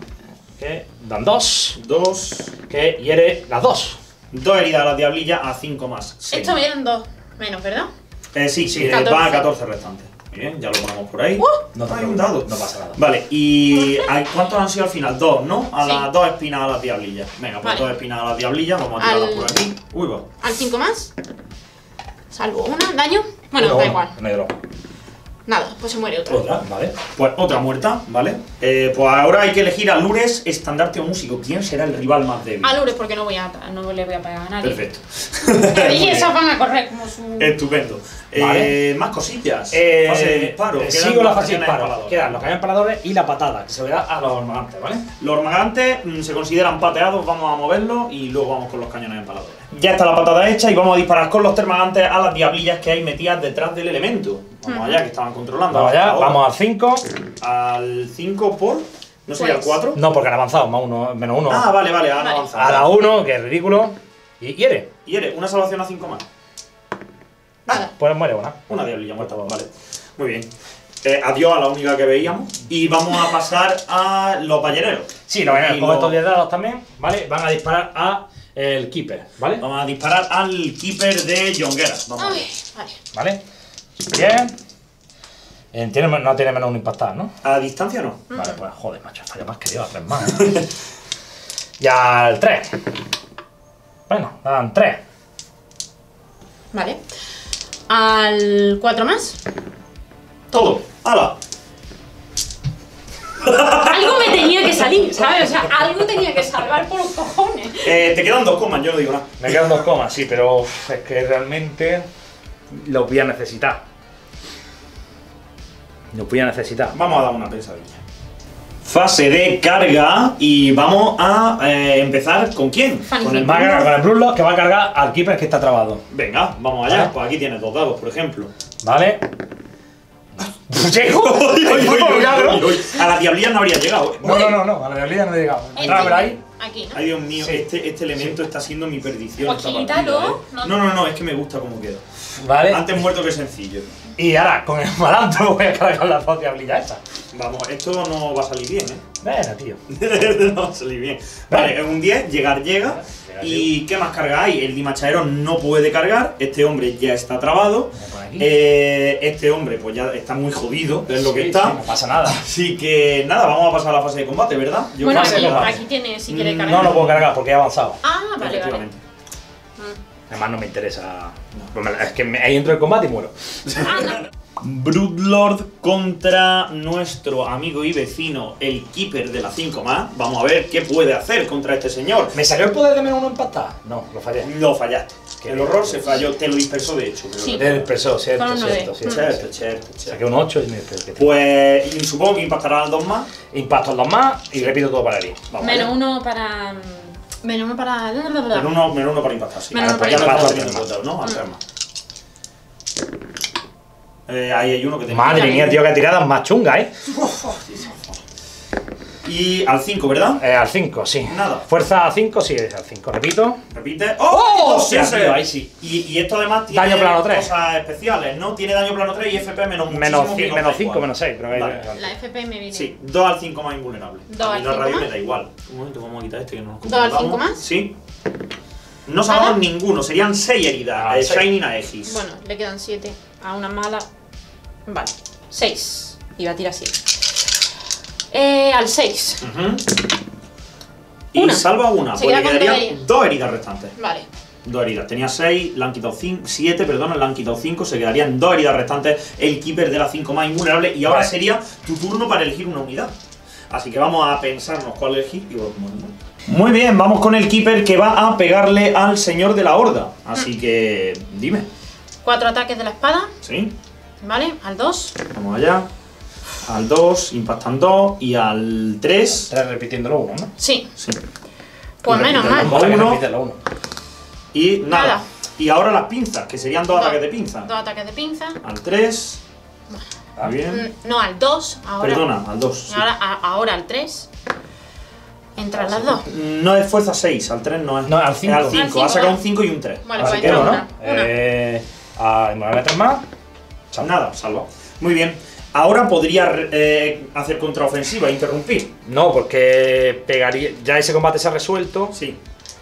Que dan dos. Dos. Que hiere las dos. Dos heridas a la diablilla a cinco más. seis. Esto me dieron dos menos, ¿verdad? Eh, sí, sí, eh, catorce. va a catorce restantes. Bien, ya lo ponemos por ahí. Uh. No te hay un preocupes, dado. no pasa nada. Vale, y ¿hay- ¿cuántos han sido al final? Dos, ¿no? A Sí. las dos espinas a las diablillas. Venga, pues Vale. dos espinas a las diablillas, vamos a tirarlas Al- por aquí. Uy, va. Al cinco más. Salvo una, daño. Bueno, Uno, da uno, igual. Negro. Nada, pues se muere otra. Otra, ¿vale? Pues otra muerta, ¿vale? Eh, pues ahora hay que elegir a Lures, estandarte o músico. ¿Quién será el rival más débil? A Lourdes porque no voy a no le voy a pegar a nadie. Perfecto. Y Muy esas bien. van a correr como su. Estupendo. Vale. Eh, más cosillas. Eh, Fase de disparo. eh, Quedan sigo la los fase de cañones disparo. empaladores. Quedan los cañones empaladores y la patada, que se le da a los armagantes, ¿vale? Los ormagantes mm, se consideran pateados, vamos a moverlos y luego vamos con los cañones empaladores. Ya está la patada hecha y vamos a disparar con los termagantes a las diablillas que hay metidas detrás del elemento. Vamos Ujú. allá, que estaban controlando. Vamos allá, Ahora. vamos al cinco. Al cinco por. ¿No sería el Pues- cuatro? No, porque han avanzado, más uno, menos uno. Ah, vale, vale, ahora Vale. avanzamos. A la uno, que es ridículo. Y hiere. Y eres una salvación a cinco más. Nada. Pues muere una. Una diablilla muerta, vale. Muy bien. Eh, adiós a la única que veíamos. Y vamos a pasar a los balleneros. Sí, lo ven Y con lo- estos diez dados también, ¿vale? Van a disparar a el keeper, ¿vale? Vamos a disparar al keeper de Jonguera. Vamos a ver. Ay, vale. ¿Vale? Bien. Eh, tiene- no tiene menos un impactar, ¿no? A distancia no. Vale, pues joder, macho, falla más que yo, a tres más. ¿eh? Y al tres. Bueno, dan tres. Vale. Al cuatro más. Todo. ¡Hala! Algo me tenía que salir, ¿sabes? O sea, algo tenía que salvar por los cojones. Eh, te quedan dos comas, yo no digo nada. Me quedan dos comas, sí, pero uf, es que realmente los voy a necesitar. Los voy a necesitar. Vamos a dar una pesadilla. Fase de carga y vamos a eh, empezar ¿con quién? Fancy. Con el Va a cargar con Bruno. el Brunlock que va a cargar al keeper que está trabado. Venga, vamos allá. Vale. Pues aquí tienes dos dados, por ejemplo. ¿Vale? ¡Llego! Uy, uy, uy, uy, Claro. uy, uy. A las diablillas no habría llegado. ¿eh? No, no, no, no, a la realidad no he llegado. Entra por ahí. Aquí, ¿no? Ay, Dios mío, Sí. este, este elemento está siendo mi perdición. Pues esta quítalo, partida, ¿eh? no- No, no, no, es que me gusta cómo queda. Vale. Antes muerto que sencillo. Y ahora, con el malandro voy a cargar la dos diablillas esta. Vamos, esto no va a salir bien, ¿eh? Venga, tío. No va a salir bien. Vale, en un diez, llegar llega. ¿Y qué más carga hay? El Dimachadero no puede cargar. Este hombre ya está trabado. Eh, este hombre, pues ya está muy jodido, es lo que Sí, está. sí, no pasa nada. Así que nada, vamos a pasar a la fase de combate, ¿verdad? Yo Bueno, creo que aquí, combate. aquí tiene, si quiere Mm, cargar. No lo puedo cargar porque he avanzado. Ah, vale, vale. Efectivamente. Además no me interesa. Pues me- Es que me- ahí entro en combate y muero. Ah, no. Broodlord contra nuestro amigo y vecino, el Keeper de la cinco más. Vamos a ver qué puede hacer contra este señor. ¿Me salió el poder de menos uno empatado? No, lo fallé. Lo fallaste. El horror se falló, te lo dispersó de hecho. Pero Sí. Del expresor, cierto, Con un nueve. cierto, cierto. Cierto, cierto. cierto, cierto. Saqué un ocho y me que Pues y supongo que impactará al dos más. Impacto en dos más y repito todo para ahí. Vamos Menos allá. uno para. Menos uno para. Menos uno, menos uno para impactar, sí. Menos uno Pues para ya lo impactar. estás teniendo en cuenta, ¿no? Al tres más. Eh, ahí hay uno que te Madre mía, tío, que tiradas más chungas, ¿eh? Y al cinco, ¿verdad? Eh, al cinco, sí. Nada. Fuerza a cinco, sí, es al cinco. Repito. Repite. ¡Oh! Sí, Hostia, sí. tío, ahí sí. Y, y esto además tiene Daño plano tres. cosas especiales, ¿no? Tiene daño plano tres y F P menos Menos muchísimo, que ci- nos menos da cinco, igual. menos seis. Pero Vale. La F P me viene. Sí, dos al cinco más invulnerable. Dos A mí al la cinco radio más. me da igual. Un momento, vamos a quitar este que no nos ¿Dos al controlamos. cinco más? Sí. No salvamos ¿Nada? ninguno, serían seis heridas. Ah, eh, seis. Shining Aegis. Bueno, le quedan siete a una mala. Vale, seis. Iba a tirar siete. Eh, al seis. Ujú. Y Una. salva una, Se pues le queda con dos quedarían heridas. dos heridas restantes. Vale. Dos heridas. Tenía seis, le han quitado cinco, siete, perdón, le han quitado cinco, se quedarían dos heridas restantes. El Keeper de la cinco más invulnerable. Y ahora Vale. sería tu turno para elegir una unidad. Así que vamos a pensarnos cuál elegir y vamos. Muy bien, vamos con el Keeper que va a pegarle al señor de la horda. Así que dime. Cuatro ataques de la espada. ¿Sí? Vale, al dos. Vamos allá. Al dos, impactan dos. Y al tres. Tres repitiéndolo uno, ¿no? Sí. Sí. Pues Y menos repite mal. los Mola que uno. repite lo uno. Y nada. Nada. Y ahora las pinzas, que serían dos Dos. ataques de pinza. Dos ataques de pinza. Al tres. Muy bien. Mm, No, al dos. Ahora. Perdona, al dos. sí. Ahora, a- ahora al tres. Entran las dos. No es fuerza seis, al tres no es. No, al cinco. Es al Al cinco. cinco, Ha sacado vale. un cinco y un tres. Vale, Así pues que entra bueno. una. Una. Eh, a nueve tres más. Chao. Nada, salva. Muy bien. Ahora podría eh, hacer contraofensiva, interrumpir. No, porque pegaría. Ya ese combate se ha resuelto. Sí.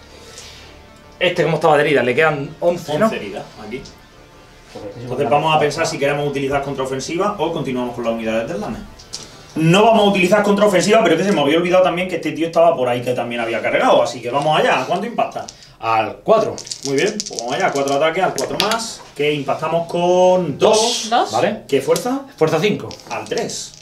Este, como estaba de herida, le quedan once, ¿no? once heridas aquí. Entonces vamos a pensar si queremos utilizar contraofensiva o continuamos con las unidades del LANE. No vamos a utilizar contraofensiva, pero que se me había olvidado también que este tío estaba por ahí que también había cargado. Así que vamos allá. ¿A cuánto impacta? Al cuatro. Muy bien, pues vamos allá. Cuatro ataques, al cuatro más. Que impactamos con dos. Dos. ¿Vale? ¿Qué fuerza? Fuerza cinco. Al tres.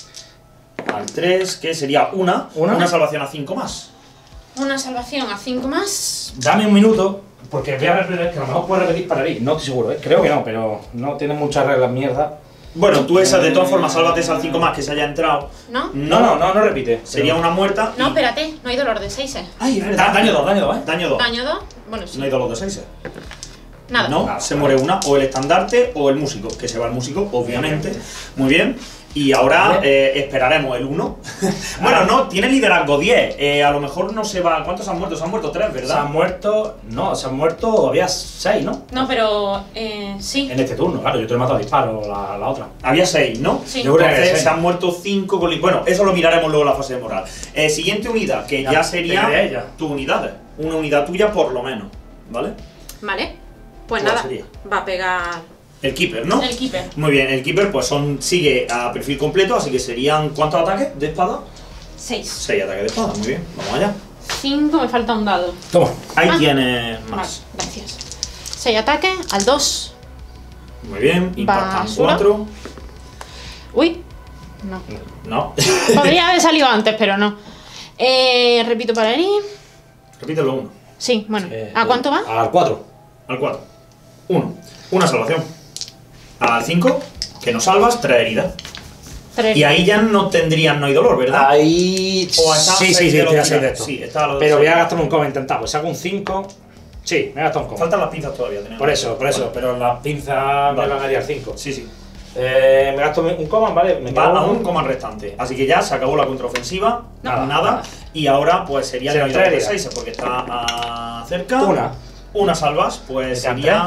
Al tres, que sería una. ¿Una? Una salvación a cinco más. Una salvación a cinco más. Dame un minuto, porque voy a repetir, que a lo mejor puedo repetir para ahí. No estoy seguro, ¿eh? Creo que no, pero no tiene muchas reglas mierda. Bueno, tú esa de todas formas, sálvate esa al cinco más que se haya entrado. ¿No? No, no, no, no repite. Sería una muerta. No, y- espérate. No hay dolor de seis, eh. Ay, es Da- verdad. daño dos, daño dos, ¿eh? Daño dos. Daño dos. Bueno, sí. No hay dolor de seis. Nada. No, Nada, se vale. muere una, o el estandarte o el músico, que se va el músico, obviamente. Muy bien. Y ahora Vale. eh, esperaremos el uno. Bueno, Ah. no, tiene liderazgo diez. Eh, a lo mejor no se va. ¿Cuántos han muerto? Se han muerto tres, Se ¿verdad? han muerto. No, se han muerto. Había seis, ¿no? No, pero. Eh, sí. En este turno, claro, yo te he matado a disparo, la, la otra. Había seis, ¿no? Sí. Yo creo que Entonces seis. se han muerto cinco con li- Bueno, eso lo miraremos luego en la fase de moral. Eh, siguiente unidad, que ya, Ya, sería te quería ella. tu unidad. Una unidad tuya por lo menos, ¿vale? Vale. Pues ¿Cuál nada. sería? Va a pegar. El Keeper, ¿no? El Keeper. Muy bien, el Keeper pues son sigue a perfil completo, así que serían ¿cuántos ataques de espada? seis. seis ataques de espada, muy bien, vamos allá. cinco, me falta un dado. Toma. Ahí Ah. tienes Vale, más. gracias. seis ataques, al dos. Muy bien, impactan Basura. cuatro. Uy. No. No. Podría haber salido antes, pero no. Eh, repito para herir. Repítelo uno. Sí, bueno. Eh, ¿A cuánto va? Al cuatro. Al cuatro. Uno. Una salvación. Al cinco, que no salvas, tres heridas. Tres. Y ahí ya no tendrían no hay dolor, ¿verdad? Ahí. O está sí, seis sí, sí, de los estoy a seis de tiranos. esto. Sí, está a los Pero voy a seis. gastarme un coma intentado. Pues saco un cinco. Sí, me he gastado un coma. Faltan las pinzas todavía. tenemos. Por eso, por eso. Pero las pinzas me Vale. van a dar cinco. Sí, sí. Eh, me gasto un coma, ¿vale? Me Va queda a uno. un coma restante. Así que ya se acabó la contraofensiva. Nada, Nada. nada. Y ahora pues sería el Serían nivel de tres seis porque está ah, cerca. Una. Una salvas, pues Serían sería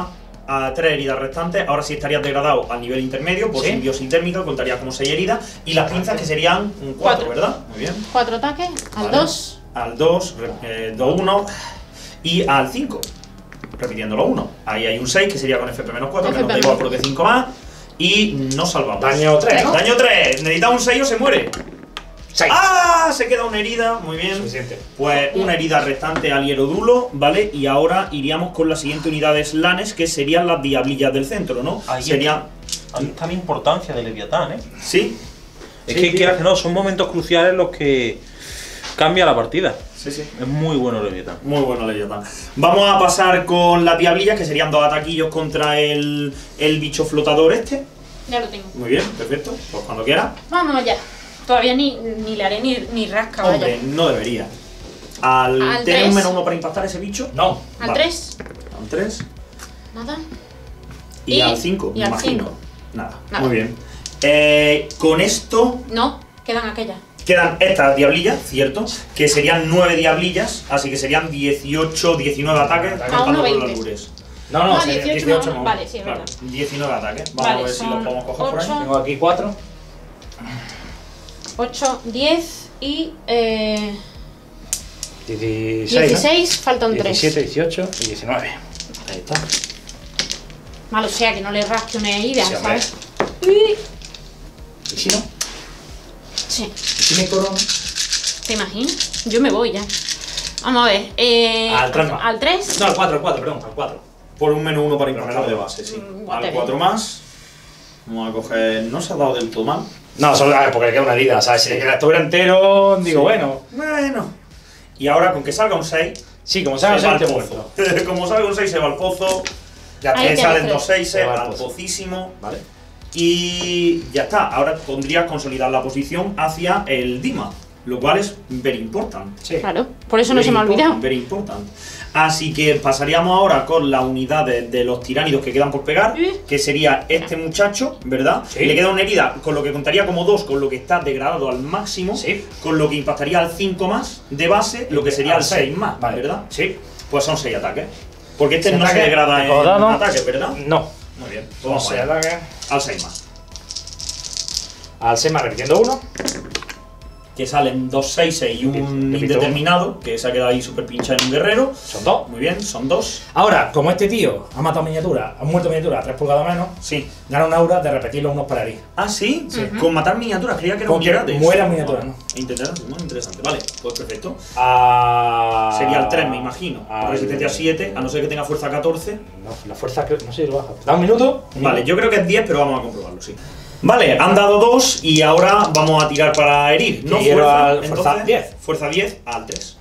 a tres heridas restantes. Ahora sí estarías degradado al nivel intermedio por ¿Sí? simbiosis térmica, contarías como seis heridas. Y las pinzas que serían cuatro, Cuatro. ¿verdad? Muy bien. Cuatro ataques, al Vale. dos. Al dos, eh, dos uno y al cinco, repitiendo los uno. Ahí hay un seis que sería con F P menos cuatro, que nos da igual porque cinco más. Y no salvamos. Daño tres, ¿no? Daño tres. Necesita un seis o se muere. seis. ¡Ah! Se queda una herida. Muy bien. Suficiente. Pues una herida restante al Hierodulo, ¿vale? Y ahora iríamos con la siguiente unidad de Slanes, que serían las diablillas del centro, ¿no? Ahí Serían. Ahí está la importancia de Leviatán, ¿eh? ¿Sí? Es Sí, que sí. quieras que no, son momentos cruciales los que cambia la partida. Sí, sí. Es muy bueno Leviatán. Muy bueno, Leviatán. Vamos a pasar con las diablillas, que serían dos ataquillos contra el, el bicho flotador este. Ya lo tengo. Muy bien, perfecto. Pues cuando quiera. Vamos allá. Todavía ni, ni le haré ni, ni rasca, vaya. Hombre, no debería. Al, Al ¿Tiene tres. un menos uno para impactar ese bicho? No. Al Vale. tres, Al tres. nada. Y, Y- al cinco, y me al imagino. cinco. Nada. Nada. Muy bien. Eh, con esto No, quedan aquellas. quedan estas diablillas, ¿cierto? Que serían nueve diablillas, así que serían dieciocho, diecinueve ataques, A contando uno con veinte. los albures. No, no, Ah, sería dieciocho, dieciocho, no, no. vale, sí, es Claro, verdad. diecinueve ataques. Vamos Vale, a ver si son los podemos coger por ahí. ocho. Tengo aquí cuatro. ocho, diez y eh, dieciséis. dieciséis, faltan ¿no? tres. diecisiete, dieciocho y diecinueve. Ahí está. Malo sea que no le rasque una herida, Sí, hombre. ¿sabes? Uy. ¿Y si no? Sí, ¿Y si me corona? ¿te imaginas? Yo me voy ya. Vamos a ver. Eh, Al tres más. Al tres. No, al cuatro, al cuatro, perdón, al cuatro. Por un menos uno para Pero impactar menos de uno. base, sí. Mm, Al whatever. cuatro más. Vamos a coger. No se ha dado del todo mal. No, solo a ver, porque le queda una herida, ¿sabes? Si le queda estuviera entero, digo, Sí. bueno. Bueno. Y ahora con que salga un seis, Sí, como se sabes, va al te pozo. muerto. Como salga un seis, se va al pozo. Ya Ahí Te tienes salen tres. dos seis, Se va al al pozo. pocísimo. Vale. Y ya está. Ahora pondrías consolidar la posición hacia el Dima, lo cual es very important. Sí. Claro, por eso no Very se me ha important, olvidado. Very important. Así que pasaríamos ahora con las unidades de los tiránidos que quedan por pegar, ¿Eh? que sería este muchacho, ¿verdad? Sí. Le queda una herida, con lo que contaría como dos, con lo que está degradado al máximo, Sí. con lo que impactaría al cinco más de base, lo que sería Al al seis seis. más, Vale. ¿verdad? Sí. Pues son seis ataques. Porque este ¿Seis no se ataques? degrada en Recordado. ataques, ¿verdad? No. Muy bien. Pues Son vamos seis allá. ataques. Al seis más. Al seis más repitiendo uno. Que salen dos seis y un Repito. indeterminado, que se ha quedado ahí súper pinchado en un guerrero. Son dos. Muy bien, son dos. Ahora, como este tío ha matado miniatura, ha muerto miniatura a tres pulgadas menos, Sí. gana un aura de repetirlo unos para herir. Ah, ¿sí? Sí. Con matar miniaturas, creía que era Con que unidades. muera miniaturas, ¿no? Interesante, muy interesante. Vale, pues perfecto. A... Sería el tres, me imagino. al- Por resistencia siete, a no ser que tenga fuerza catorce. No, la fuerza creo, no sé si lo baja. ¿Da un minuto? Un Vale, minuto. yo creo que es diez, pero vamos a comprobarlo, sí. Vale, han dado dos y ahora vamos a tirar para herir. No Quiero fuerza, al- fuerza entonces, diez. Fuerza diez al tres.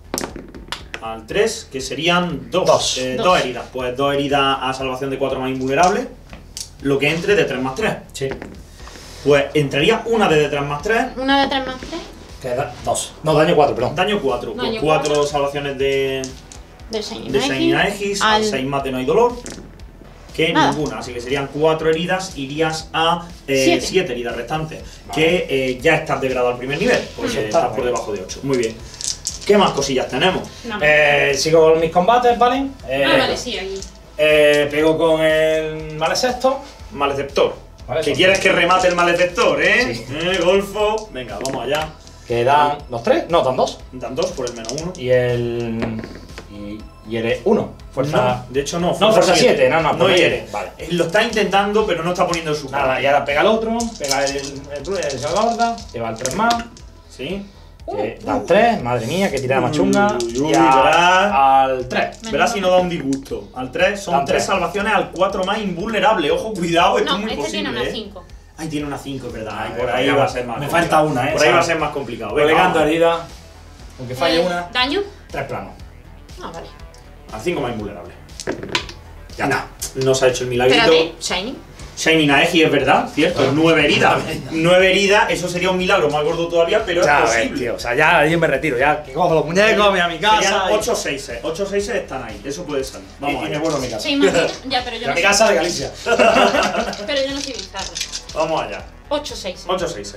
Al tres, que serían dos. Dos. Eh, Dos. dos heridas. Pues dos heridas a salvación de cuatro más invulnerable. Lo que entre de tres más tres. Sí. Pues entraría una de tres más tres. Una de tres más tres Queda dos. No, daño cuatro, perdón. Daño cuatro. Pues Daño cuatro cuatro. salvaciones de, del Shining de Shining Aegis. Al Al seis más de no hay dolor. Que Nada. ninguna. Así que serían cuatro heridas. Irías a Siete. siete heridas restantes. Vale. Que eh, ya estás degradado al primer nivel. Porque Eso está estás por bien. debajo de ocho. Muy bien. ¿Qué más cosillas tenemos? No, Eh, sigo con mis combates, ¿vale? Eh, ah, vale, sí, ahí. eh, pego con el Malesexto. Maleceptor. Vale, que son- quieres que remate el Maleceptor, ¿eh? Sí. ¿Eh, Golfo? Venga, vamos allá. Que dan los tres. No, dan dos. Dan dos por el menos uno. Y el. Y, y el uno. Fuerza. No, de hecho no. No, fuerza siete, no, no, no por ahí. hiere. Vale. Eh, Lo está intentando, pero no está poniendo su Nada, y ahora pega el otro, pega el, el, el salvaguarda, que va al tres más, ¿Sí? que da al tres, madre mía, que tirada más chunga, Uy, uy, y a- verás. al tres. Verás si no da un disgusto. Al tres son Dan tres tres. salvaciones, al cuatro más invulnerable. Ojo, cuidado, esto No, es muy este posible. tiene una ¿eh? cinco. Ay, tiene una cinco, es verdad. Ay, Ah, por ya ahí va. va a ser más Me complicado. falta una, ¿eh? Por ahí va a ¿sabes? ser más complicado. Venga, Pegando vamos. herida, aunque falle Eh, una, ¿Daño? tres planos. Ah, vale. Al cinco más invulnerable. Ya está. No se ha hecho el milagrito. Espérate, Shining. Shining Aegis es verdad, cierto, nueve heridas. nueve heridas, eso sería un milagro más gordo todavía, pero Ya es ves, posible. tío, o sea, ya yo me retiro, ya que cojo los muñecos, me voy a mi casa. Serían y- ocho seis. ocho seis están ahí, eso puede salir. y, Vamos y me allá. vuelvo a mi casa. ¿Se imagina? Ya, pero yo Y a no mi soy- casa de Galicia. Pero yo no soy bizarro. Vamos allá. ocho seis. ocho seis.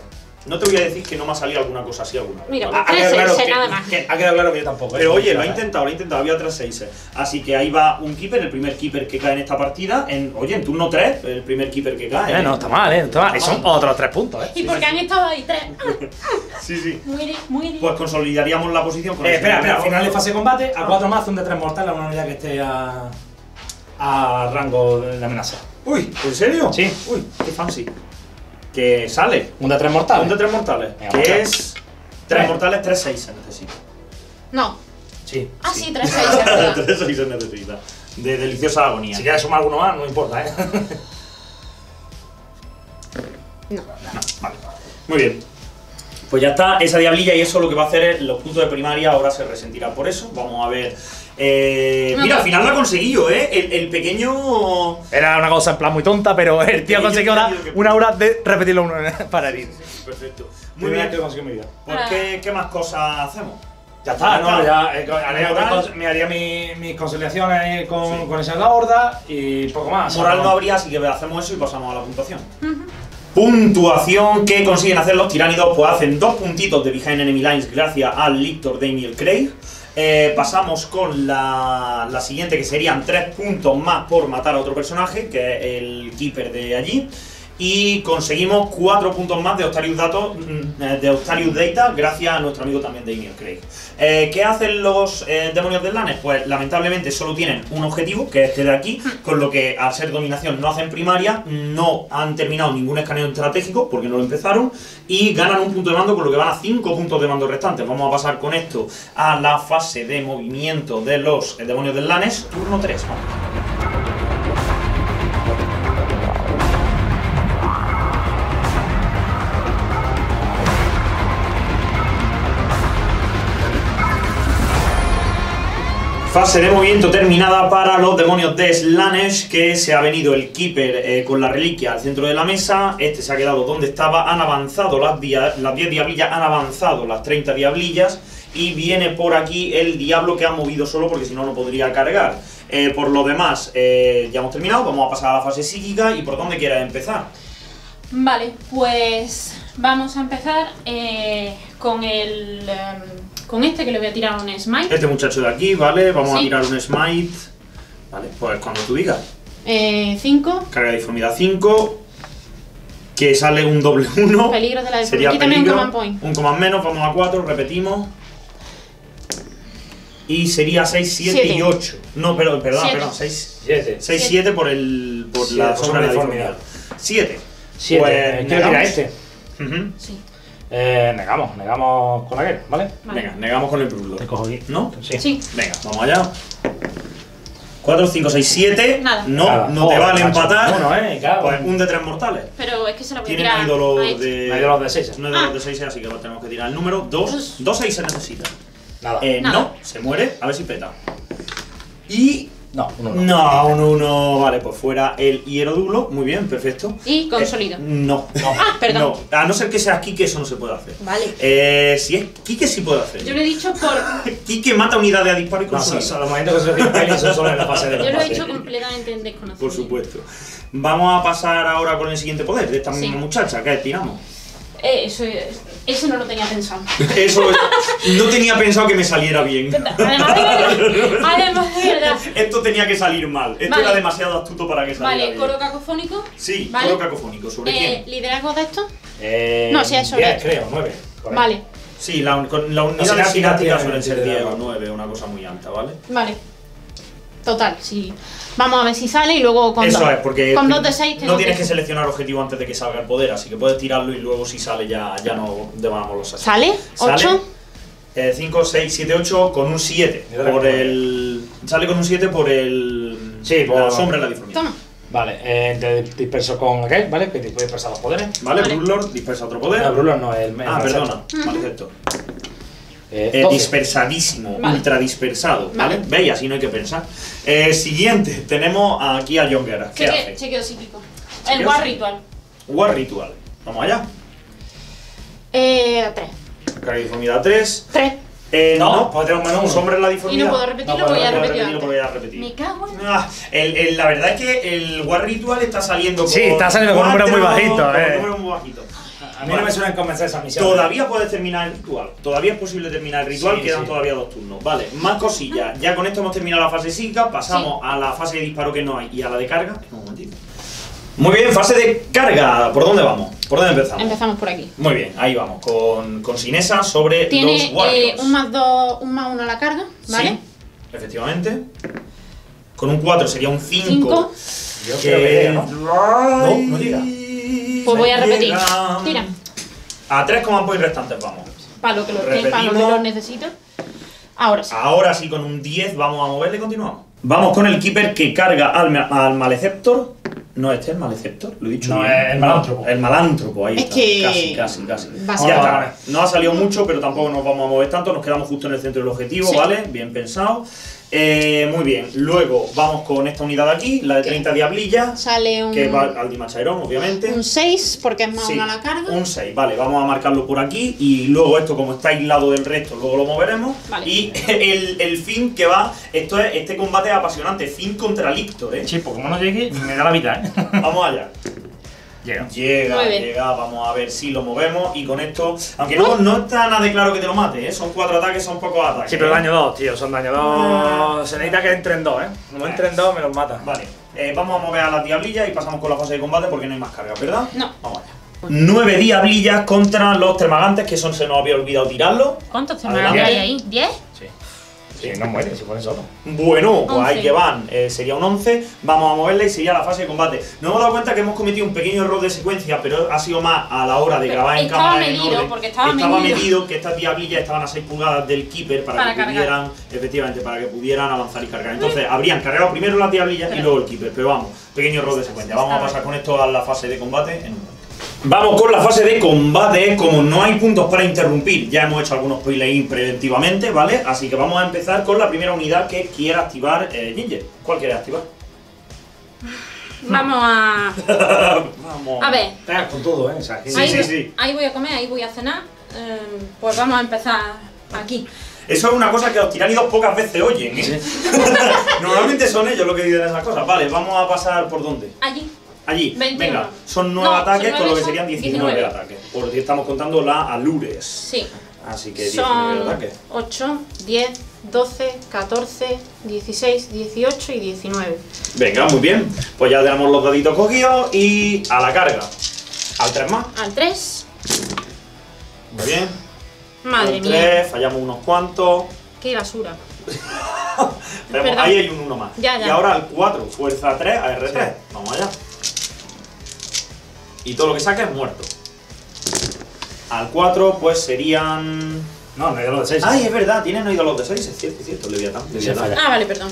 No te voy a decir que no me ha salido alguna cosa así alguna vez. Mira, ¿vale? Ha quedado tres claro seis, que- nada más. que- Ha quedado claro que yo tampoco. ¿eh? Pero oye, lo ha Vale. intentado, lo ha intentado, había tres seises. Así que ahí va un keeper, el primer keeper que cae en esta partida. En, oye, en turno tres, el primer keeper que cae. Eh, no, está mal, ¿eh? Está mal. Y Está son mal. otros tres puntos, ¿eh? Y porque han estado ahí tres. Sí, sí. Muy bien, muy bien. Pues consolidaríamos la posición con Eh, el espera, espera, segundo final de round. fase de combate, a Ah. cuatro más, un de tres mortal a una unidad que esté a. a rango de amenaza. Uy, ¿en serio? Sí. Uy, qué fancy. Que sale. Un de tres mortal. Un de tres mortales. Venga, que mortal. es. Tres Tres. mortales, tres seis se necesita. No. Sí. Ah, sí, tres seis, es verdad. tres seis se necesita. De deliciosa agonía. Si quieres sumar alguno más, no importa, ¿eh? No. Vale. Muy bien. Pues ya está, esa diablilla y eso lo que va a hacer es los puntos de primaria ahora se resentirá por eso. Vamos a ver. Eh, No, mira, no. al final lo ha conseguido, ¿eh? El, el pequeño. Era una cosa en plan muy tonta, pero el tío Yo consiguió he ahora tenido que- una hora de repetirlo uno para herir. Perfecto. Muy Muy bien bien. que consiguió mi vida. Pues, ¿qué, ¿qué más cosas hacemos? Ya está, ¿no? está. Ya eh, haría otra Moral. cosa, me haría mi- mis conciliaciones con, Sí. con esa de la horda y poco más. Moral no habría, así que hacemos eso y pasamos a la puntuación. Puntuación que consiguen hacer los tiránidos, pues hacen dos puntitos de Behind Enemy Lines gracias al lictor Daniel Craig. Eh, pasamos con la, la siguiente, que serían tres puntos más por matar a otro personaje, que es el Keeper de allí. Y conseguimos cuatro puntos más de Octarius, Dato, mm, eh, de Octarius Data gracias a nuestro amigo también Daniel Craig. Eh, ¿Qué hacen los eh, demonios del Lanes? Pues lamentablemente solo tienen un objetivo, que es este de aquí, con lo que al ser dominación no hacen primaria, no han terminado ningún escaneo estratégico porque no lo empezaron y ganan un punto de mando, con lo que van a cinco puntos de mando restantes. Vamos a pasar con esto a la fase de movimiento de los eh, demonios del Lanes, turno tres. Vamos. Fase de movimiento terminada para los demonios de Slanesh, que se ha venido el Keeper eh, con la reliquia al centro de la mesa. Este se ha quedado donde estaba, han avanzado las dia- las diez diablillas, han avanzado las treinta diablillas y viene por aquí el diablo que ha movido solo porque si no, no podría cargar. Eh, por lo demás, eh, ya hemos terminado, vamos a pasar a la fase psíquica y por dónde quieras empezar. Vale, pues vamos a empezar eh, con el. em, con este que le voy a tirar un smite. Este muchacho de aquí, ¿vale? Vamos a Sí. tirar un smite. Vale, pues cuando tú digas. Eh, cinco. Carga de diformidad cinco. Que sale un doble uno. Peligro de la Sería deformidad. Quítame un peligro. command point. Un command menos, vamos a cuatro, repetimos. Y sería seis, siete y Siete. ocho. No, perdón, perdón, Siete. perdón. seis, Siete. seis, siete por el. por Siete, la por sombra de la deformidad. deformidad. siete. Siete. Pues, Eh, Quiero tirar negamos. este. Ujú. Sí. Eh, negamos, negamos con aquel, ¿vale? Vale. Venga, negamos con el Brullo. Te cojo aquí. ¿No? Sí. Sí. Venga, vamos allá. cuatro, cinco, seis, siete. Nada. No, Nada. no te Joder, vale macho. empatar. Uno, eh, cago. Pues un de tres mortales. Pero es que se la voy a Tienen tirar. ahí dolor a este. de. No hay dolor de seis. No hay dolor de seis, así que tenemos que tirar el número. Dos. Dos. Dos seis se necesita. Nada. Eh, Nada. no, se muere, a ver si peta. Y. No, uno no. No, un uno. Vale, pues fuera el hierodulo. Muy bien, perfecto. Y consolido. Eh, no. Ah, perdón. No. A no ser que sea Kike, eso no se puede hacer. Vale. Eh, si es Kike, sí puede hacer. Yo lo he dicho por. Kike mata unidades a disparo y No, son, consolida. son los momentos que se reciben pelis son solo en la fase de Yo lo he combate. hecho completamente en desconocido. Por supuesto. Vamos a pasar ahora con el siguiente poder de esta Sí. misma muchacha. ¿Qué tiramos? Eh, eso, es- eso no lo tenía pensado. Eso no tenía pensado que me saliera bien. Además de verdad. Además de verdad. Esto tenía que salir mal. Esto Vale. era demasiado astuto para que saliera Vale, bien. coro cacofónico. Sí, Vale. coro cacofónico. ¿Sobre Eh, quién? liderazgo de esto. Eh, No, sí, es sobre diez, esto. creo, nueve. por ahí. Vale, Sí, la, un- con la unidad No, de será cinética cinética, suelen ser sí, diez claro. o nueve, una cosa muy alta, ¿vale? vale. Total, sí. Vamos a ver si sale y luego con Eso dos. es, porque con dos de seis no tengo tienes que seleccionar objetivo antes de que salga el poder, así que puedes tirarlo y luego si sale ya, ya no devanamos los así. ¿Sale? ¿ocho? cinco, seis, siete, ocho con un siete. Yo también Por tengo. el. Sale con un siete por el. Sí, la por- sombra y la diformidad. Toma. Vale, eh, te disperso con aquel, ¿vale? Que te puede dispersar los poderes. Vale, Vale. Brulord dispersa otro poder. No, Brulor no, el ah, el perdona. Ujú. Vale, cierto. Eh, Eh, doce. dispersadísimo, Vale. ultra dispersado, ¿vale? Vale. Veis, así no hay que pensar. Eh, siguiente, tenemos aquí a John Guerra. ¿Qué Cheque- hace? chequeo psíquico. ¿Chequeo El War psíquico? Ritual. War Ritual. Vamos allá. Eh, tres. Carga de diformidad tres. Tres. Eh, No, no, puede tener un menos uno. sombra en la Y diformidad. no puedo repetirlo No, porque ya he puedo repetido repetirlo porque ya he repetido. Me cago en... Ah, el, el- la verdad es que el War Ritual está saliendo con Sí, está saliendo con números muy cuatro, bajitos, con eh. números muy bajitos. A mí no me suelen convencer esas misiones. Todavía puedes terminar el ritual. Todavía es posible terminar el ritual, Sí, quedan sí. todavía dos turnos. Vale, más cosillas. Ya con esto hemos terminado la fase psíquica, pasamos a la fase de disparo que no hay y a la de carga. Un momentito. Muy bien, fase de carga. ¿Por dónde vamos? ¿Por dónde empezamos? Empezamos por aquí. Muy bien, ahí vamos, con, con Sinesa sobre Tiene los eh, Warriors. un más dos, un más uno a la carga, ¿vale? Sí, efectivamente. Con un cuatro sería un cinco. Cinco. Yo creo que llega, ¿no? No, no llega. Pues voy a repetir. Llega. Tira. A tres command points restantes vamos. Para lo que lo, para lo que Repetimos. lo necesito. Ahora sí. Ahora sí, con un diez vamos a moverle y continuamos. Vamos con el Keeper que carga al, ma- al Maleceptor. No, este es el Maleceptor, lo he dicho No, bien. es el Malántropo. El Malántropo, ahí Es está. que- Casi, casi, casi. Va a Ya ser- está. No ha salido mucho, pero tampoco nos vamos a mover tanto. Nos quedamos justo en el centro del objetivo, Sí. ¿vale? Bien pensado. Eh, muy bien. Luego vamos con esta unidad de aquí, la de treinta diablillas, Sale un, que va al Dimachairón, obviamente. un seis porque es más Sí, uno a la carga. un seis, vale, vamos a marcarlo por aquí y luego esto como está aislado del resto, luego lo moveremos. Vale. Y el, el fin que va, esto es, este combate es apasionante, fin contra Lictor, ¿eh? Sí, pues como no llegue, me da la vida, ¿eh? Vamos allá. Llega. Llega, Nueve. llega, vamos a ver si lo movemos y con esto, aunque no, no está nada de claro que te lo mate, ¿eh? Son cuatro ataques, son pocos ataques. Sí, pero ¿eh? daño dos, tío, son daño dos. Se necesita que entren dos, ¿eh? Como entren dos, me los mata. Vale, eh, vamos a mover a las diablillas y pasamos con la fase de combate porque no hay más carga, ¿verdad? No. Vamos allá. Nueve diablillas contra los termagantes, que son, se nos había olvidado tirarlo. ¿Cuántos te Adelante. hay ahí? ¿diez? Sí. Sí, no mueren, se ponen solos. Bueno, pues once. ahí que van, eh, sería un once, vamos a moverla y sería la fase de combate. Nos hemos dado cuenta que hemos cometido un pequeño error de secuencia, pero ha sido más a la hora de Pero grabar en estaba cámara en medido, orden. porque estaba medido. que estas diablillas estaban a seis pulgadas del keeper para, Para que cargar. pudieran, efectivamente, para que pudieran avanzar y cargar. Entonces, habrían cargado primero las diablillas y luego el keeper, pero vamos, pequeño error de secuencia. Vamos a pasar con esto a la fase de combate en un momento. Vamos con la fase de combate, como no hay puntos para interrumpir, ya hemos hecho algunos play-in preventivamente, ¿vale? Así que vamos a empezar con la primera unidad que quiera activar eh, Ginger. ¿Cuál quiere activar? Vamos a... Vamos. A ver. Estás con todo, ¿eh? O sea, que- Sí, ahí, sí, voy- sí. ahí voy a comer, ahí voy a cenar. Eh, pues vamos a empezar aquí. Eso es una cosa que los tiránidos pocas veces oyen, ¿eh? Normalmente son ellos los que dicen esas cosas. Vale, vamos a pasar por dónde. Allí. Allí. veintiuno. Venga, son nueve No, ataques, son con lo que nueve, serían son diecinueve diecinueve. ataques. Porque estamos contando la Alures. Sí. Así que diecinueve Son ataques. ocho, diez, doce, catorce, dieciséis, dieciocho y diecinueve. Venga, muy bien. Pues ya tenemos los daditos cogidos y a la carga. Al tres más. Al tres. Muy bien. Madre Al mía. tres, fallamos unos cuantos. Qué basura. Tenemos- Perdón. ahí hay un uno más. Ya, ya. Y ahora al cuatro, fuerza tres a R tres. Vamos allá. Y todo lo que saque es muerto. Al cuatro, pues serían. No, me dio lo de seis. Ay, es verdad, tienen oído los de seis, es cierto, es cierto, Leviatán. Leviatán. falla. Ah, vale, perdón.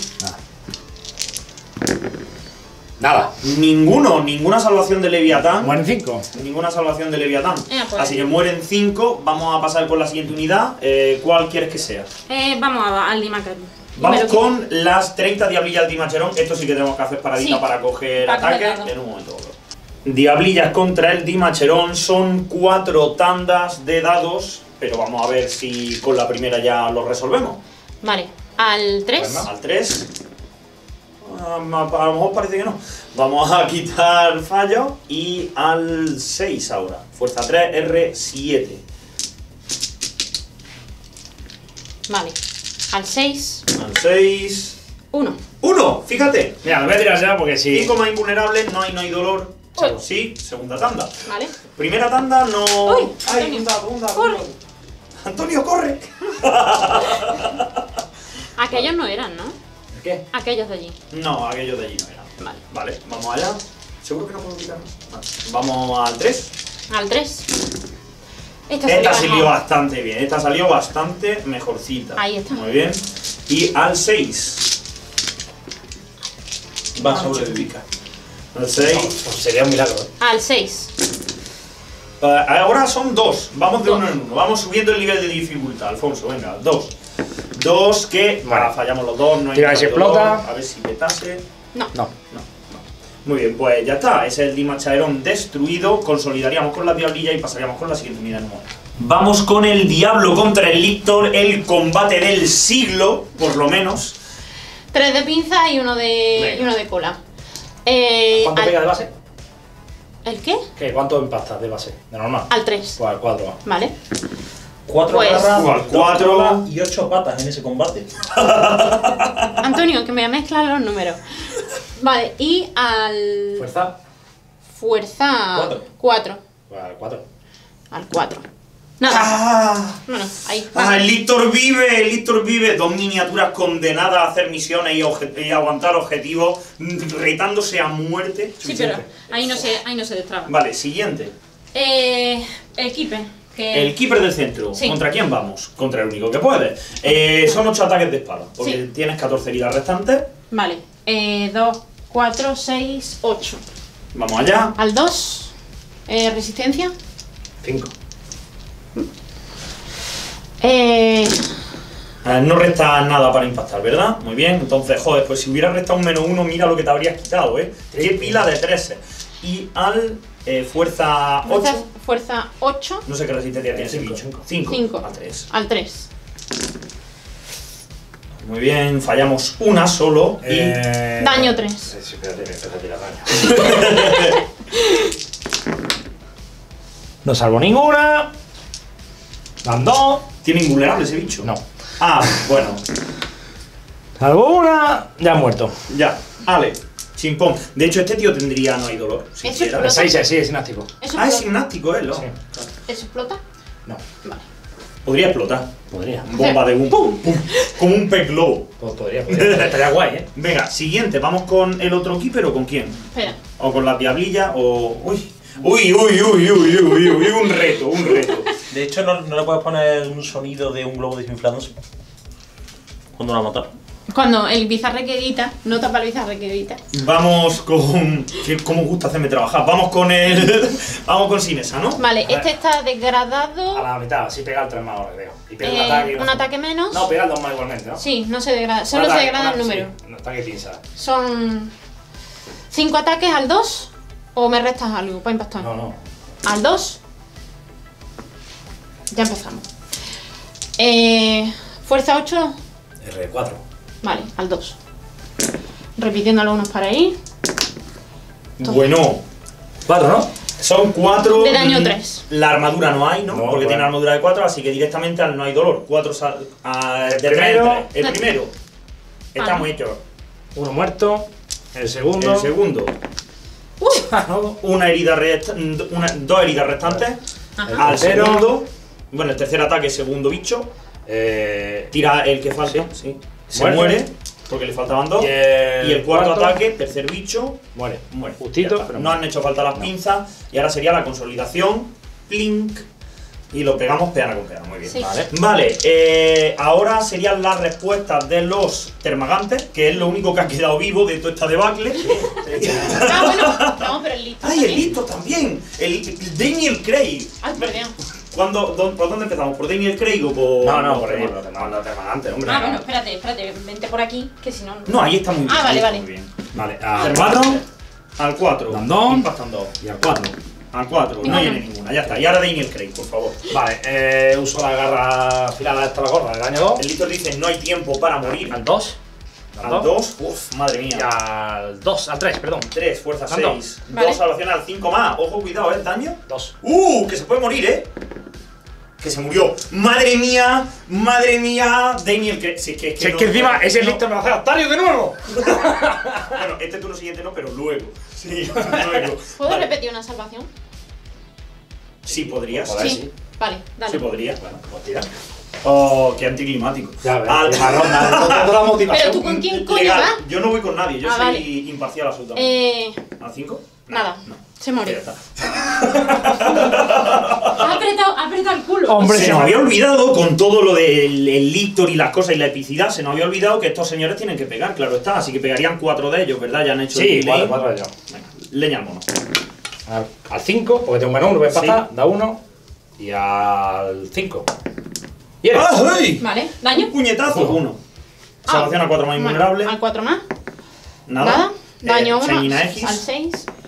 Nada. Ninguno, ninguna salvación de Leviatán. Mueren cinco. Ninguna salvación de Leviatán. Eh, pues. Así que mueren cinco. Vamos a pasar con la siguiente unidad. Eh, ¿Cuál quieres que sea? Eh, vamos a, al Dimacarón. Vamos con las treinta diablillas al Dimacherón. Esto sí que tenemos que hacer paradita Sí, para coger para coger ataques dados. en un momento u otro. Diablillas contra el Dimacherón son cuatro tandas de dados, pero vamos a ver si con la primera ya lo resolvemos. Vale. Al tres. Al tres. A lo mejor parece que no. Vamos a quitar fallo y al seis ahora. Fuerza tres, R siete. Vale. Al seis. Al seis. uno. ¡Uno! Fíjate. Mira, lo voy a tirar ya porque si. cinco más invulnerables, no hay, no hay dolor. Uy. Sí, segunda tanda. Vale. Primera tanda no. Uy, ¡Ay, Antonio, bunda, bunda, corre. bunda! ¡Antonio, corre! Aquellos no eran, ¿no? ¿Qué? Aquellos de allí. No, aquellos de allí no eran. Vale. Vale, vamos allá. ¿Seguro que no puedo quitar más? Vale. Vamos al tres. Al tres. Esta, Esta salió salió mejor. bastante bien, esta salió bastante mejorcita. Ahí está. Muy bien. Y al seis. Va a sobrevivir. Al seis. Pues sería un milagro, ¿eh? Al seis. Ahora son dos. Vamos de Dos. uno en uno. Vamos subiendo el nivel de dificultad, Alfonso. Venga, dos. Dos que. Vale. Ah, fallamos los dos. No hay Tira a ver si dolor. explota. A ver si petase. No. No. No, no. Muy bien, pues ya está. Es el Dimachaerón destruido. Consolidaríamos con la diablilla y pasaríamos con la siguiente unidad en un momento. Vamos con el Diablo contra el Lictor, el combate del siglo, por lo menos. Tres de pinza y uno de, y uno de cola. Eh, ¿Cuánto al- pega de base? ¿El qué? ¿Qué? ¿Cuánto empastas de base? De normal. Al tres. Pues al cuatro. Vale. Cuatro Pues- garras, Igual, dos cuatro. colas y ocho patas en ese combate. Antonio, que me voy a mezclar los números. Vale, y al. Fuerza. Fuerza. Cuatro. Cuatro. Pues al cuatro. Al cuatro. Nada. ¡Ah! Bueno, ahí. Ah, el Lictor vive, el Lictor vive. Dos miniaturas condenadas a hacer misiones y, obje- y aguantar objetivos, retándose a muerte. Sí, pero ahí no se, ahí no se destraba. Vale, siguiente. Eh. El keeper. Que... El Keeper del centro. Sí. ¿Contra quién vamos? Contra el único que puede. Eh, son ocho ataques de espada, porque Sí. tienes catorce heridas restantes. Vale. Eh, dos, cuatro, seis, ocho. Vamos allá. Al dos. Eh, resistencia. cinco. Eh. Eh, no resta nada para impactar, ¿verdad? Muy bien. Entonces, joder, pues si hubiera restado un menos uno, mira lo que te habrías quitado, ¿eh? Qué pila de trece. Y al eh, fuerza Fuerza, ocho. fuerza ocho. No sé qué resistencia tiene ese Cinco, bicho. cinco. cinco. Cinco. Al tres. Al tres. Muy bien, fallamos una solo. Y Eh... Daño tres. Sí, sí, espérate, espérate a tirar daño. No salvo ninguna. Dan dos. tiene invulnerable ese bicho. No. Ah, bueno. Salvo una. Ya ha muerto. Ya. Ale. Chimpón. De hecho, este tío tendría no hay dolor. Si Eso quiera. explota. seis, seis, sí, es ináctivo. ¿Eso Ah, es explota? gimnástico, ¿eh? ¿no? Sí. ¿Eso explota? No. Vale. Podría explotar. Podría. Bomba de un pum, pum, como un pez globo. Pues podría, podría. Estaría guay, ¿eh? Venga, siguiente, ¿vamos con el otro keeper o con quién? Espera. ¿O con la diablilla o...? Uy, uy, uy, uy, uy, uy, uy, un reto, un reto. De hecho, no, no le puedes poner un sonido de un globo desinflándose cuando la matar. Cuando el bizarre que grita, no tapa el bizarre que grita. Vamos con... que- ¿Cómo gusta hacerme trabajar? Vamos con el... Vamos con Sinesa, ¿no? Vale, A ver. este está A degradado. la mitad, sí pega el tres más ahora, creo. Y pega eh, un ataque. y un no- ataque menos. No, pega el dos más igualmente, ¿no? Sí, no se degrada. Solo Un se ataque, degrada un el ataque, número. sí, un ataque pinza. Son cinco ataques al dos. ¿O me restas algo para impactar? No, no. Al dos. Ya empezamos. Eh, fuerza ocho. R cuatro. Vale, al dos. Repitiendo algunos para ir. Bueno, cuatro, ¿no? son cuatro... De daño y tres. La armadura no hay, ¿no? No, Porque bueno. tiene armadura de cuatro, así que directamente al no hay dolor. Cuatro sal... a- de tres en primero. tres. El primero. Está Vale. muy hecho. Uno muerto. El segundo. El segundo. Uy. Ah, no. Una herida rest... una... Dos heridas restantes. Ajá. Al tercero. segundo. Bueno, el tercer ataque, segundo bicho. Eh, Tira el que falta, sí. Se Muere. muere, porque le faltaban dos. y el, Y el cuarto, ataque, tercer bicho, Muere. muere. Justito, Ya está. pero no han hecho falta las pinzas. Y ahora sería la consolidación. Plink. Y lo pegamos peana con peana. Muy bien. Sí. Vale. Vale, eh, ahora serían las respuestas de los termagantes, que es lo único que ha quedado vivo de toda esta debacle. Ah, bueno. No, pero el listo. ¡Ay, el también. listo también! El, el Daniel Craig. Ay, perdón. ¿Cuándo, dó- ¿Por dónde empezamos? ¿Por Daniel Craig o por.? No, no, por ahí. por- Lo tenemos lo tenemos antes, hombre. Ah, bueno, espérate, espérate. Vente por aquí, que si no. no- No, ahí está muy bien. Ah, vale, ahí está vale. muy bien. Vale, Al al cuatro. cuatro. Al cuatro. Dandón. Impactan dos. Y al cuatro. Al cuatro. No Ninguna. viene ninguna. Ya está. Y ahora Daniel Craig, por favor. Vale, eh, uso la garra afilada esta la gorda de daño dos. El Litor dice: no hay tiempo para morir. Al dos. Al dos. Uf, madre mía. Y al dos, al tres, perdón. tres, fuerza Dando. seis. Vale. dos salvaciones al cinco más. Ojo, cuidado, ¿eh? Daño. Dos. ¡Uh! Que se puede morir, ¿eh? Que se murió. ¡Madre mía! ¡Madre mía! Daniel Craig. Si es que, Si es no- que encima ese no. listo me va a hacer Octario de nuevo. Bueno, este turno siguiente no, pero luego. Sí, luego. ¿Puedo Vale. repetir una salvación? Sí, podrías. Joder, sí. sí. Vale, dale. Sí, podría. Bueno, pues tira. Oh, qué anticlimático. Ya ves. Al- La ronda, toda la motivación. Pero tú con quién coño Legal. vas? Yo no voy con nadie, yo Ah, soy vale. imparcial absolutamente. Eh. ¿Al cinco? Nada. No. Se Ya murió. está. Ha apretado, ha apretado el culo. Hombre, Se sí. nos había olvidado, con todo lo del el lictor y las cosas y la epicidad, se nos había olvidado que estos señores tienen que pegar, claro está. Así que pegarían cuatro de ellos, ¿verdad? Ya han hecho Sí, el cuatro, delay. cuatro de ellos. Venga, leña al mono. Al- Al cinco, porque tengo un menos uno, voy a empatar, Sí. da uno. Y al cinco. ¿Y eres? ¡Ah, hey! Vale, daño. Un puñetazo, Uno. uno. Salvación a cuatro más Bueno, invulnerable. Al cuatro más. Nada. Nada. Daño Eh, uno. Shayna X. Al seis.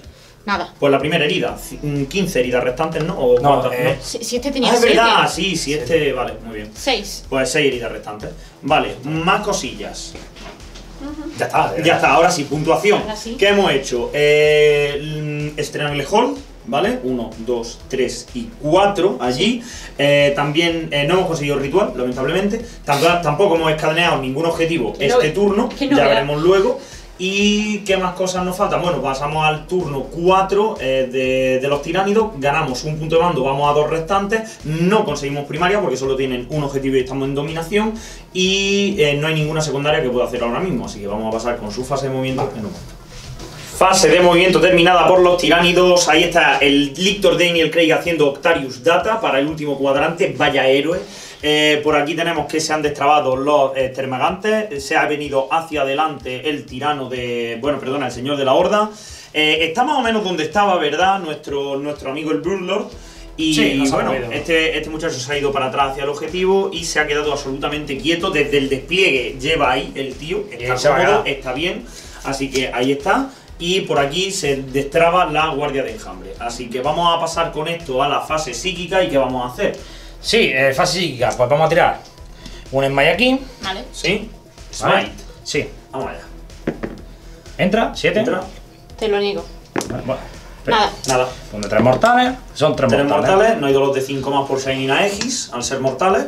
Nada. Pues la primera herida, quince heridas restantes, ¿no? ¿O No, cuántas? eh, Si, si este tenía Ah, es siete. verdad, sí, sí, este, vale, muy bien. seis. Pues seis heridas restantes. Vale, más cosillas. Ya está, Ya está, ahora sí, puntuación. Ahora sí. ¿Qué hemos hecho? Eh, Strangle-hold, ¿vale? uno, dos, tres y cuatro allí. Eh, también eh, no hemos conseguido ritual, lamentablemente. Tampoco, tampoco hemos escaneado ningún objetivo Que no- este turno, que no ya vea. veremos luego. ¿Y qué más cosas nos faltan? Bueno, pasamos al turno cuatro eh, de, de los tiránidos, ganamos un punto de mando, vamos a dos restantes, no conseguimos primaria porque solo tienen un objetivo y estamos en dominación, y eh, no hay ninguna secundaria que pueda hacer ahora mismo, así que vamos a pasar con su fase de movimiento en un momento. Fase de movimiento terminada por los tiránidos. Ahí está el Lictor Daniel Craig haciendo Octarius Data para el último cuadrante, vaya héroe. Eh, por aquí tenemos que se han destrabado los eh, termagantes, se ha venido hacia adelante el tirano de... bueno, perdona, el señor de la horda. Eh, está más o menos donde estaba, ¿verdad? Nuestro, nuestro amigo el Broodlord. Y Sí, nos ha bueno, movido. este, este muchacho se ha ido para atrás hacia el objetivo y se ha quedado absolutamente quieto. Desde el despliegue lleva ahí el tío, está se va a cómodo, quedar. está bien. Así que ahí está. Y por aquí se destraba la guardia de enjambre. Así que vamos a pasar con esto a la fase psíquica. ¿Y qué vamos a hacer? Sí, eh, fase psíquica, pues vamos a tirar un smite aquí. Vale. ¿Sí? ¿Vale? Smite. Sí. Vamos allá. Entra, siete. Entra. Te lo niego. Vale, bueno. Nada. Nada. Pone tres mortales, son tres, Tres mortales. mortales. No hay dolor de cinco más por Shining Aegis, al ser mortales.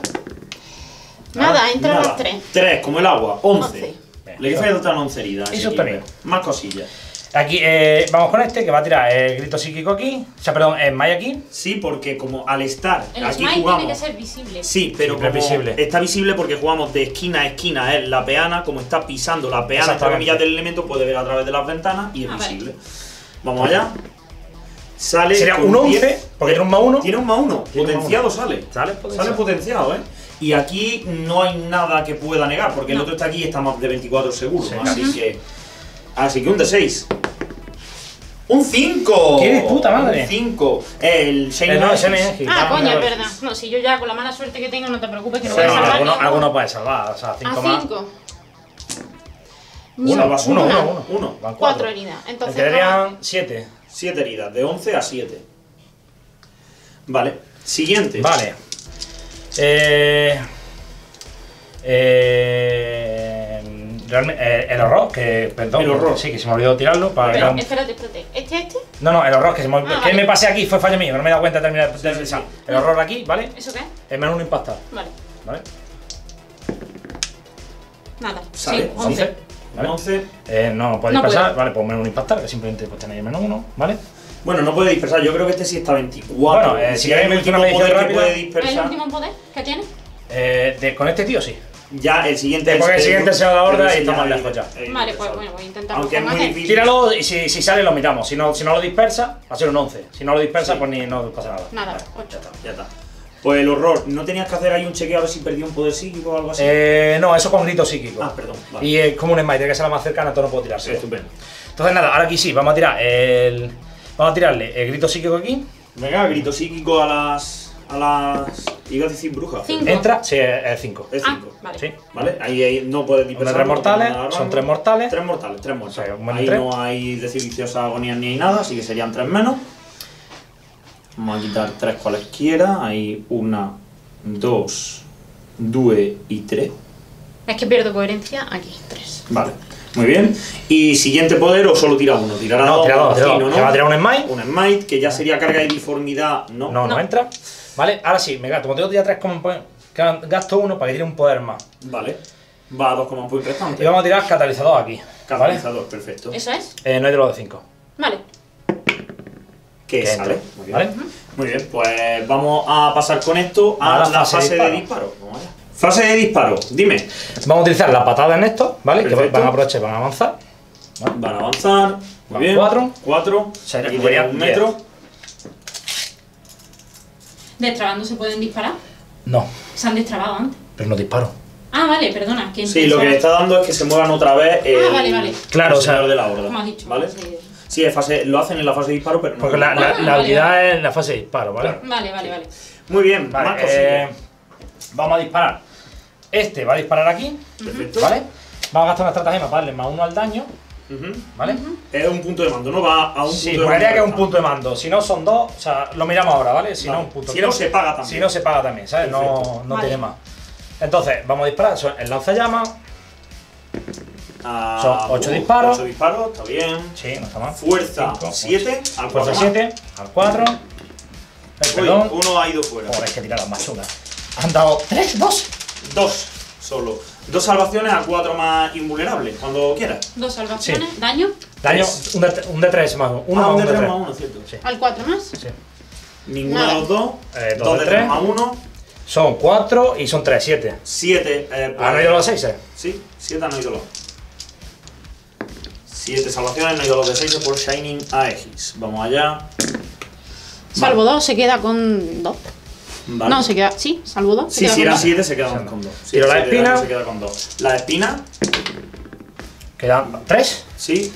Nada, entra Nada. las tres. Tres, como el agua. once. Once. Le faltan once heridas. Y ese sostenido. equipo. Más cosillas. Aquí, eh, vamos con este que va a tirar el grito psíquico aquí. O sea, perdón, el smite aquí. Sí, porque como al estar El aquí smite jugamos... tiene que ser visible. Sí, pero Siempre como visible. está visible porque jugamos de esquina a esquina, es la peana, como está pisando la peana entre Exactamente. comillas del elemento, puede ver a través de las ventanas y es Ah, vale. visible. Vamos allá. Sale Sería con un once, diez. porque tiene un más uno. Tiene un más uno. Tiene un más Potenciado uno. sale. Sale potenciado. Sale potenciado, ¿eh? Y aquí no hay nada que pueda negar, porque el No. otro está aquí y está más de veinticuatro seguro. Sí. Así que. Así que un de seis. ¡Un cinco! ¡Qué de puta madre! Un cinco. El Shane Eh, no, Aegis. Shane Aegis. Ah, Vamos, coño, es vamos. verdad. No, si yo ya con la mala suerte que tengo, no te preocupes que no Sí, voy a no, salvar. alguno, ni uno. alguno puede salvar, o sea, cinco A más. cinco. Uno, Salvas uno, una. uno, uno. Uno. Van Cuatro cuatro. heridas. Me Entonces, quedarían siete. siete heridas, de once a siete. Vale. Siguiente. Vale. Eh. Eh. realmente, eh, el horror, que. Perdón. El horror. Sí, que se me olvidó tirarlo para. Pero, no- espérate, espérate. ¿Este, este? No, no, el horror, que se me olvidó. Ah, que vale. me pasé aquí, fue fallo mío, no me he dado cuenta de terminar de sí, pensar. sí. El horror aquí, ¿vale? ¿Eso qué? El menos uno impactado, Vale. ¿vale? Nada. Sale, Sí, once. ¿Vale? once. Eh, no puede No pasar, puedo. vale, pues menos uno impactar, que simplemente pues tenéis menos uno, ¿vale? Bueno, no puede dispersar. Yo creo que este sí está veinticuatro. Bueno, eh, si si hay hay un una último medición poder que rápida- puede ¿El dispersar, último poder que tiene? Eh, de, con este tío sí. ya el siguiente. Porque el siguiente se va a la horda pero y ese está ya más es- lejos ya. es Vale, pues dispersable. bueno, voy a intentar Aunque es muy buscar más. difícil. Tíralo y si, si sale lo miramos. Si no, si no lo dispersa, va a ser un once. Si no lo dispersa, Sí. pues ni no pasa nada. Nada, Vale, ocho. ya está. Ya está. Pues el horror. ¿No tenías que hacer ahí un chequeo a ver si perdía un poder psíquico o algo así? Eh, no, eso con grito psíquico. Ah, perdón. Vale. Y es como un smite, que sea la más cercana, entonces no puedo Sí, tirarse. estupendo. Entonces nada, ahora aquí sí, vamos a tirar el. Vamos a tirarle el grito psíquico aquí. Venga, grito psíquico a las. a las. iba a decir brujas. pero Cinco. Entra, sí, es cinco. Es Ah, cinco. vale. Sí. ¿Vale? Ahí, ahí no puedes dispersar. tres no mortales, tiene nada son rango. tres mortales. Tres mortales, tres mortales. O sea, un menos ahí tres. no hay decidiciosas agonías ni hay nada, así que serían tres menos. Vamos a quitar tres cualesquiera. Hay una, dos, due y tres. Es que pierdo coherencia aquí. Tres. Vale, muy bien. Y siguiente poder o solo tira uno. Tirará No, dos, tira dos, tira imagino, dos. ¿no? Que va a tirar un smite. Un smite, que ya sería carga de diformidad, ¿no? No, no, No. entra. Vale, ahora sí, me gasto. Como tengo que tirar tres como point, gasto uno para que tire un poder más. Vale. Va a dos como point restante. Y vamos a tirar catalizador aquí. ¿Vale? Catalizador, perfecto. ¿Eso es? Eh, no hay de los de cinco. Vale. Que Que sale. entra, Muy bien. ¿vale? Muy bien, pues vamos a pasar con esto a A la, la fase, fase de de disparo. disparo. Vamos allá. Fase de disparo, dime. Vamos a utilizar la patada en esto, ¿vale? Perfecto. Que van a aprovechar y van a avanzar. Van a avanzar. Muy Van bien. cuatro. Cuatro. Sería- Aquí sería tenemos un diez. metro. ¿Destrabando se pueden disparar? No, Se han destrabado antes. pero no disparo. Ah, vale, perdona. que Sí, lo que le está dando es que se muevan otra vez el, Ah, vale, vale. Claro, el o sea, señor de la horda. Como has dicho. ¿Vale? Sí. Sí, es fase, lo hacen en la fase de disparo, pero no. Porque la, la- Ah, la vale, habilidad es en la fase de disparo, ¿vale? Vale, vale, vale. Muy bien, Vale, más eh, cosillas. vamos a disparar. Este va a disparar aquí, Perfecto. ¿vale? Vamos a gastar una estratagema para darle más uno al daño, Ujú. ¿vale? Es un punto de mando, no va a un Sí, punto de juraría mando. que es un punto de mando. Si no son dos, o sea, lo miramos ahora, ¿vale? Si Vale. no, un punto. Si no, se paga también. Si no, se paga también, ¿sabes? No, Perfecto. no Vale. tiene más. Entonces, vamos a disparar. Son el lanzallamas. Ah, Son ocho uh, disparos. ocho disparos, está bien. Sí, no está mal. Fuerza Cinco, siete, al Fuerza cuatro siete, al cuatro. Eh, Uy, perdón. uno ha ido fuera. Joder, es que tirar las más chulas. Han dado tres, dos. Dos solo. Dos salvaciones a cuatro más invulnerables, cuando quieras. Dos salvaciones. Daño. Daño, Tres. un de, un de tres más uno. Uno ah, más un un de de tres tres. más uno, cierto. Sí. Al cuatro más. Sí. Ninguno Nada. de los dos. Eh, dos dos de de tres tres. más uno. Son cuatro y son tres, siete. Siete. Eh, ¿Han oído los seis? Eh? Sí, siete han oído los. Siete salvaciones, no ha ido los de seis por Shining Aegis. Vamos allá. Salvo dos, se queda con dos. Vale. No, se queda. Sí, salvo dos. se Sí, queda si con era dos. siete se quedan con dos. Si Tiro era la siete de espina. daño, se queda con dos. La espina, Quedan tres sí,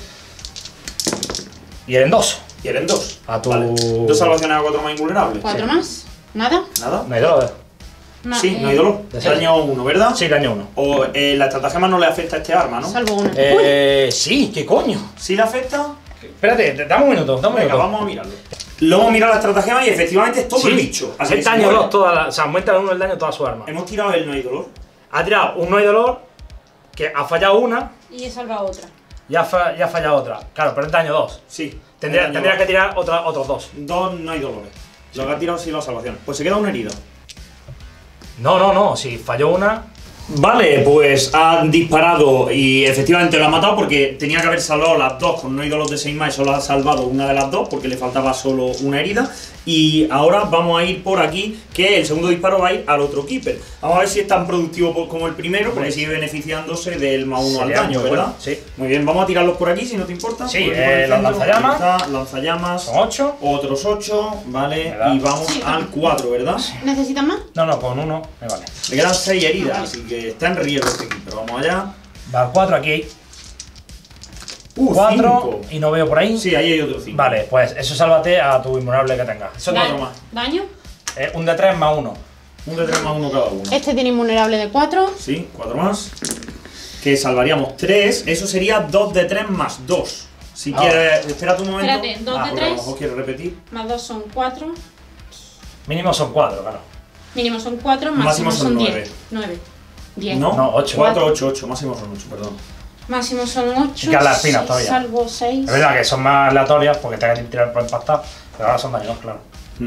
y eran dos. quieren dos. A tu- Vale. Dos salvaciones a cuatro más invulnerables. Cuatro más. Nada. Nada. No hay dolor. No, Sí, eh, no hay dolor. de seis. Daño uno, ¿verdad? Sí, daño uno. O eh, la estratagema no le afecta a este arma, ¿no? Salvo uno. Uy, Eh, sí, ¿qué coño? ¿Sí le afecta? Espérate, te- dame un minuto, dame un Venga, minuto. vamos a mirarlo. Luego hemos mirado la estratagema y efectivamente es todo Sí, el bicho. Así que Afecta se daño muere. dos, toda la, o sea, aumenta uno el daño a toda su arma. Hemos tirado el no hay dolor. Ha tirado un no hay dolor, que ha fallado una y he salvado otra. y ha, fa- y ha fallado otra. Claro, pero es daño dos. Sí. Tendría, Daño tendría dos. que tirar otra, otros dos. Dos no hay dolores. Lo que ha tirado sí la salvación. Pues se queda una herida. No, no, no, si falló una. Vale, pues ha disparado y efectivamente lo ha matado porque tenía que haber salvado las dos con no ídolos de seis más y solo ha salvado una de las dos porque le faltaba solo una herida. Y ahora vamos a ir por aquí, que el segundo disparo va a ir al otro Keeper. Vamos a ver si es tan productivo po- como el primero, porque sigue beneficiándose del más uno al Sería daño, muy ¿verdad? bueno, sí. Muy bien, vamos a tirarlos por aquí si no te importa. Sí, Por aquí por el eh, los centro. lanzallamas. Ahí está, lanzallamas. Son ocho. Otros ocho, vale. ¿Verdad? Y vamos Sí. al cuatro, ¿verdad? ¿Necesitas más? No, no, con uno me vale. Le quedan seis heridas, así que está en riesgo este Keeper. Vamos allá. Va al cuatro aquí. Uh, cuatro cinco. y no veo por ahí. Sí, ahí hay otro cinco. Vale, pues eso sálvate a tu invulnerable que tengas. Son Da- cuatro más. Daño. Eh, un de tres más uno. Un de tres más uno cada uno. Este tiene invulnerable de cuatro. Sí, cuatro más. Que salvaríamos tres. Eso sería dos de tres más dos. Si Ah. quieres, espera un momento. Espérate, dos Ah, de porque a lo tres. mejor quieres repetir. Más dos son cuatro. Mínimo son cuatro, claro. Mínimo son cuatro, máximo, Máximo son son nueve. diez. nueve. diez. No, No, ocho. cuatro, ocho, ocho. Máximo son ocho, perdón. Máximo son ocho. Y que a las espinas todavía. Salvo seis. Es verdad que son más aleatorias porque te hay que tirar por impactar, pero ahora son daños, claro. Hmm.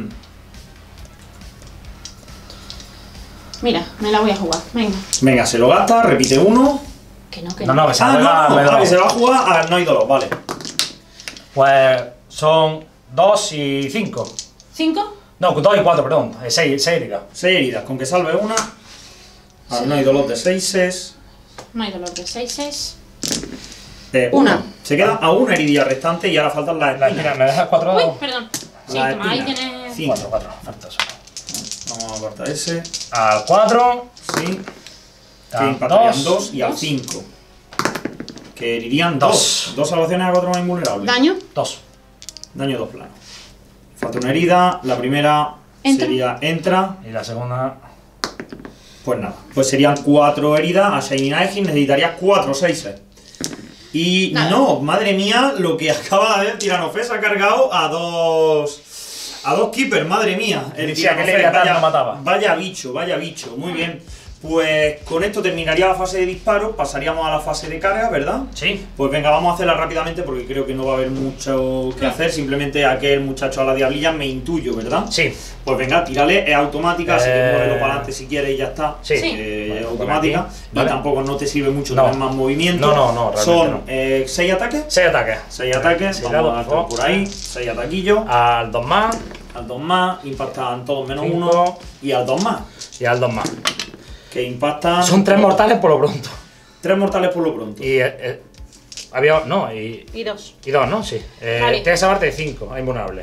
Mira, me la voy a jugar. Venga. Venga, se lo gasta, repite uno. Que no, que No, no, que se Ah, juega no, no, me ah, da. que se va a jugar a no hay dolor, vale. Pues son dos y cinco. ¿Cinco? No, dos y cuatro, perdón. Eh, seis, seis heridas. Seis heridas, con que salve una. A no hay dolor de seises. No hay dolor de seis. es. Eh, Una. Se queda a una heridilla restante y ahora faltan las La espinas. espina, ¿me dejas cuatro Uy, dados? perdón. Sí, La toma, ahí espina. tienes. Cinco. Cuatro, cuatro. Falta solo. Vamos a cortar ese. Al cuatro. Sí. Que al impactarían dos. dos y al dos. cinco. Que herirían Dos. dos. Dos salvaciones a cuatro más invulnerables. Daño. Dos. Daño dos planos. Falta una herida. La primera Entra. sería entra. Y la segunda. Pues nada. Pues serían cuatro heridas. A Shining Aegis necesitarías cuatro seises. Y Nada. no, madre mía, lo que acaba de ver Tiranofés ha cargado a dos. A dos keepers, madre mía. El Decía que Tiranofés, Leviatán vaya, no mataba. vaya bicho, vaya bicho. Muy bien. Pues con esto terminaría la fase de disparo. Pasaríamos a la fase de carga, ¿verdad? Sí. Pues venga, vamos a hacerla rápidamente porque creo que no va a haber mucho que hacer. Simplemente aquel muchacho a la diablilla me intuyo, ¿verdad? Sí. Pues venga, tírale, es automática, así que Eh, muévelo para adelante si quieres y ya está. Sí. Sí. Eh, Bueno, es pues automática. aquí, Y vale. tampoco no te sirve mucho No. tener más movimiento. No, no, no, realmente Son no. eh, seis ataques. Seis ataques. seis ataques, Sí, vamos dado, a por estar favor. por ahí. seis ataquillos. Al dos más. Al dos más, impactan todos menos Cinco. uno. Y al dos más, Y al dos más. que impactan. Son tres mortales por lo pronto. Tres mortales por lo pronto. Y. Eh, eh, había. No, y. Y dos. Y dos, ¿no? Sí. Eh, Vale. Tienes que salvarte de cinco. Es invulnerable.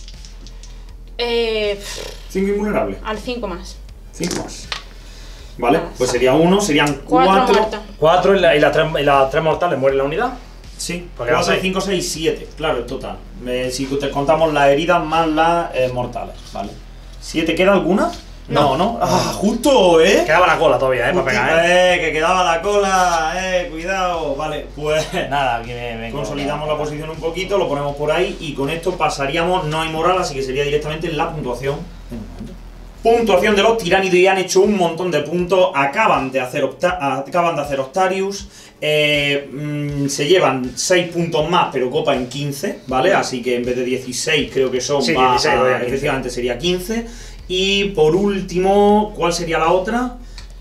Eh, cinco invulnerables. al cinco más. cinco más. Vale, Más. pues sería uno, serían Cuatro cuatro. muertos. Cuatro y, la- y las tres, y las tres mortales mueren la unidad. Sí, Porque van cuatro, seis. cinco, seis, siete, claro, en total. Eh, si te contamos las heridas más las eh, mortales, ¿vale? ¿siete queda alguna? No, no. Ah, justo, ¿eh? Quedaba la cola todavía, ¿eh? Para pegar, ¿eh? Eh, que quedaba la cola, eh, cuidado. Vale, pues Nada, aquí me, me consolidamos la posición un poquito, lo ponemos por ahí y con esto pasaríamos, no hay moral, así que sería directamente la puntuación. Puntuación de los tiránidos y han hecho un montón de puntos, acaban de hacer, acaban de hacer Octarius, eh, mmm, se llevan seis puntos más, pero copa en quince, ¿vale? Así que en vez de dieciséis creo que son, sí, va dieciséis, a, efectivamente sería quince. Y por último, ¿cuál sería la otra?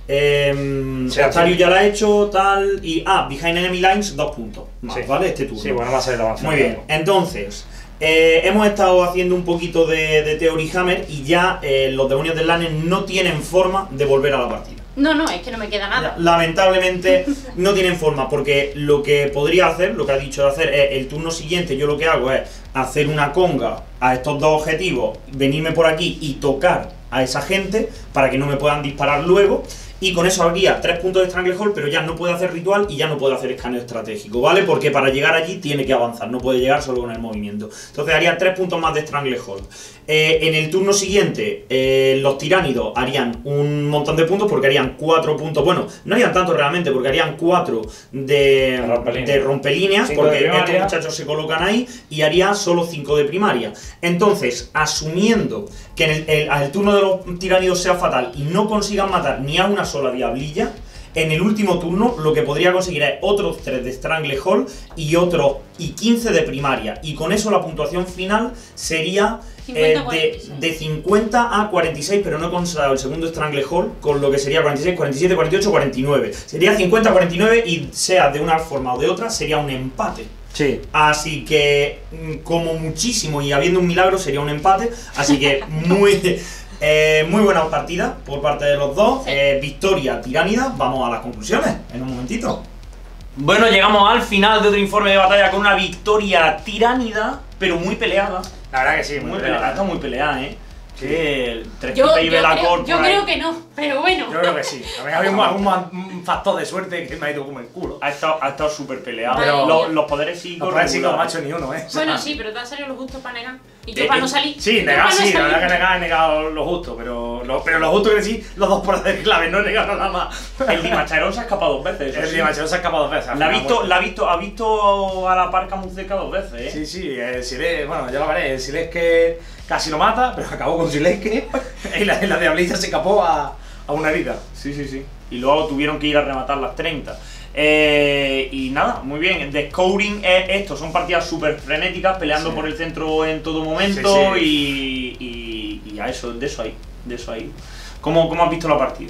Eh, sí, Octarius ya la ha hecho, tal, y... Ah, Behind Enemy Lines, dos puntos más, sí. ¿vale? Este turno. Sí, bueno, va a ser el avance. Muy bien, entonces... Eh, hemos estado haciendo un poquito de, de Theory Hammer y ya eh, los demonios del Lane no tienen forma de volver a la partida. No, no, es que no me queda nada. Lamentablemente no tienen forma, porque lo que podría hacer, lo que ha dicho de hacer, es el turno siguiente yo lo que hago es hacer una conga a estos dos objetivos, venirme por aquí y tocar a esa gente para que no me puedan disparar luego. Y con eso habría tres puntos de Stranglehold, pero ya no puede hacer ritual y ya no puede hacer escaneo estratégico, ¿vale? Porque para llegar allí tiene que avanzar, no puede llegar solo con el movimiento. Entonces haría tres puntos más de Stranglehold. Eh, en el turno siguiente, eh, los tiránidos harían un montón de puntos porque harían cuatro puntos. Bueno, no harían tanto realmente porque harían cuatro de, rompelíneas, de rompelíneas cinco porque de estos primaria. muchachos se colocan ahí y haría solo cinco de primaria. Entonces, asumiendo que en el, el, el turno de los tiránidos sea fatal y no consigan matar ni a una sola diablilla, en el último turno lo que podría conseguir es otros tres de Stranglehold y otros y quince de primaria. Y con eso la puntuación final sería eh, de, de cincuenta a cuarenta y seis, pero no he considerado el segundo Stranglehold, con lo que sería cuarenta y seis, cuarenta y siete, cuarenta y ocho, cuarenta y nueve. Sería cincuenta a cuarenta y nueve y sea de una forma o de otra, sería un empate. Sí. Así que, como muchísimo y habiendo un milagro, sería un empate. Así que muy... Eh, muy buena partida por parte de los dos, Sí. eh, victoria tiránida. Vamos a las conclusiones en un momentito. Bueno, llegamos al final de otro informe de batalla con una victoria tiránida, pero muy peleada. La verdad que sí, Muy muy peleada, peleada. está muy peleada, ¿eh? Que tres Yo, pipas y yo, Belacor creo, por yo ahí. creo que no, pero bueno. Yo creo que sí. A mí había un, un, un factor de suerte que me ha ido como el culo. Ha estado, ha estado súper peleado. Pero- los, los poderes psíquicos. No puede ser que no regulares. macho ni uno, ¿eh? Bueno, sí, pero te han salido los justos para negar. Y yo Eh, para eh, no salir. Sí, Yo negar para no sí, la salir. verdad que negar he negado lo justo, pero lo, pero lo justo que sí, los dos por hacer clave, no he negado nada más. El Dimachirón se ha escapado dos veces. eso El sí. Dimachirón se ha escapado dos veces. al La ha final, visto, bueno. la ha visto, ha visto a la parca Muzeca dos veces, ¿eh? Sí, sí, el Siles, bueno, ya lo veré, el Siles que casi lo mata, pero acabó con Siles que y la, la diablilla se escapó a, a una herida. Sí, sí, sí. Y luego tuvieron que ir a rematar las treinta. Eh, y nada, muy bien. The Scoring es esto, son partidas súper frenéticas, peleando Sí. por el centro en todo momento. Sí, Y, y, y a eso, de eso ahí, de eso ahí. ¿Cómo, cómo has visto la partida?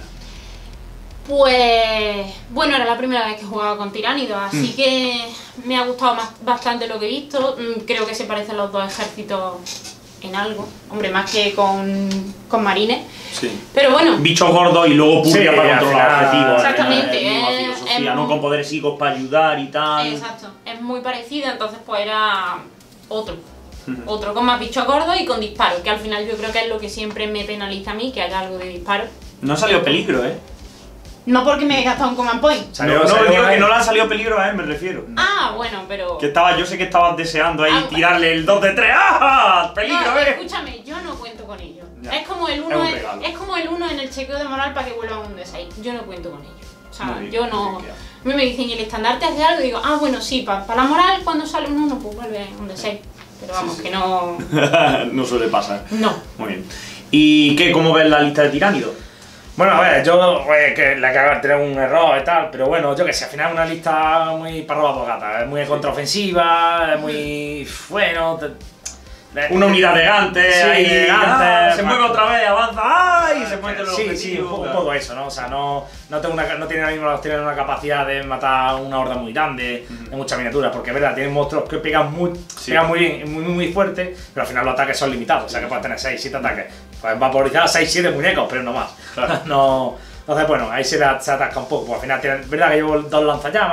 Pues bueno, era la primera vez que jugaba con tiránidos, así Mm. que me ha gustado más, bastante lo que he visto. Mm, Creo que se parecen los dos ejércitos en algo, hombre, más que con, con marines. Sí. Pero bueno, Bichos gordos y luego Purria Sí, para al controlar final- objetivos. Exactamente, Es la misma es- filosofía, es ¿no? muy- Con poderes psíquicos para ayudar y tal. exacto, es muy parecida, entonces pues era otro. Ujú. Otro con más bichos gordos y con disparo, que al final yo creo que es lo que siempre me penaliza a mí, que haya algo de disparo. No ha salido peligro, ¿eh? No porque me he gastado un command point. Salió- no, no, salió digo que ahí. no le ha salido peligro a él, me refiero. Ah, bueno, pero... Que estaba, yo sé que estabas deseando ahí Ah, tirarle el dos de tres. ¡Ah! ¡Peligro, No, eh! escúchame, yo no cuento con ellos. Ya. Es como el Es uno un en, regalo. es como el uno en el chequeo de moral para que vuelvan un D seis. Yo no cuento con ellos. O sea, Muy bien, yo muy no. bien, claro. A mí me dicen, ¿y el estandarte hace algo? Y digo, ah, bueno, sí, para la moral cuando sale un uno, pues vuelve un D seis. Pero vamos, Sí, sí. que no. No suele pasar. No. Muy bien. ¿Y qué? ¿Cómo ves la lista de tiránidos? Bueno, a ver, yo pues, que la que haga tener un error y tal, pero bueno, yo que sé, al final es una lista muy para robar dos gatas, es muy contraofensiva, es muy. Bueno. te- Una unidad de Gante, Sí, ahí, de ah, Gante, se pa- mueve otra vez, avanza, ¡ay! Se mueve los Sí, sí, un objetivos, poco, un claro. poco eso, ¿no? O sea, no, no, tengo una, no tienen ahora mismo tienen una capacidad de matar una horda muy grande, de muchas miniaturas, porque es verdad, tienen monstruos que pegan muy, Sí. pegan muy bien, muy, muy, muy fuerte, pero al final los ataques son limitados, o sea que puedes tener seis, siete ataques. Puedes vaporizar seis, siete muñecos, pero no más. Claro. no, entonces, bueno, ahí se, da- se atasca un poco, porque al final tienen, verdad que llevo dos lanzallamas,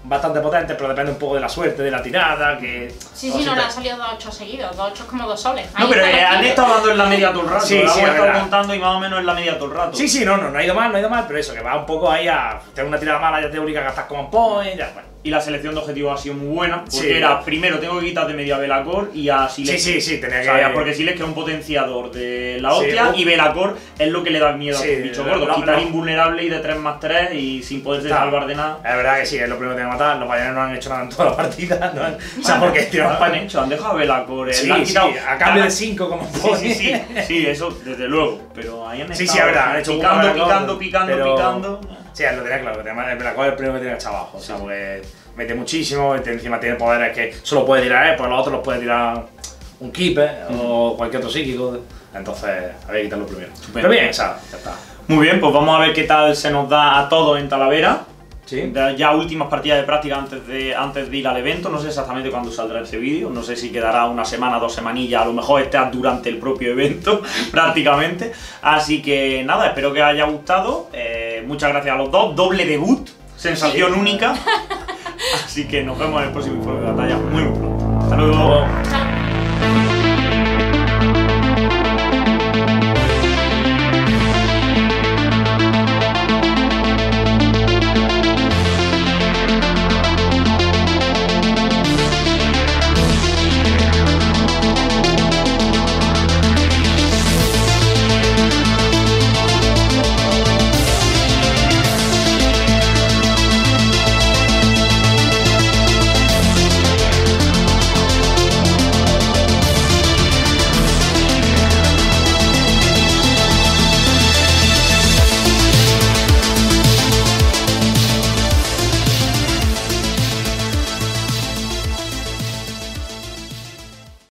bastante potentes, pero depende un poco de la suerte, de la tirada, que... Sí, sí, no le han salido dos ocho seguidos, dos ocho es como dos soles. No, Ahí pero está eh, el han equipo. estado hablando en la media todo el rato, Sí, lo sí, hemos es estado verdad. contando y más o menos en la media todo el rato. Sí, sí, no, no, no ha ido mal, no ha ido mal, pero eso, que va un poco ahí a tener una tirada mala, ya te obliga a gastar command point, ya, bueno. Y la selección de objetivos ha sido muy buena, porque Sí. era, primero tengo que quitar de medio a Belacor y a Silex. Sí, sí, sí, tenía O que... sea, porque Silex que es un potenciador de la Sí, hostia uh. y Belacor es lo que le da miedo Sí, a los bichos lo- gordos. lo- Quitar lo- invulnerable y de tres más tres y sin poderse Está. salvar de nada. Es verdad que sí, es lo primero que tiene que matar, los bayanes no han hecho nada en toda la partida, no han... o sea, Ah, porque no, tiraron no lo han hecho, han dejado a Belacor. eh, Sí, le han sí, quitado- a cambio de cinco como Sí, sí, sí, sí, eso desde luego. Pero ahí han Sí, estado sí, es verdad, han hecho un picando, Belacor, picando, picando, pero- picando. Sí, lo tenía claro, que tenía, el Belacor es el primero que tiene que echar abajo, o sea, porque mete muchísimo, y encima tiene poderes que solo puede tirar él, pues los otros los puede tirar un Keeper o cualquier otro psíquico, entonces había que quitarlo primero. Pero bien, o sea, ya está. Muy bien, pues vamos a ver qué tal se nos da a todos en Talavera. Sí. De- Ya últimas partidas de práctica antes de, antes de ir al evento, no sé exactamente cuándo saldrá ese vídeo, no sé si quedará una semana, dos semanillas, a lo mejor esté durante el propio evento, prácticamente. Así que nada, espero que os haya gustado, eh, muchas gracias a los dos, doble debut, sensación única. Así que nos vemos en el próximo informe de batalla muy muy pronto. Hasta luego. Hasta luego.